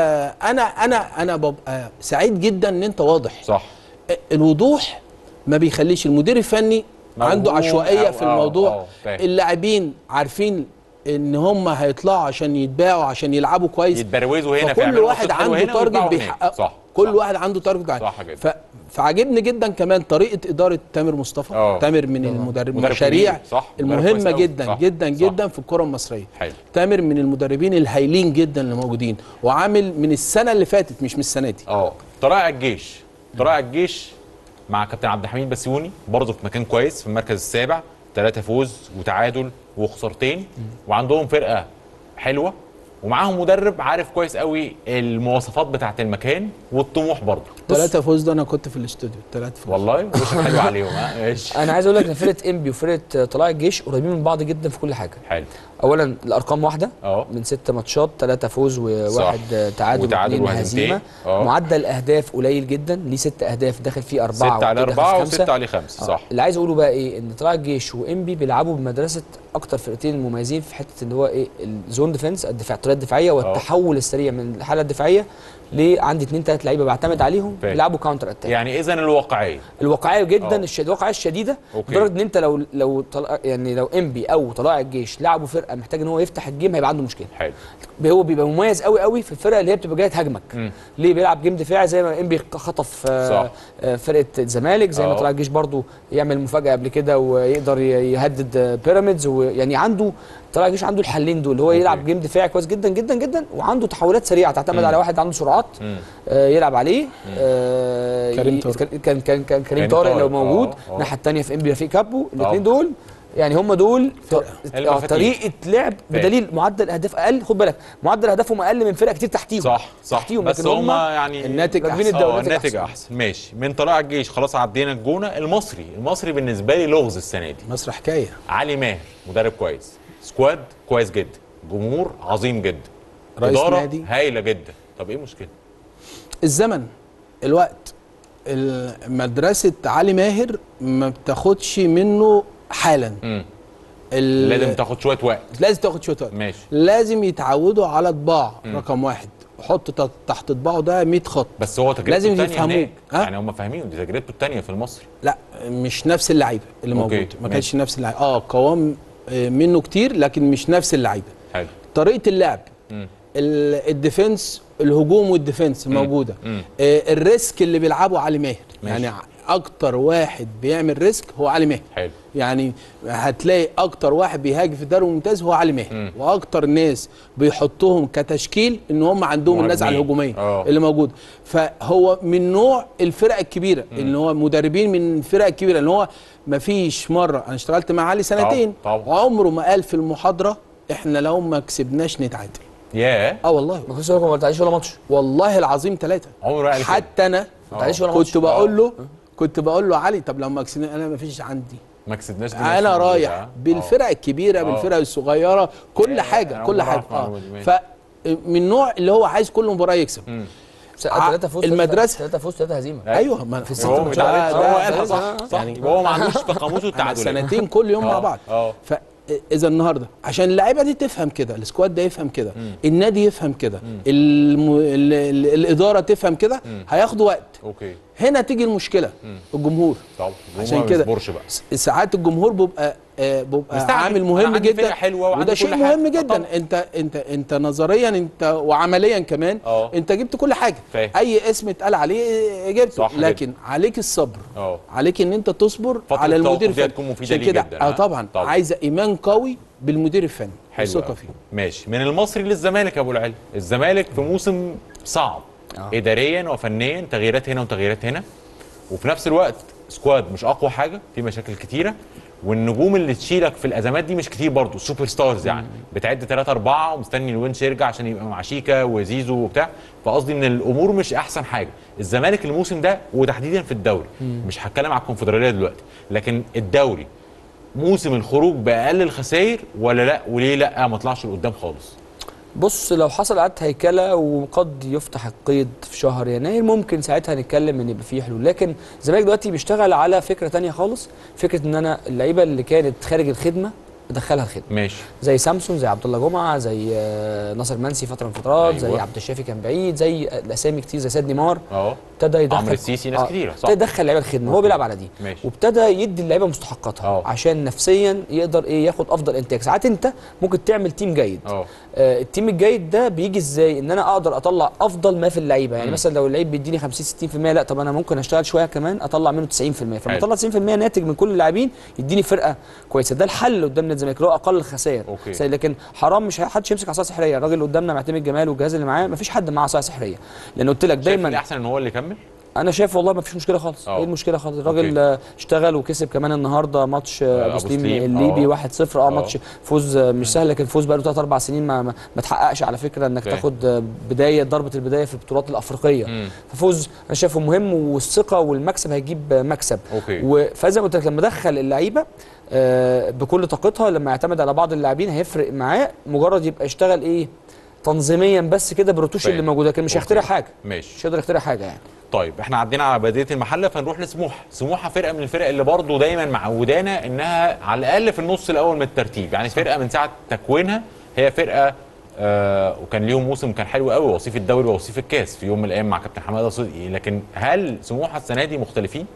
انا ببقى سعيد جدا ان انت واضح. صح. الوضوح ما بيخليش المدير الفني عنده عشوائيه في الموضوع. اللاعبين عارفين ان هم هيطلعوا عشان يتباعوا عشان يلعبوا كويس، يتبروزوا هنا، كل واحد عنده تارجت بيحققه. كل واحد عنده تارجت. فعجبني جدا كمان طريقه اداره تامر مصطفى. تامر من المشاريع المهمه جدا جدا جدا في الكره المصريه. تامر من المدربين الهايلين جدا اللي موجودين، وعامل من السنه اللي فاتت مش من السنه دي. طلائع الجيش مع كابتن عبد الحميد بسيوني برضه في مكان كويس في المركز السابع، 3 فوز وتعادل وخسارتين، وعندهم فرقه حلوه ومعاهم مدرب عارف كويس قوي المواصفات بتاعه المكان والطموح برضه. 3 فوز ده انا كنت في الاستوديو 3 فوز والله وشك حلو عليهم. ماشي. انا عايز اقول لك ان فرقه انبي وفرقه طلائع الجيش قريبين من بعض جدا في كل حاجه. حلو. اولا الارقام واحده من 6 ماتشات 3 فوز وواحد تعادل و2 هزيمه. معدل الاهداف قليل جدا، ليه 6 اهداف داخل فيه 4 6 على 4 و6 على 5 صح. اللي عايز اقوله بقى ايه ان طلائع الجيش وانبي بيلعبوا بمدرسه اكتر فرقتين المميزين في حته اللي هو ايه الزون ديفنس، الدفاع الطريقه الدفاعيه والتحول السريع من الحاله الدفاعيه عندي 2 3 لعيبه بعتمد عليهم بيلعبوا كاونتر اتاك. يعني اذا الواقعيه جدا الواقعيه الشديده لدرجه ان انت لو انبي او طلائع الجيش لعبوا فرقه محتاج ان هو يفتح الجيم هيبقى عنده مشكله. حلو. هو بيبقى مميز قوي قوي في الفرقه اللي هي بتبقى جايه تهاجمك. ليه بيلعب جيم دفاعي زي ما انبي خطف فرقه الزمالك، زي ما طلائع الجيش برضو يعمل مفاجاه قبل كده ويقدر يهدد بيراميدز، ويعني عنده طلائع الجيش عنده الحلين دول، هو يلعب جيم دفاعي كويس جدا جدا جدا، وعنده تحولات سريعه تعتمد على واحد عنده سرعات يلعب عليه. كان كريم طارق لو موجود. الناحيه الثانيه في انبي رفيق كابو. الاثنين دول يعني هم دول طريقه لعب بدليل معدل اهداف اقل. خد بالك معدل اهدافهم اقل من فرق كتير تحتيهم. صح تحتيهم، بس هم يعني الناتج احسن. ماشي. من طلائع الجيش خلاص عدينا الجونه. المصري بالنسبه لي لغز السنه دي. مصر حكايه. علي ماهر مدرب كويس، سكواد كويس جدا، جمهور عظيم جدا، رئيس نادي هايله جدا. طب ايه المشكله؟ الزمن، الوقت. مدرسه علي ماهر ما بتاخدش منه حالا. لازم تاخد شويه وقت. ماشي. لازم يتعودوا على طباع. رقم 1 حط تحت طباعه ده 100 خط. بس هو تجربته لازم يفهموه. يعني هم فاهمين دي تجربته الثانيه في المصري. لا مش نفس اللعيبه اللي موجود. ما كانش نفس اللعيبه. قوام منه كتير لكن مش نفس اللعيبه. حلو. طريقه اللعب، الديفنس، الهجوم والديفنس موجوده. الريسك اللي بيلعبه علي ماهر. يعني اكتر واحد بيعمل ريسك هو علي ماهر. حلو. يعني هتلاقي اكتر واحد بيهاجم في الدوري الممتاز هو علي ماهر. واكتر ناس بيحطوهم كتشكيل ان هم عندهم النزعه الهجوميه اللي موجوده. فهو من نوع الفرق الكبيره، اللي هو مدربين من الفرق الكبيره، اللي هو ما فيش مره انا اشتغلت مع علي سنتين عمره ما قال في المحاضره احنا لو ما كسبناش نتعادل. والله ما تعيش ولا ماتش، والله العظيم 3 عمره حتى انا كنت بقول له علي طب لو ما كسبنا انا ما فيش عندي ما كسبناش انا رايح بالفرق الكبيره بالفرق الصغيره كل حاجه كل حاجه فمن النوع اللي هو عايز كل مباراه يكسب. 3 فوز المدرسه 3 فوز 3 هزيمه. ايوه ما في هو قالها صح يعني هو ما عندوش في قاموسه التعادل سنتين كل يوم مع بعض. فاذا النهارده عشان اللعيبه دي تفهم كده، السكواد ده يفهم كده، النادي يفهم كده، الاداره تفهم كده، هياخدوا وقت. اوكي هنا تيجي المشكله الجمهور. طبعا عشان كده ساعات الجمهور بيبقى عامل مهم جدا، وده شيء مهم جدا. انت نظريا انت وعمليا كمان انت جبت كل حاجه، اي اسم اتقال عليه جبته، لكن عليك الصبر، عليك ان انت تصبر على المدير الفني. عشان كده طبعا عايزه ايمان قوي بالمدير الفني، ثقه فيه. ماشي. من المصري للزمالك يا ابو العلي، الزمالك في موسم صعب اداريا وفنيا، تغييرات هنا وتغييرات هنا، وفي نفس الوقت سكواد مش اقوى حاجه، في مشاكل كتيره، والنجوم اللي تشيلك في الازمات دي مش كتير برضه، السوبر ستارز يعني بتعد 3 4 ومستني الونش يرجع عشان يبقى مع شيكا وزيزو وبتاع، فقصدي ان الامور مش احسن حاجه. الزمالك الموسم ده وتحديدا في الدوري، مش هتكلم على الكونفدراليه دلوقتي، لكن الدوري موسم الخروج باقل الخسائر ولا لا؟ وليه لا ما طلعش لقدام خالص؟ بص، لو حصل اعاده هيكله وقد يفتح القيد في شهر يناير ممكن ساعتها نتكلم ان يبقى فيه حلول، لكن الزمالك دلوقتي بيشتغل على فكره ثانيه خالص، فكره ان انا اللعيبه اللي كانت خارج الخدمه بدخلها الخدمه. ماشي. زي سامسون، زي عبد الله جمعه، زي ناصر منسي فتره من فترات، أيوة. زي عبد الشافي كان بعيد، زي الاسامي كتير زي سيد نيمار. ابتدى يدخل عمرو السيسي، ناس كتير ابتدى يدخل لعيبه الخدمه، هو بيلعب على دي. ماشي. وابتدى يدي اللعيبه مستحقاتها عشان نفسيا يقدر ياخد افضل انتاج. ساعات انت ممكن تعمل تيم جيد. التيم الجيد ده بيجي ازاي؟ ان انا اقدر اطلع افضل ما في اللعيبه، يعني مثلا لو اللعيب بيديني 50 60%، لا طب انا ممكن اشتغل شويه كمان اطلع منه 90%، فلما اطلع 90% ناتج من كل اللاعبين يديني فرقه كويسه. ده الحل قدام نادي الزمالك اللي هو اقل الخسائر. لكن حرام مش حدش يمسك عصايه سحريه، الراجل اللي قدامنا معتمد جمال والجهاز اللي معاه مفيش حد معاه عصايه سحريه، لان قلت لك دايما الاحسن ان هو اللي يكمل. انا شايف والله ما فيش مشكله خالص. ايه المشكله خالص؟ الراجل اشتغل وكسب كمان النهارده ماتش ابو سليم الليبي 1-0. ماتش فوز مش سهل، لكن فوز بقى له 3 4 سنين ما تحققش على فكره انك تاخد بدايه ضربه البدايه في البطولات الافريقيه. ففوز انا شايفه مهم، والثقه والمكسب هيجيب مكسب. فزي ما قلت لك لما دخل اللعيبه بكل طاقتها، لما يعتمد على بعض اللاعبين هيفرق معاه، مجرد يبقى يشتغل تنظيميا بس كده بالرتوش اللي موجوده، لكن مش هيخترع حاجه. ماشي. مش هيقدر يخترع حاجه يعني. طيب احنا عدينا على بدايه المحله، فنروح لسموحه. سموحه فرقه من الفرق اللي برضو دايما معودانا انها على الاقل في النص الاول من الترتيب، يعني فرقه من ساعه تكوينها هي فرقه وكان ليهم موسم كان حلو قوي، وصيف الدوري ووصيف الكاس في يوم من الايام مع كابتن حماده صدقي، لكن هل سموحه السنه دي مختلفين؟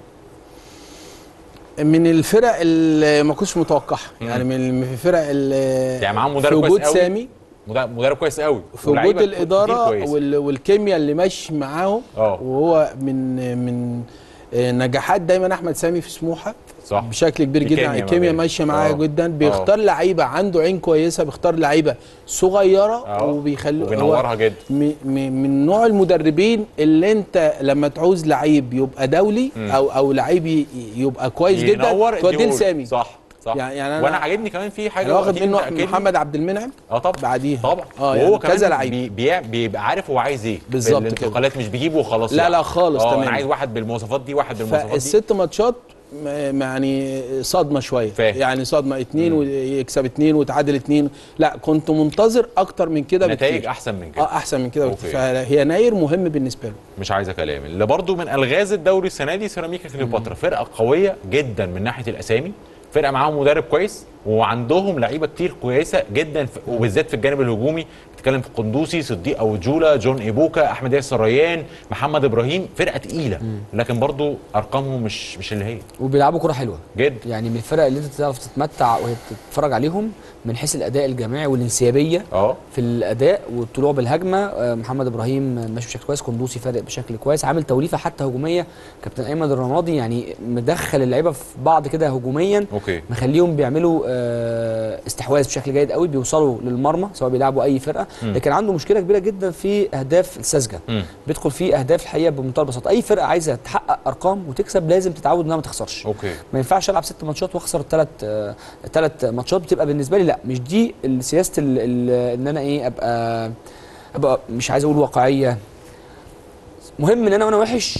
من الفرق اللي ما كنتش متوقعها، يعني من الفرق اللي يعني معاهم مدرب كويس قوي، سامي مدرب كويس قوي، في وجود الاداره والكيمياء اللي ماشي معاهم. وهو من نجاحات دايما احمد سامي في سموحه، صح، بشكل كبير جدا. الكيمياء ماشيه معاه جدا، بيختار لعيبه عنده عين كويسه، بيختار لعيبه صغيره وبينورها جدا. من نوع المدربين اللي انت لما تعوز لعيب يبقى دولي او لعيب يبقى كويس جدا توديه لسامي. صح. يعني وانا عاجبني كمان في حاجه واخد منه محمد عبد المنعم. طبعا بعديها طبعا وهو كذا لعيب بيبقى عارف هو عايز ايه بالظبط. الانتقالات مش بيجيبه وخلاص، لا خالص. تمام، انا عايز واحد بالمواصفات دي، واحد بالمواصفات دي. ال6 ماتشات يعني صدمه شويه، يعني صدمه 2 ويكسب 2 وتعادل 2، لا كنت منتظر اكتر من كده بكتير، نتائج احسن من كده. احسن من كده. فهي يناير مهم بالنسبه له، مش عايزه كلام. اللي برضو من الغاز الدوري السنه دي سيراميكا كليوباترا، فرقه قويه جدا من ناحيه الاسامي، فرقه معاهم مدرب كويس وعندهم لعيبه كتير كويسه جدا وبالذات في الجانب الهجومي. بتتكلم في قندوسي، صديق ابو جوله، جون ايبوكا، احمد ياسر ريان، محمد ابراهيم، فرقه تقيله لكن برضو ارقامهم مش اللي هي. وبيلعبوا كره حلوه جدا، يعني من الفرق اللي انت تعرف تتمتع وهي بتتفرج عليهم من حيث الاداء الجماعي والانسيابيه في الاداء والطلوع بالهجمه. محمد ابراهيم ماشي بشكل كويس، قندوسي فارق بشكل كويس، عامل توليفه حتى هجوميه. كابتن ايمن الرمادي يعني مدخل اللعيبه في بعض كده هجوميا، مخليهم بيعملوا استحواذ بشكل جيد قوي، بيوصلوا للمرمى سواء بيلعبوا اي فرقه. لكن عنده مشكله كبيره جدا في اهداف الساذجه، بيدخل في اهداف الحقيقه بمنتهى البساطه. اي فرقه عايزه تحقق ارقام وتكسب لازم تتعود انها ما تخسرش. ما ينفعش العب 6 ماتشات واخسر 3 ماتشات، بتبقى بالنسبه لي لا، مش دي سياسه ان انا ابقى مش عايز اقول واقعيه. مهم ان انا وانا وحش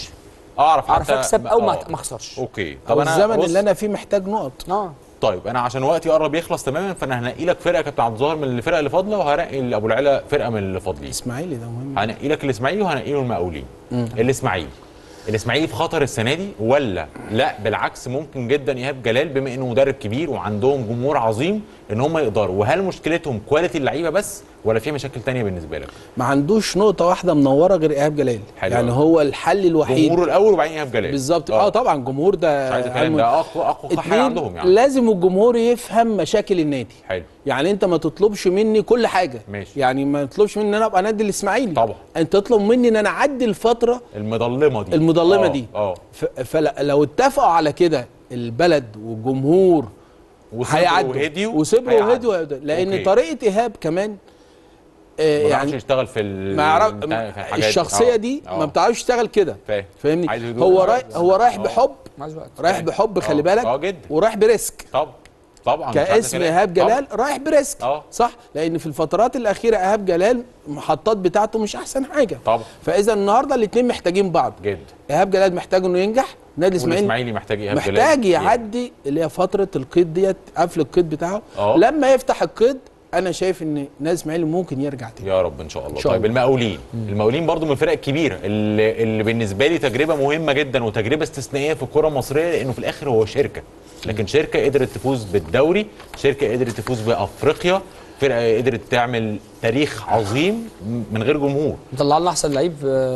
اعرف اكسب او ما اخسرش. اوكي. طب انا الزمن اللي انا فيه محتاج نقط. طيب انا عشان وقتي قرب يخلص تماما، فانا هنقي لك فرقه كابتن عبد الظاهر من الفرق اللي فاضله، وهنقي ابو العلا فرقه من اللي فاضلين. الاسماعيلي ده مهم. هنقي لك الاسماعيلي وهنقي له المقاولين. الاسماعيلي في خطر السنه دي ولا لا؟ بالعكس ممكن جدا ايهاب جلال بما انه مدرب كبير وعندهم جمهور عظيم ان هم يقدروا. وهل مشكلتهم كواليتي اللعيبه بس ولا في مشاكل تانية بالنسبه لك؟ ما عندوش نقطه واحده منوره غير ايهاب جلال. يعني هو الحل الوحيد. جمهوره الاول وبعدين ايهاب جلال. بالظبط. طبعا الجمهور ده مش عايز اتكلم، ده اقوى حاجه عندهم. يعني لازم الجمهور يفهم مشاكل النادي. حلو. يعني انت ما تطلبش مني كل حاجه. ماشي. يعني ما تطلبش مني ان انا ابقى نادي الاسماعيلي. طبعا. انت تطلب مني ان انا اعدي الفتره المظلمه دي. فلو اتفقوا على كده البلد والجمهور وهديوا وهديوا لان طريقه ايهاب كمان يعني يشتغل في الشخصيه دي ما بتعرفش تشتغل كده. فاهمني؟ هو رايح بحب، رايح بحب، خلي بالك، ورايح بريسك. طبعا كاسم ايهاب جلال رايح بريسك. صح، لان في الفترات الاخيره ايهاب جلال المحطات بتاعته مش احسن حاجه. طبعا. فاذا النهارده الاثنين محتاجين بعض جدا. ايهاب جلال محتاج انه ينجح، نادي الاسماعيلي محتاج ايهاب جلال محتاج يعدي اللي هي فتره القيد ديت، قفل القيد بتاعه. لما يفتح القيد انا شايف ان نادي الاسماعيلي ممكن يرجع تاني يا رب ان شاء الله. طيب المقاولين برضو من الفرق الكبيره اللي بالنسبه لي تجربه مهمه جدا وتجربه استثنائيه في الكره المصريه، لانه في الاخر هو شركه، لكن شركه قدرت تفوز بالدوري، شركه قدرت تفوز بافريقيا، فرقه قدرت تعمل تاريخ عظيم من غير جمهور. مطلع لنا احسن لعيب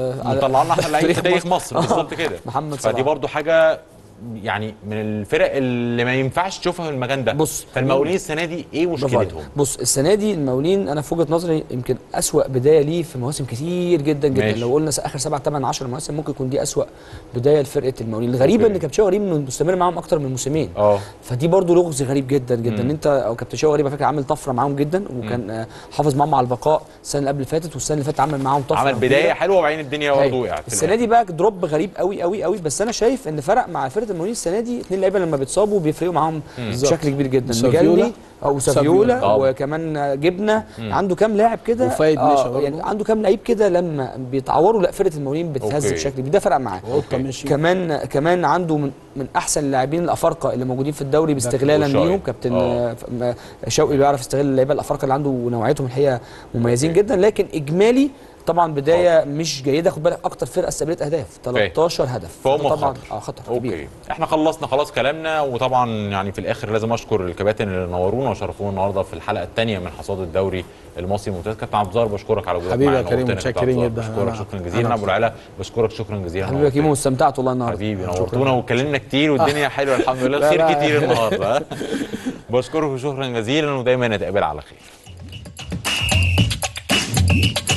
في تاريخ مصر. بالظبط كده. محمد صلاح. فدي برضو حاجه يعني من الفرق اللي ما ينفعش تشوفها في المكان ده. بص، فالمقاولين السنه دي ايه مشكلتهم؟ بص، السنه دي المقاولين انا في وجهه نظري يمكن اسوأ بدايه ليه في مواسم كتير جدا جدا. ماشي. لو قلنا اخر 7 8 10 مواسم ممكن يكون دي اسوأ بدايه لفرقه المقاولين. الغريبه ان كابتن غريب انه مستمر معاهم اكتر من موسمين. فدي برضو لغز غريب جدا جدا. ان انت او كابتن غريب على فكره عامل طفره معاهم جدا، وكان حافظ معاهم على البقاء السنه اللي قبل اللي فاتت، والسنه اللي فاتت عمل معاهم طفره، عمل بدايه حلوه وبعدين الدنيا برضه وقعت. السنه دي بقى دروب غريب قوي قوي قوي. بس انا شايف ان فرق مع فرقه المقاولين السنه دي 2 لعيبه لما بيتصابوا بيفرقوا معاهم بشكل كبير جدا. مجلي او سافيولا وكمان جبنه. عنده كام لاعب كده يعني عنده كام لعيب كده لما بيتعوروا لا فرقه المقاولين بتتهز بشكل كبير. ده فرق معاه. كمان عنده من احسن اللاعبين الافارقه اللي موجودين في الدوري باستغلالا ليهم. كابتن شوقي بيعرف يستغل اللعيبه الافارقه اللي عنده ونوعيتهم الحقيقه مميزين جدا. لكن اجمالي طبعا بدايه مش جيده. خد بالك اكتر فرقه استقبلت اهداف 13 هدف، طبعا خطر كبير. احنا خلصنا خلاص كلامنا. وطبعا يعني في الاخر لازم اشكر الكباتن اللي نورونا وشرفونا النهارده في الحلقه الثانيه من حصاد الدوري المصري الممتاز. كابتن عبد الظاهر بشكرك على وجودك معانا. حبيبي يا كريم، متشكرين جدا. بشكرك شكرا جزيلا. ابو العلا بشكرك شكرا جزيلا. حبيبي يا كيمو، استمتعت والله النهارده. حبيبي نورتونا واتكلمنا كتير والدنيا حلوه الحمد لله. الخير كتير النهارده. بشكرك شكرا جزيلا ودايما نتقابل على خير.